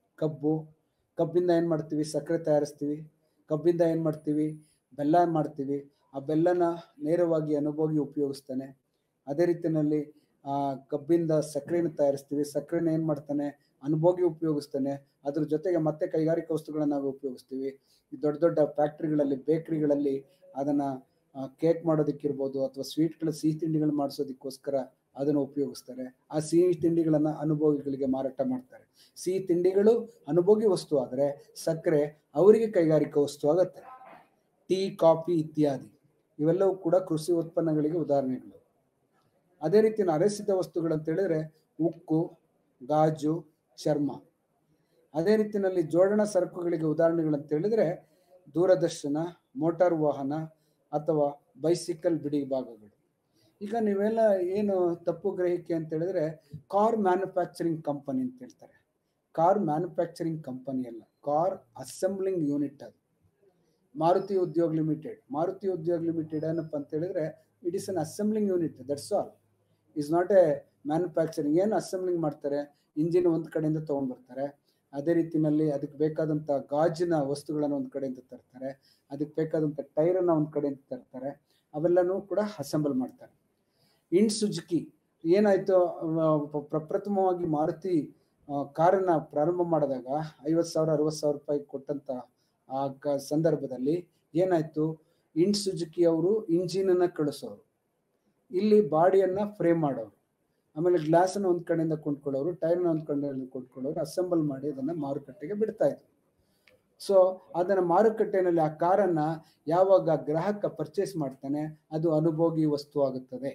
ಕಬ್ಬಿಂದ ಏನು ಮಾಡ್ತೀವಿ, ಸಕ್ಕರೆ ತಯಾರಿಸ್ತೀವಿ. ಕಬ್ಬಿಂದ ಏನು ಮಾಡ್ತೀವಿ, ಬೆಲ್ಲ ಮಾಡ್ತೀವಿ. ಆ ಬೆಲ್ಲನ ನೇರವಾಗಿ ಅನುಭೋಗಿ ಉಪಯೋಗಿಸ್ತಾನೆ. ಅದೇ ರೀತಿಯಲ್ಲಿ ಕಬ್ಬಿಂದ ಸಕ್ಕರೆಯನ್ನು ತಯಾರಿಸ್ತೀವಿ. ಸಕ್ಕರೆನ ಏನು ಮಾಡ್ತಾನೆ, ಅನುಭೋಗಿ ಉಪಯೋಗಿಸ್ತಾನೆ. ಅದ್ರ ಜೊತೆಗೆ ಮತ್ತೆ ಕೈಗಾರಿಕಾ ವಸ್ತುಗಳನ್ನ ನಾವು ಉಪಯೋಗಿಸ್ತೀವಿ. ದೊಡ್ಡ ದೊಡ್ಡ ಫ್ಯಾಕ್ಟ್ರಿಗಳಲ್ಲಿ, ಬೇಕರಿಗಳಲ್ಲಿ ಅದನ್ನು ಕೇಕ್ ಮಾಡೋದಕ್ಕಿರ್ಬೋದು ಅಥವಾ ಸ್ವೀಟ್ಗಳ ಸಿಹಿ ತಿಂಡಿಗಳು ಮಾಡಿಸೋದಕ್ಕೋಸ್ಕರ ಅದನ್ನು ಉಪಯೋಗಿಸ್ತಾರೆ. ಆ ಸಿಹಿ ತಿಂಡಿಗಳನ್ನು ಅನುಭೋಗಿಗಳಿಗೆ ಮಾರಾಟ ಮಾಡ್ತಾರೆ. ಸಿಹಿ ತಿಂಡಿಗಳು ಅನುಭೋಗಿ ವಸ್ತು ಆದರೆ ಸಕ್ಕರೆ ಅವರಿಗೆ ಕೈಗಾರಿಕಾ ವಸ್ತು ಆಗುತ್ತೆ. ಟೀ, ಕಾಫಿ ಇತ್ಯಾದಿ ಇವೆಲ್ಲವೂ ಕೂಡ ಕೃಷಿ ಉತ್ಪನ್ನಗಳಿಗೆ ಉದಾಹರಣೆಗಳು. ಅದೇ ರೀತಿ ಅರೆಸಿದ ವಸ್ತುಗಳಂತ ಹೇಳಿದ್ರೆ ಉಕ್ಕು, ಗಾಜು, ಚರ್ಮ. ಅದೇ ರೀತಿಯಲ್ಲಿ ಜೋಡಣಾ ಸರಕುಗಳಿಗೆ ಉದಾಹರಣೆಗಳಂತ ಹೇಳಿದ್ರೆ ದೂರದರ್ಶನ, ಮೋಟಾರ್ ವಾಹನ ಅಥವಾ ಬೈಸಿಕಲ್ ಬಿಡಿ ಭಾಗಗಳು. ಈಗ ನೀವೆಲ್ಲ ಏನು ತಪ್ಪು ಗ್ರಹಿಕೆ ಅಂತ ಹೇಳಿದ್ರೆ ಕಾರ್ ಮ್ಯಾನುಫ್ಯಾಕ್ಚರಿಂಗ್ ಕಂಪನಿ ಅಂತ ಹೇಳ್ತಾರೆ. ಕಾರ್ ಮ್ಯಾನುಫ್ಯಾಕ್ಚರಿಂಗ್ ಕಂಪನಿ ಅಲ್ಲ, ಕಾರ್ ಅಸೆಂಬ್ಲಿಂಗ್ ಯೂನಿಟ್. ಅದು ಮಾರುತಿ ಉದ್ಯೋಗ್ ಲಿಮಿಟೆಡ್ ಏನಪ್ಪ ಅಂತ ಹೇಳಿದ್ರೆ it is an assembling unit, that's all. Is not a manufacturing. ಏನು ಅಸೆಂಬ್ಲಿಂಗ್ ಮಾಡ್ತಾರೆ, ಇಂಜಿನ್ ಒಂದು ಕಡೆಯಿಂದ ತೊಗೊಂಡ್ಬರ್ತಾರೆ. ಅದೇ ರೀತಿಯಲ್ಲಿ ಅದಕ್ಕೆ ಬೇಕಾದಂಥ ಗಾಜಿನ ವಸ್ತುಗಳನ್ನು ಒಂದು ಕಡೆಯಿಂದ ತರ್ತಾರೆ. ಅದಕ್ಕೆ ಬೇಕಾದಂಥ ಟೈರನ್ನು ಒಂದು ಕಡೆಯಿಂದ ತರ್ತಾರೆ. ಅವೆಲ್ಲನೂ ಕೂಡ ಅಸೆಂಬಲ್ ಮಾಡ್ತಾರೆ. ಸುಜುಕಿ ಏನಾಯಿತು, ಪ್ರಪ್ರಥಮವಾಗಿ ಮಾರುತಿ ಕಾರನ್ನು ಪ್ರಾರಂಭ ಮಾಡಿದಾಗ 50,000 60,000 ರೂಪಾಯಿ ಕೊಟ್ಟಂಥ ಆ ಸಂದರ್ಭದಲ್ಲಿ ಏನಾಯಿತು, ಸುಜುಕಿ ಅವರು ಇಂಜಿನನ್ನು ಕಳಿಸೋರು, ಇಲ್ಲಿ ಬಾಡಿಯನ್ನು ಫ್ರೇಮ್ ಮಾಡೋರು, ಆಮೇಲೆ ಗ್ಲಾಸನ್ನು ಒಂದು ಕಡೆಯಿಂದ ಕೊಂಡ್ಕೊಳ್ಳೋರು, ಟೈರ್ನ ಒಂದು ಕಡೆಯಿಂದ ಕೊಂಡ್ಕೊಳ್ಳೋರು, ಅಸೆಂಬಲ್ ಮಾಡಿ ಅದನ್ನು ಮಾರುಕಟ್ಟೆಗೆ ಬಿಡ್ತಾ ಇದ್ರು. ಸೊ ಅದನ್ನು ಮಾರುಕಟ್ಟೆಯಲ್ಲಿ ಆ ಕಾರನ್ನು ಯಾವಾಗ ಗ್ರಾಹಕ ಪರ್ಚೇಸ್ ಮಾಡ್ತಾನೆ ಅದು ಅನುಭೋಗಿ ವಸ್ತು ಆಗುತ್ತದೆ.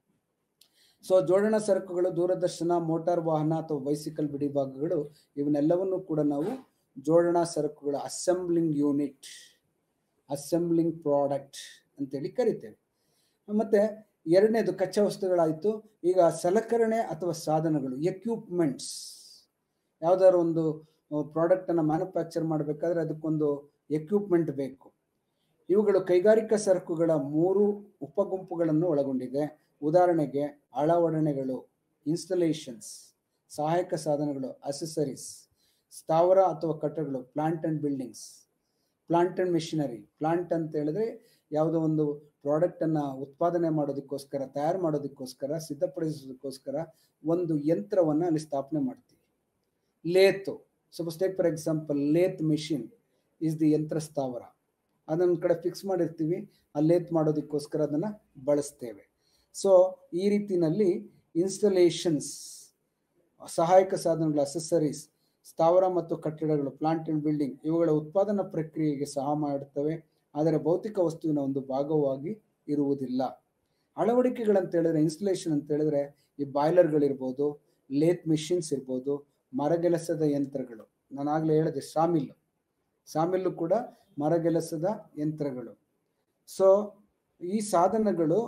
ಸೊ ಜೋಡಣಾ ಸರಕುಗಳು, ದೂರದರ್ಶನ, ಮೋಟಾರ್ ವಾಹನ ಅಥವಾ ಬೈಸಿಕಲ್ ಬಿಡಿ ಭಾಗಗಳು ಇವನ್ನೆಲ್ಲವನ್ನು ಕೂಡ ನಾವು ಜೋಡಣಾ ಸರಕುಗಳ ಅಸೆಂಬ್ಲಿಂಗ್ ಯೂನಿಟ್, ಅಸೆಂಬ್ಲಿಂಗ್ ಪ್ರಾಡಕ್ಟ್ ಅಂತೇಳಿ ಕರಿತೇವೆ. ಮತ್ತು ಎರಡನೇದು ಕಚ್ಚಾ ವಸ್ತುಗಳಾಯಿತು. ಈಗ ಸಲಕರಣೆ ಅಥವಾ ಸಾಧನಗಳು, ಎಕ್ವಿಪ್ಮೆಂಟ್ಸ್. ಯಾವುದಾದ್ರು ಒಂದು ಪ್ರಾಡಕ್ಟನ್ನು ಮ್ಯಾನುಫ್ಯಾಕ್ಚರ್ ಮಾಡಬೇಕಾದ್ರೆ ಅದಕ್ಕೊಂದು ಎಕ್ವಿಪ್ಮೆಂಟ್ ಬೇಕು. ಇವುಗಳು ಕೈಗಾರಿಕಾ ಸರಕುಗಳ 3 ಉಪಗುಂಪುಗಳನ್ನು ಒಳಗೊಂಡಿದೆ. ಉದಾಹರಣೆಗೆ ಅಳವಡಣೆಗಳು, ಇನ್ಸ್ಟಾಲೇಷನ್ಸ್, ಸಹಾಯಕ ಸಾಧನಗಳು, ಅಸೆಸರೀಸ್, ಸ್ಥಾವರ ಅಥವಾ ಕಟ್ಟಡಗಳು, plant and buildings, plant and machinery. Plant ಅಂತ ಹೇಳಿದ್ರೆ ಯಾವುದೋ ಒಂದು ಪ್ರಾಡಕ್ಟನ್ನು ಉತ್ಪಾದನೆ ಮಾಡೋದಕ್ಕೋಸ್ಕರ, ತಯಾರು ಮಾಡೋದಕ್ಕೋಸ್ಕರ, ಸಿದ್ಧಪಡಿಸೋದಕ್ಕೋಸ್ಕರ ಒಂದು ಯಂತ್ರವನ್ನು ಅಲ್ಲಿ ಸ್ಥಾಪನೆ ಮಾಡ್ತೀವಿ. Lathe, suppose take for example lathe machine is the ಯಂತ್ರ ಸ್ಥಾವರ. ಅದೊಂದು ಕಡೆ ಫಿಕ್ಸ್ ಮಾಡಿರ್ತೀವಿ, ಆ ಲೇತ್ ಮಾಡೋದಕ್ಕೋಸ್ಕರ ಅದನ್ನು ಬಳಸ್ತೇವೆ. ಸೊ ಈ ರೀತಿಯಲ್ಲಿ ಇನ್ಸ್ಟಾಲೇಷನ್ಸ್, ಸಹಾಯಕ ಸಾಧನಗಳು, ಅಸೆಸರೀಸ್, ಸ್ಥಾವರ ಮತ್ತು ಕಟ್ಟಡಗಳು, ಪ್ಲಾಂಟ್ ಆ್ಯಂಡ್ ಬಿಲ್ಡಿಂಗ್ ಇವುಗಳ ಉತ್ಪಾದನಾ ಪ್ರಕ್ರಿಯೆಗೆ ಸಹ ಮಾಡುತ್ತವೆ, ಆದರೆ ಭೌತಿಕ ವಸ್ತುವಿನ ಒಂದು ಭಾಗವಾಗಿ ಇರುವುದಿಲ್ಲ. ಅಳವಡಿಕೆಗಳಂತ ಹೇಳಿದ್ರೆ, ಇನ್ಸ್ಟಾಲೇಷನ್ ಅಂತ ಹೇಳಿದ್ರೆ ಈ ಬಾಯ್ಲರ್ಗಳಿರ್ಬೋದು, ಲೇತ್ ಮಿಷಿನ್ಸ್ ಇರ್ಬೋದು, ಮರಗೆಲಸದ ಯಂತ್ರಗಳು. ನಾನು ಆಗಲೇ ಹೇಳಿದೆ ಸಾಮಿಲ್ಲು ಕೂಡ ಮರಗೆಲಸದ ಯಂತ್ರಗಳು. ಸೊ ಈ ಸಾಧನಗಳು,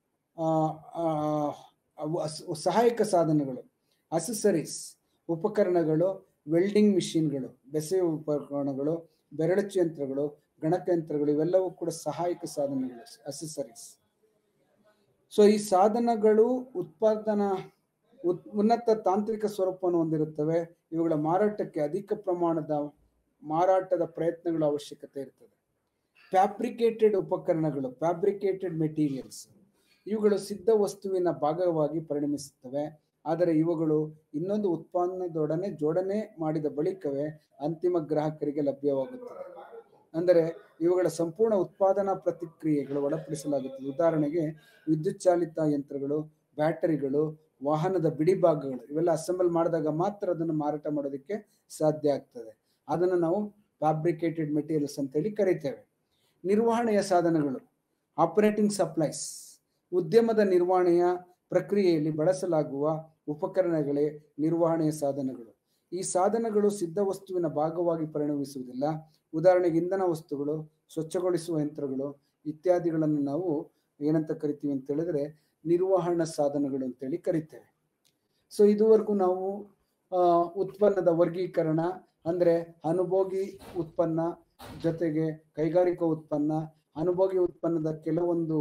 ಸಹಾಯಕ ಸಾಧನಗಳು, ಅಸೆಸರೀಸ್, ಉಪಕರಣಗಳು, ವೆಲ್ಡಿಂಗ್ ಮಿಷಿನ್ಗಳು, ಬೆಸೆಯುವ ಉಪಕರಣಗಳು, ಬೆರಳಚ್ಚು ಯಂತ್ರಗಳು, ಗಣಕಯಂತ್ರಗಳು ಇವೆಲ್ಲವೂ ಕೂಡ ಸಹಾಯಕ ಸಾಧನಗಳು, ಅಸೆಸರೀಸ್. ಸೊ ಈ ಸಾಧನಗಳು ಉತ್ಪಾದನಾ ಉನ್ನತ ತಾಂತ್ರಿಕ ಸ್ವರೂಪವನ್ನು ಹೊಂದಿರುತ್ತವೆ. ಇವುಗಳ ಮಾರಾಟಕ್ಕೆ ಅಧಿಕ ಪ್ರಮಾಣದ ಮಾರಾಟದ ಪ್ರಯತ್ನಗಳ ಅವಶ್ಯಕತೆ ಇರ್ತದೆ. ಫ್ಯಾಬ್ರಿಕೇಟೆಡ್ ಉಪಕರಣಗಳು, ಫ್ಯಾಬ್ರಿಕೇಟೆಡ್ ಮೆಟೀರಿಯಲ್ಸ್, ಇವುಗಳು ಸಿದ್ಧ ವಸ್ತುವಿನ ಭಾಗವಾಗಿ ಪರಿಣಮಿಸುತ್ತವೆ. ಆದರೆ ಇವುಗಳು ಇನ್ನೊಂದು ಉತ್ಪನ್ನದೊಡನೆ ಜೋಡಣೆ ಮಾಡಿದ ಬಳಿಕವೇ ಅಂತಿಮ ಗ್ರಾಹಕರಿಗೆ ಲಭ್ಯವಾಗುತ್ತದೆ. ಅಂದರೆ ಇವುಗಳ ಸಂಪೂರ್ಣ ಉತ್ಪಾದನಾ ಪ್ರತಿಕ್ರಿಯೆಗಳು ಒಳಪಡಿಸಲಾಗುತ್ತದೆ. ಉದಾಹರಣೆಗೆ ವಿದ್ಯುತ್ ಚಾಲಿತ ಯಂತ್ರಗಳು, ಬ್ಯಾಟರಿಗಳು, ವಾಹನದ ಬಿಡಿ ಭಾಗಗಳು, ಇವೆಲ್ಲ ಅಸೆಂಬಲ್ ಮಾಡಿದಾಗ ಮಾತ್ರ ಅದನ್ನು ಮಾರಾಟ ಮಾಡೋದಕ್ಕೆ ಸಾಧ್ಯ ಆಗ್ತದೆ. ಅದನ್ನು ನಾವು ಫ್ಯಾಬ್ರಿಕೇಟೆಡ್ ಮೆಟೀರಿಯಲ್ಸ್ ಅಂತೇಳಿ ಕರೀತೇವೆ. ನಿರ್ವಹಣೆಯ ಸಾಧನಗಳು, ಆಪರೇಟಿಂಗ್ ಸಪ್ಲೈಸ್, ಉದ್ಯಮದ ನಿರ್ವಹಣೆಯ ಪ್ರಕ್ರಿಯೆಯಲ್ಲಿ ಬಳಸಲಾಗುವ ಉಪಕರಣಗಳೇ ನಿರ್ವಹಣೆಯ ಸಾಧನಗಳು. ಈ ಸಾಧನಗಳು ಸಿದ್ಧ ವಸ್ತುವಿನ ಭಾಗವಾಗಿ ಪರಿಣಮಿಸುವುದಿಲ್ಲ. ಉದಾಹರಣೆಗೆ ಇಂಧನ ವಸ್ತುಗಳು, ಸ್ವಚ್ಛಗೊಳಿಸುವ ಯಂತ್ರಗಳು ಇತ್ಯಾದಿಗಳನ್ನು ನಾವು ಏನಂತ ಕರಿತೀವಿ ಅಂತ ಹೇಳಿದ್ರೆ ನಿರ್ವಹಣಾ ಸಾಧನಗಳು ಅಂತೇಳಿ ಕರಿತೇವೆ. ಸೊ ಇದುವರೆಗೂ ನಾವು ಉತ್ಪನ್ನದ ವರ್ಗೀಕರಣ ಅಂದರೆ ಅನುಭೋಗಿ ಉತ್ಪನ್ನ ಜೊತೆಗೆ ಕೈಗಾರಿಕಾ ಉತ್ಪನ್ನ, ಅನುಭೋಗಿ ಉತ್ಪನ್ನದ ಕೆಲವೊಂದು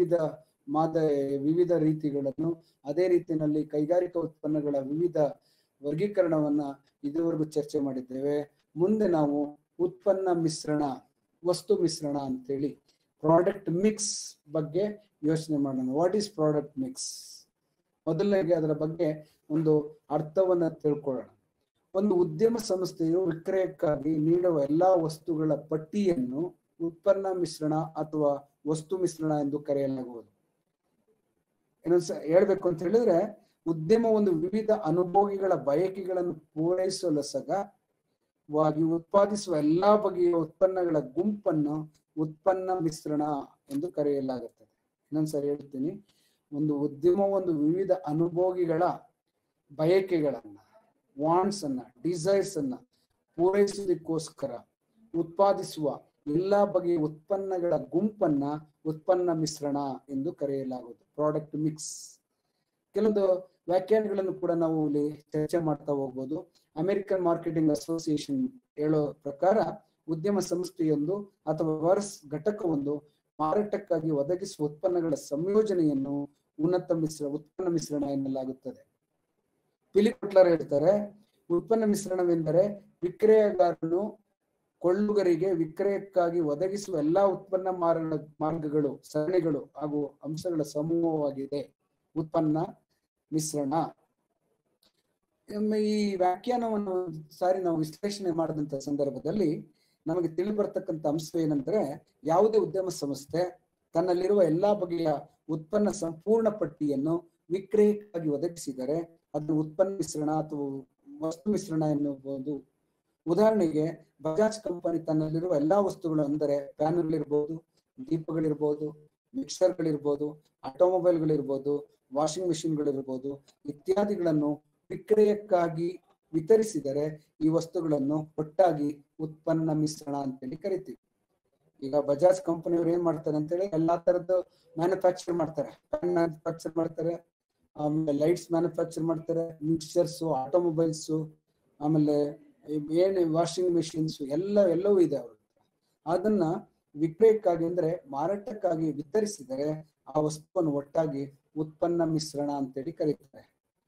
ವಿವಿಧ ರೀತಿಗಳನ್ನು, ಅದೇ ರೀತಿಯಲ್ಲಿ ಕೈಗಾರಿಕಾ ಉತ್ಪನ್ನಗಳ ವಿವಿಧ ವರ್ಗೀಕರಣವನ್ನ ಇದುವರೆಗೂ ಚರ್ಚೆ ಮಾಡಿದ್ದೇವೆ. ಮುಂದೆ ನಾವು ಉತ್ಪನ್ನ ಮಿಶ್ರಣ, ವಸ್ತು ಮಿಶ್ರಣ ಅಂತೇಳಿ ಪ್ರಾಡಕ್ಟ್ ಮಿಕ್ಸ್ ಬಗ್ಗೆ ಯೋಚನೆ ಮಾಡೋಣ. What is product mix? ಮೊದಲನೇಗೆ ಅದರ ಬಗ್ಗೆ ಒಂದು ಅರ್ಥವನ್ನ ತಿಳ್ಕೊಳ್ಳೋಣ. ಒಂದು ಉದ್ಯಮ ಸಂಸ್ಥೆಯು ವಿಕ್ರಯಕ್ಕಾಗಿ ನೀಡುವ ಎಲ್ಲಾ ವಸ್ತುಗಳ ಪಟ್ಟಿಯನ್ನು ಉತ್ಪನ್ನ ಮಿಶ್ರಣ ಅಥವಾ ವಸ್ತು ಮಿಶ್ರಣ ಎಂದು ಕರೆಯಲಾಗುವುದು. ಇನ್ನೊಂದ್ಸ ಹೇಳ್ಬೇಕು ಅಂತ ಹೇಳಿದ್ರೆ, ಉದ್ಯಮ ಒಂದು ವಿವಿಧ ಅನುಭೋಗಿಗಳ ಬಯಕೆಗಳನ್ನು ಪೂರೈಸಲಸಗವಾಗಿ ಉತ್ಪಾದಿಸುವ ಎಲ್ಲಾ ಬಗೆಯ ಉತ್ಪನ್ನಗಳ ಗುಂಪನ್ನು ಉತ್ಪನ್ನ ಮಿಶ್ರಣ ಎಂದು ಕರೆಯಲಾಗುತ್ತದೆ. ಇನ್ನೊಂದ್ಸರಿ ಹೇಳ್ತೀನಿ, ಒಂದು ಉದ್ಯಮ ಒಂದು ವಿವಿಧ ಅನುಭೋಗಿಗಳ ಬಯಕೆಗಳನ್ನ, ವಾಂಟ್ಸ್ ಅನ್ನ, ಡಿಸೈರ್ಸ್ ಅನ್ನ ಪೂರೈಸುವುದಕ್ಕೋಸ್ಕರ ಉತ್ಪಾದಿಸುವ ಎಲ್ಲಾ ಬಗೆಯ ಉತ್ಪನ್ನಗಳ ಗುಂಪನ್ನ ಉತ್ಪನ್ನ ಮಿಶ್ರಣ ಎಂದು ಕರೆಯಲಾಗುವುದು, ಪ್ರಾಡಕ್ಟ್ ಮಿಕ್ಸ್. ಕೆಲವೊಂದು ವ್ಯಾಖ್ಯಾನಗಳನ್ನು ಕೂಡ ನಾವು ಇಲ್ಲಿ ಚರ್ಚೆ ಮಾಡ್ತಾ ಹೋಗ್ಬೋದು. ಅಮೆರಿಕನ್ ಮಾರ್ಕೆಟಿಂಗ್ ಅಸೋಸಿಯೇಷನ್ ಹೇಳೋ ಪ್ರಕಾರ ಉದ್ಯಮ ಸಂಸ್ಥೆಯೊಂದು ಅಥವಾ ಘಟಕವೊಂದು ಮಾರಾಟಕ್ಕಾಗಿ ಒದಗಿಸುವ ಉತ್ಪನ್ನಗಳ ಸಂಯೋಜನೆಯನ್ನು ಉತ್ಪನ್ನ ಮಿಶ್ರಣ ಎನ್ನಲಾಗುತ್ತದೆ. ಫಿಲಿಪ್ ಬಟ್ಲರ್ ಹೇಳ್ತಾರೆ, ಉತ್ಪನ್ನ ಮಿಶ್ರಣವೆಂದರೆ ವಿಕ್ರಯಗಾರನು ಕೊಳ್ಳುಗರಿಗೆ ವಿಕ್ರಯಕ್ಕಾಗಿ ಒದಗಿಸುವ ಎಲ್ಲಾ ಉತ್ಪನ್ನ ಮಾರ್ಗಗಳು, ಸರಣಿಗಳು ಹಾಗೂ ಅಂಶಗಳ ಸಮೂಹವಾಗಿದೆ ಉತ್ಪನ್ನ ಮಿಶ್ರಣ. ಈ ವ್ಯಾಖ್ಯಾನವನ್ನು ಸಾರಿ ನಾವು ವಿಶ್ಲೇಷಣೆ ಮಾಡಿದಂತ ಸಂದರ್ಭದಲ್ಲಿ ನಮಗೆ ತಿಳಿ ಬರ್ತಕ್ಕಂಥ ಅಂಶ ಏನಂದ್ರೆ, ಯಾವುದೇ ಉದ್ಯಮ ಸಂಸ್ಥೆ ತನ್ನಲ್ಲಿರುವ ಎಲ್ಲಾ ಬಗೆಯ ಉತ್ಪನ್ನ ಸಂಪೂರ್ಣ ಪಟ್ಟಿಯನ್ನು ವಿಕ್ರಯಕ್ಕಾಗಿ ಒದಗಿಸಿದರೆ ಅದು ಉತ್ಪನ್ನ ಮಿಶ್ರಣ ಅಥವಾ ವಸ್ತು ಮಿಶ್ರಣ ಎನ್ನಬಹುದು. ಉದಾಹರಣೆಗೆ ಬಜಾಜ್ ಕಂಪನಿ ತನ್ನಲ್ಲಿರುವ ಎಲ್ಲಾ ವಸ್ತುಗಳು ಅಂದರೆ ಫ್ಯಾನ್ಗಳಿರ್ಬೋದು, ದೀಪಗಳಿರ್ಬೋದು, ಮಿಕ್ಸರ್ಗಳಿರ್ಬೋದು, ಆಟೋಮೊಬೈಲ್ಗಳಿರ್ಬೋದು, ವಾಷಿಂಗ್ ಮಿಷಿನ್ಗಳಿರ್ಬೋದು ಇತ್ಯಾದಿಗಳನ್ನು ವಿಕ್ರಯಕ್ಕಾಗಿ ವಿತರಿಸಿದರೆ ಈ ವಸ್ತುಗಳನ್ನು ಒಟ್ಟಾಗಿ ಉತ್ಪನ್ನ ಮಿಶ್ರಣ ಅಂತೇಳಿ ಕರಿತೀವಿ. ಈಗ ಬಜಾಜ್ ಕಂಪನಿಯವರು ಏನ್ ಮಾಡ್ತಾರೆ ಅಂತೇಳಿ ಎಲ್ಲಾ ತರದ್ದು ಮ್ಯಾನುಫ್ಯಾಕ್ಚರ್ ಮಾಡ್ತಾರೆ. ಫ್ಯಾನ್ ಮ್ಯಾನುಫ್ಯಾಕ್ಚರ್ ಮಾಡ್ತಾರೆ, ಆಮೇಲೆ ಲೈಟ್ಸ್ ಮ್ಯಾನುಫ್ಯಾಕ್ಚರ್ ಮಾಡ್ತಾರೆ, ಮಿಕ್ಸರ್ಸ್, ಆಟೋಮೊಬೈಲ್ಸ್, ಆಮೇಲೆ ಏನು ವಾಷಿಂಗ್ ಮಿಷಿನ್ಸ್ ಎಲ್ಲವೂ ಇದೆ ಅವರು. ಅದನ್ನ ವಿಕ್ರಯಕ್ಕಾಗಿ ಅಂದ್ರೆ ಮಾರಾಟಕ್ಕಾಗಿ ವಿತರಿಸಿದರೆ ಆ ವಸ್ತುವನ್ನು ಒಟ್ಟಾಗಿ ಉತ್ಪನ್ನ ಮಿಶ್ರಣ ಅಂತೇಳಿ ಕರೀತಾರೆ.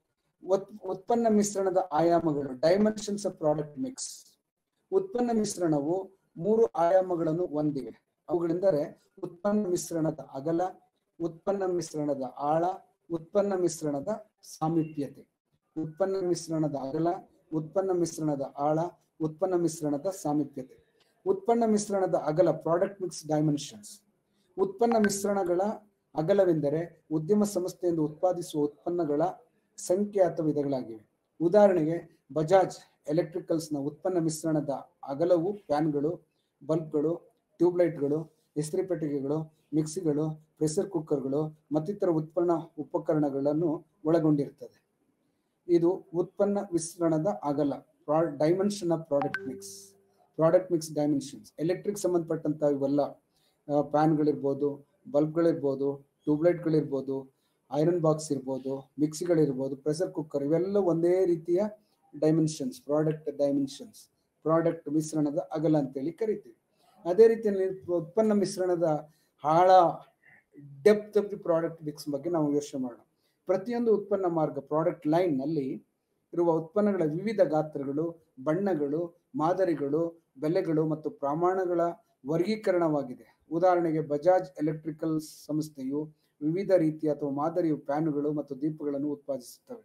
ಉತ್ಪನ್ನ ಮಿಶ್ರಣದ ಆಯಾಮಗಳು, ಡೈಮೆನ್ಷನ್ಸ್ ಆಫ್ ಪ್ರಾಡಕ್ಟ್ ಮಿಕ್ಸ್. ಉತ್ಪನ್ನ ಮಿಶ್ರಣವು 3 ಆಯಾಮಗಳನ್ನು ಹೊಂದಿವೆ. ಅವುಗಳೆಂದರೆ ಉತ್ಪನ್ನ ಮಿಶ್ರಣದ ಅಗಲ, ಉತ್ಪನ್ನ ಮಿಶ್ರಣದ ಆಳ, ಉತ್ಪನ್ನ ಮಿಶ್ರಣದ ಸಾಮೀಪ್ಯತೆ. ಉತ್ಪನ್ನ ಮಿಶ್ರಣದ ಅಗಲ, ಉತ್ಪನ್ನ ಮಿಶ್ರಣದ ಆಳ, ಉತ್ಪನ್ನ ಮಿಶ್ರಣದ ಸಾಮೀಪ್ಯತೆ. ಉತ್ಪನ್ನ ಮಿಶ್ರಣದ ಅಗಲ, ಪ್ರಾಡಕ್ಟ್ ಮಿಕ್ಸ್ ಡೈಮೆನ್ಷನ್ಸ್. ಉತ್ಪನ್ನ ಮಿಶ್ರಣಗಳ ಅಗಲವೆಂದರೆ ಉದ್ಯಮ ಸಂಸ್ಥೆಯಿಂದ ಉತ್ಪಾದಿಸುವ ಉತ್ಪನ್ನಗಳ ಸಂಖ್ಯೆ ಅಥವಾ ವಿಧಗಳಾಗಿವೆ. ಉದಾಹರಣೆಗೆ ಬಜಾಜ್ ಎಲೆಕ್ಟ್ರಿಕಲ್ಸ್ನ ಉತ್ಪನ್ನ ಮಿಶ್ರಣದ ಅಗಲವು ಫ್ಯಾನ್ಗಳು, ಬಲ್ಬ್ಗಳು, ಟ್ಯೂಬ್ಲೈಟ್ಗಳು, ಇಸ್ತ್ರಿ ಪೆಟ್ಟಿಗೆಗಳು, ಮಿಕ್ಸಿಗಳು, ಪ್ರೆಷರ್ ಕುಕ್ಕರ್ಗಳು ಮತ್ತಿತರ ಉತ್ಪನ್ನ ಉಪಕರಣಗಳನ್ನು ಒಳಗೊಂಡಿರುತ್ತದೆ. ಇದು ಉತ್ಪನ್ನ ಮಿಶ್ರಣದ ಅಗಲ, dimension of product mix. Product mix dimensions electric ಸಂಬಂಧಪಟ್ಟಂತ ಇವೆಲ್ಲ ಫ್ಯಾನ್ಗಳಿರ್ಬೋದು, ಬಲ್ಬ್ಗಳಿರ್ಬೋದು, ಟ್ಯೂಬ್ಲೈಟ್ಗಳಿರ್ಬೋದು, ಐರನ್ ಬಾಕ್ಸ್ ಇರ್ಬೋದು, ಮಿಕ್ಸಿಗಳಿರ್ಬೋದು, ಪ್ರೆಷರ್ ಕುಕ್ಕರ್, ಇವೆಲ್ಲ ಒಂದೇ ರೀತಿಯ ಡೈಮೆನ್ಷನ್ಸ್, ಪ್ರಾಡಕ್ಟ್ ಡೈಮೆನ್ಷನ್ಸ್, ಪ್ರಾಡಕ್ಟ್ ಮಿಶ್ರಣದ ಅಗಲ ಅಂತೇಳಿ ಕರಿತೀವಿ. ಅದೇ ರೀತಿಯಲ್ಲಿ ಉತ್ಪನ್ನ ಮಿಶ್ರಣದ ಆಳ, depth of the product mix ಬಗ್ಗೆ ನಾವು ಯೋಚನೆ ಮಾಡೋಣ. ಪ್ರತಿಯೊಂದು ಉತ್ಪನ್ನ ಮಾರ್ಗ ಪ್ರಾಡಕ್ಟ್ ಲೈನ್ ನಲ್ಲಿ ಇರುವ ಉತ್ಪನ್ನಗಳ ವಿವಿಧ ಗಾತ್ರಗಳು, ಬಣ್ಣಗಳು, ಮಾದರಿಗಳು, ಬೆಲೆಗಳು ಮತ್ತು ಪ್ರಮಾಣಗಳ ವರ್ಗೀಕರಣವಾಗಿದೆ. ಉದಾಹರಣೆಗೆ ಬಜಾಜ್ ಎಲೆಕ್ಟ್ರಿಕಲ್ ಸಂಸ್ಥೆಯು ವಿವಿಧ ರೀತಿಯ ಅಥವಾ ಮಾದರಿಯ ಫ್ಯಾನುಗಳು ಮತ್ತು ದೀಪಗಳನ್ನು ಉತ್ಪಾದಿಸುತ್ತವೆ.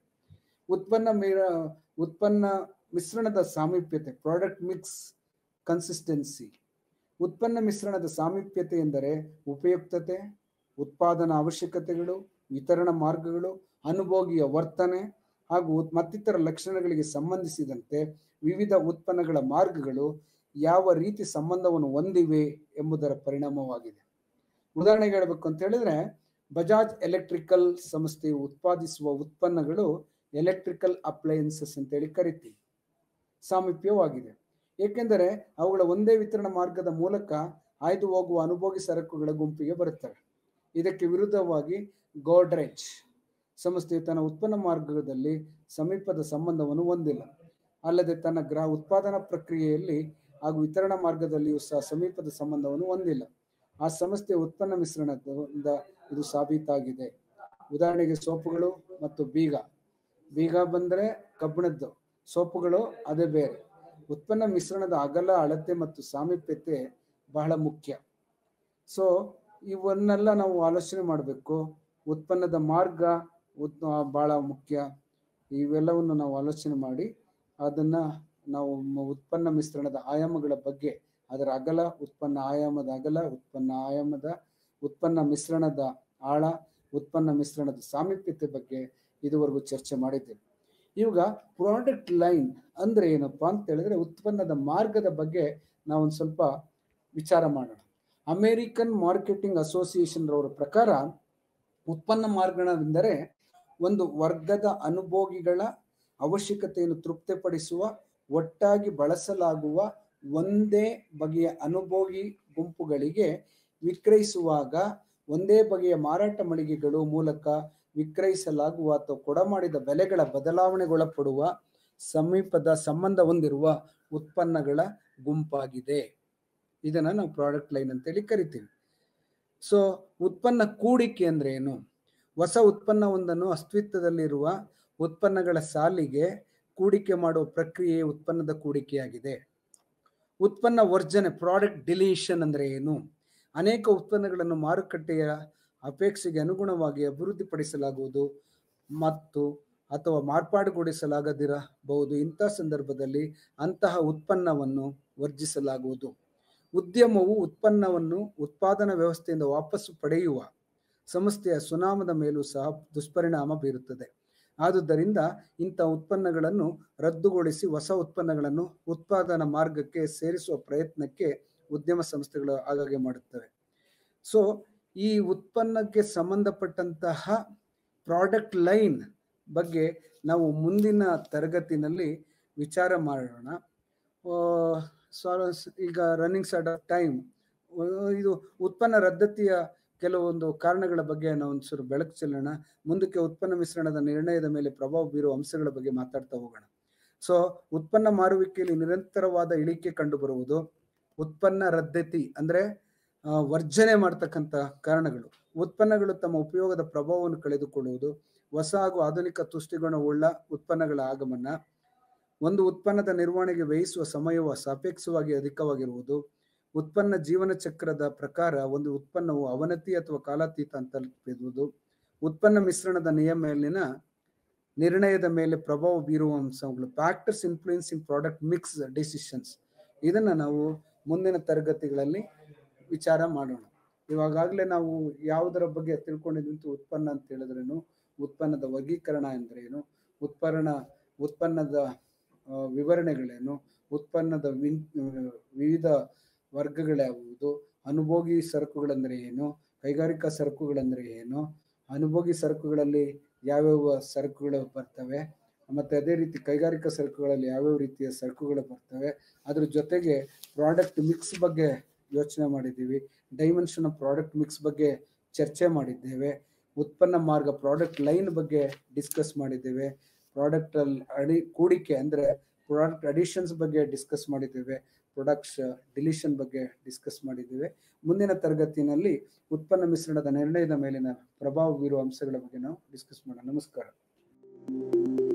ಉತ್ಪನ್ನ ಮಿಶ್ರಣದ ಸಾಮೀಪ್ಯತೆ, ಪ್ರಾಡಕ್ಟ್ ಮಿಕ್ಸ್ ಕನ್ಸಿಸ್ಟೆನ್ಸಿ. ಉತ್ಪನ್ನ ಮಿಶ್ರಣದ ಸಾಮೀಪ್ಯತೆ ಎಂದರೆ ಉಪಯುಕ್ತತೆ, ಉತ್ಪಾದನಾ ಅವಶ್ಯಕತೆಗಳು, ವಿತರಣಾ ಮಾರ್ಗಗಳು, ಅನುಭೋಗಿಯ ವರ್ತನೆ ಹಾಗೂ ಮತ್ತಿತರ ಲಕ್ಷಣಗಳಿಗೆ ಸಂಬಂಧಿಸಿದಂತೆ ವಿವಿಧ ಉತ್ಪನ್ನಗಳ ಮಾರ್ಗಗಳು ಯಾವ ರೀತಿ ಸಂಬಂಧವನ್ನು ಹೊಂದಿವೆ ಎಂಬುದರ ಪರಿಣಾಮವಾಗಿದೆ. ಉದಾಹರಣೆಗೆ ಹೇಳಬೇಕು ಅಂತ ಹೇಳಿದ್ರೆ, ಬಜಾಜ್ ಎಲೆಕ್ಟ್ರಿಕಲ್ ಸಂಸ್ಥೆಯು ಉತ್ಪಾದಿಸುವ ಉತ್ಪನ್ನಗಳು ಎಲೆಕ್ಟ್ರಿಕಲ್ ಅಪ್ಲಯನ್ಸಸ್ ಅಂತೇಳಿ ಕರಿತೀವಿ. ಸಾಮೀಪ್ಯವಾಗಿದೆ ಏಕೆಂದರೆ ಅವುಗಳ ಒಂದೇ ವಿತರಣಾ ಮಾರ್ಗದ ಮೂಲಕ ಹಾಯ್ದು ಹೋಗುವ ಅನುಭೋಗಿ ಸರಕುಗಳ ಗುಂಪಿಗೆ ಬರುತ್ತವೆ. ಇದಕ್ಕೆ ವಿರುದ್ಧವಾಗಿ ಗೋಡ್ರೇಜ್ ಸಂಸ್ಥೆಯು ತನ್ನ ಉತ್ಪನ್ನ ಮಾರ್ಗದಲ್ಲಿ ಸಮೀಪದ ಸಂಬಂಧವನ್ನು ಹೊಂದಿಲ್ಲ. ಅಲ್ಲದೆ ತನ್ನ ಉತ್ಪಾದನಾ ಪ್ರಕ್ರಿಯೆಯಲ್ಲಿ ಹಾಗೂ ವಿತರಣಾ ಮಾರ್ಗದಲ್ಲಿಯೂ ಸಹ ಸಮೀಪದ ಸಂಬಂಧವನ್ನು ಹೊಂದಿಲ್ಲ. ಆ ಸಂಸ್ಥೆಯ ಉತ್ಪನ್ನ ಮಿಶ್ರಣದಿಂದ ಇದು ಸಾಬೀತಾಗಿದೆ. ಉದಾಹರಣೆಗೆ ಸೋಪುಗಳು ಮತ್ತು ಬೀಗ ಬಂದರೆ ಕಬ್ಬಿಣದ್ದು, ಸೋಪುಗಳು ಅದೇ ಬೇರೆ. ಉತ್ಪನ್ನ ಮಿಶ್ರಣದ ಅಗಲ, ಅಳತೆ ಮತ್ತು ಸಾಮೀಪ್ಯತೆ ಬಹಳ ಮುಖ್ಯ. ಸೊ ಇವನ್ನೆಲ್ಲ ನಾವು ಆಲೋಚನೆ ಮಾಡಬೇಕು. ಉತ್ಪನ್ನದ ಮಾರ್ಗ ಬಹಳ ಮುಖ್ಯ. ಇವೆಲ್ಲವನ್ನು ನಾವು ಆಲೋಚನೆ ಮಾಡಿ ಅದನ್ನ ನಾವು ಉತ್ಪನ್ನ ಮಿಶ್ರಣದ ಆಯಾಮಗಳ ಬಗ್ಗೆ, ಅದರ ಅಗಲ, ಉತ್ಪನ್ನ ಆಯಾಮದ ಅಗಲ, ಉತ್ಪನ್ನ ಮಿಶ್ರಣದ ಆಳ, ಉತ್ಪನ್ನ ಮಿಶ್ರಣದ ಸಾಮೀಪ್ಯತೆ ಬಗ್ಗೆ ಇದುವರೆಗೂ ಚರ್ಚೆ ಮಾಡಿದ್ದೇವೆ. ಇವಾಗ ಪ್ರಾಡಕ್ಟ್ ಲೈನ್ ಅಂದ್ರೆ ಏನಪ್ಪಾ ಅಂತ ಹೇಳಿದ್ರೆ ಉತ್ಪನ್ನದ ಮಾರ್ಗದ ಬಗ್ಗೆ ನಾವೊಂದು ಸ್ವಲ್ಪ ವಿಚಾರ ಮಾಡೋಣ. ಅಮೇರಿಕನ್ ಮಾರ್ಕೆಟಿಂಗ್ ಅಸೋಸಿಯೇಷನ್ ರವರ ಪ್ರಕಾರ ಉತ್ಪನ್ನ ಮಾರ್ಗವೆಂದರೆ ಒಂದು ವರ್ಗದ ಅನುಭೋಗಿಗಳ ಅವಶ್ಯಕತೆಯನ್ನು ತೃಪ್ತಿಪಡಿಸುವ, ಒಟ್ಟಾಗಿ ಬಳಸಲಾಗುವ ಒಂದೇ ಬಗೆಯ ಅನುಭೋಗಿ ಗುಂಪುಗಳಿಗೆ ವಿಕ್ರಯಿಸುವಾಗ ಒಂದೇ ಬಗೆಯ ಮಾರಾಟ ಮಳಿಗೆಗಳು ಮೂಲಕ ವಿಕ್ರಯಿಸಲಾಗುವ ಅಥವಾ ಕೊಡಮಾಡಿದ ಬೆಲೆಗಳ ಬದಲಾವಣೆಗೊಳಪಡುವ ಸಮೀಪದ ಸಂಬಂಧ ಹೊಂದಿರುವ ಉತ್ಪನ್ನಗಳ ಗುಂಪಾಗಿದೆ. ಇದನ್ನ ನಾವು ಪ್ರಾಡಕ್ಟ್ ಲೈನ್ ಅಂತೇಳಿ ಕರಿತೀವಿ. ಸೊ ಉತ್ಪನ್ನ ಕೂಡಿಕೆ ಅಂದ್ರೆ ಏನು? ಹೊಸ ಉತ್ಪನ್ನವೊಂದನ್ನು ಅಸ್ತಿತ್ವದಲ್ಲಿರುವ ಉತ್ಪನ್ನಗಳ ಸಾಲಿಗೆ ಕೂಡಿಕೆ ಮಾಡುವ ಪ್ರಕ್ರಿಯೆ ಉತ್ಪನ್ನದ ಕೂಡಿಕೆಯಾಗಿದೆ. ಉತ್ಪನ್ನ ವರ್ಜನೆ, ಪ್ರಾಡಕ್ಟ್ ಡಿಲೀಷನ್ ಅಂದ್ರೆ ಏನು? ಅನೇಕ ಉತ್ಪನ್ನಗಳನ್ನು ಮಾರುಕಟ್ಟೆಯ ಅಪೇಕ್ಷೆಗೆ ಅನುಗುಣವಾಗಿ ಅಭಿವೃದ್ಧಿಪಡಿಸಲಾಗುವುದು ಮತ್ತು ಅಥವಾ ಮಾರ್ಪಾಡುಗೊಳಿಸಲಾಗದಿರಬಹುದು. ಇಂತಹ ಸಂದರ್ಭದಲ್ಲಿ ಅಂತಹ ಉತ್ಪನ್ನವನ್ನು ವರ್ಜಿಸಲಾಗುವುದು. ಉದ್ಯಮವು ಉತ್ಪನ್ನವನ್ನು ಉತ್ಪಾದನಾ ವ್ಯವಸ್ಥೆಯಿಂದ ವಾಪಸ್ಸು ಪಡೆಯುವ ಸಂಸ್ಥೆಯ ಸುನಾಮದ ಮೇಲೂ ಸಹ ದುಷ್ಪರಿಣಾಮ ಬೀರುತ್ತದೆ. ಆದುದರಿಂದ ಇಂಥ ಉತ್ಪನ್ನಗಳನ್ನು ರದ್ದುಗೊಳಿಸಿ ಹೊಸ ಉತ್ಪನ್ನಗಳನ್ನು ಉತ್ಪಾದನಾ ಮಾರ್ಗಕ್ಕೆ ಸೇರಿಸುವ ಪ್ರಯತ್ನಕ್ಕೆ ಉದ್ಯಮ ಸಂಸ್ಥೆಗಳು ಆಗಾಗ್ಗೆ ಮಾಡುತ್ತವೆ. ಸೊ ಈ ಉತ್ಪನ್ನಕ್ಕೆ ಸಂಬಂಧಪಟ್ಟಂತಹ ಪ್ರಾಡಕ್ಟ್ ಲೈನ್ ಬಗ್ಗೆ ನಾವು ಮುಂದಿನ ತರಗತಿನಲ್ಲಿ ವಿಚಾರ ಮಾಡೋಣ. ಈಗ ರನ್ನಿಂಗ್ ಶಾರ್ಟ್ ಆಫ್ ಟೈಮ್, ಇದು ಉತ್ಪನ್ನ ರದ್ದತಿಯ ಕೆಲವೊಂದು ಕಾರಣಗಳ ಬಗ್ಗೆ ನಾವು ಒಂಚೂರು ಬೆಳಕು ಚೆಲ್ಲೋಣ. ಮುಂದಕ್ಕೆ ಉತ್ಪನ್ನ ಮಿಶ್ರಣದ ನಿರ್ಣಯದ ಮೇಲೆ ಪ್ರಭಾವ ಬೀರುವ ಅಂಶಗಳ ಬಗ್ಗೆ ಮಾತಾಡ್ತಾ ಹೋಗೋಣ. ಸೊ ಉತ್ಪನ್ನ ಮಾರುವಿಕೆಯಲ್ಲಿ ನಿರಂತರವಾದ ಇಳಿಕೆ ಕಂಡು ಬರುವುದು, ಉತ್ಪನ್ನ ರದ್ದತಿ ಅಂದ್ರೆ ವರ್ಜನೆ ಮಾಡ್ತಕ್ಕಂಥ ಕಾರಣಗಳು, ಉತ್ಪನ್ನಗಳು ತಮ್ಮ ಉಪಯೋಗದ ಪ್ರಭಾವವನ್ನು ಕಳೆದುಕೊಳ್ಳುವುದು, ಹೊಸ ಹಾಗೂ ಆಧುನಿಕ ತುಷ್ಟಿಗುಣವುಳ್ಳ ಉತ್ಪನ್ನಗಳ ಆಗಮನ, ಒಂದು ಉತ್ಪನ್ನದ ನಿರ್ವಹಣೆಗೆ ವ್ಯಯಿಸುವ ಸಮಯವು ಸಾಪೇಕ್ಷವಾಗಿ ಅಧಿಕವಾಗಿರುವುದು, ಉತ್ಪನ್ನ ಜೀವನ ಚಕ್ರದ ಪ್ರಕಾರ ಒಂದು ಉತ್ಪನ್ನವು ಅವನತಿ ಅಥವಾ ಕಾಲಾತೀತ ಅಂತ ತಲುಪುವುದು, ಉತ್ಪನ್ನ ಮಿಶ್ರಣದ ಮೇಲಿನ ನಿರ್ಣಯದ ಮೇಲೆ ಪ್ರಭಾವ ಬೀರುವ ಅಂಶಗಳು, factors influencing product mix decisions. ಇದನ್ನ ನಾವು ಮುಂದಿನ ತರಗತಿಗಳಲ್ಲಿ ವಿಚಾರ ಮಾಡೋಣ. ಇವಾಗಲೇ ನಾವು ಯಾವುದರ ಬಗ್ಗೆ ತಿಳ್ಕೊಂಡಿದ್ವಿ? ಉತ್ಪನ್ನ ಅಂತ ಹೇಳಿದ್ರೇನು, ಉತ್ಪನ್ನದ ವರ್ಗೀಕರಣ ಎಂದರೇನು, ಉತ್ಪನ್ನದ ವಿವರಣೆಗಳೇನು, ಉತ್ಪನ್ನದ ವಿವಿಧ ವರ್ಗಗಳ್ಯಾವುದು, ಅನುಭೋಗಿ ಸರಕುಗಳಂದ್ರೆ ಏನು, ಕೈಗಾರಿಕಾ ಸರಕುಗಳಂದ್ರೆ ಏನು, ಅನುಭೋಗಿ ಸರಕುಗಳಲ್ಲಿ ಯಾವ್ಯಾವ ಸರಕುಗಳು ಬರ್ತವೆ, ಮತ್ತೆ ಅದೇ ರೀತಿ ಕೈಗಾರಿಕಾ ಸರಕುಗಳಲ್ಲಿ ಯಾವ್ಯಾವ ರೀತಿಯ ಸರಕುಗಳು ಬರ್ತವೆ. ಅದ್ರ ಜೊತೆಗೆ ಪ್ರಾಡಕ್ಟ್ ಮಿಕ್ಸ್ ಬಗ್ಗೆ ಯೋಚನೆ ಮಾಡಿದ್ದೀವಿ, ಡೈಮೆನ್ಷನ್ ಆಫ್ ಪ್ರಾಡಕ್ಟ್ ಮಿಕ್ಸ್ ಬಗ್ಗೆ ಚರ್ಚೆ ಮಾಡಿದ್ದೇವೆ, ಉತ್ಪನ್ನ ಮಾರ್ಗ ಪ್ರಾಡಕ್ಟ್ ಲೈನ್ ಬಗ್ಗೆ ಡಿಸ್ಕಸ್ ಮಾಡಿದ್ದೇವೆ, ಪ್ರಾಡಕ್ಟ್ ಕೂಡಿಕೆ ಅಂದ್ರೆ ಪ್ರಾಡಕ್ಟ್ ಅಡಿಷನ್ಸ್ ಬಗ್ಗೆ ಡಿಸ್ಕಸ್ ಮಾಡಿದ್ದೇವೆ, ಪ್ರೊಡಕ್ಟ್ಸ್ ಡಿಲಿಷನ್ ಬಗ್ಗೆ ಡಿಸ್ಕಸ್ ಮಾಡಿದ್ದೇವೆ. ಮುಂದಿನ ತರಗತಿಯಲ್ಲಿ ಉತ್ಪನ್ನ ಮಿಶ್ರಣದ ನಿರ್ಣಯದ ಮೇಲಿನ ಪ್ರಭಾವ ಬೀರುವ ಅಂಶಗಳ ಬಗ್ಗೆ ನಾವು ಡಿಸ್ಕಸ್ ಮಾಡೋಣ. ನಮಸ್ಕಾರ.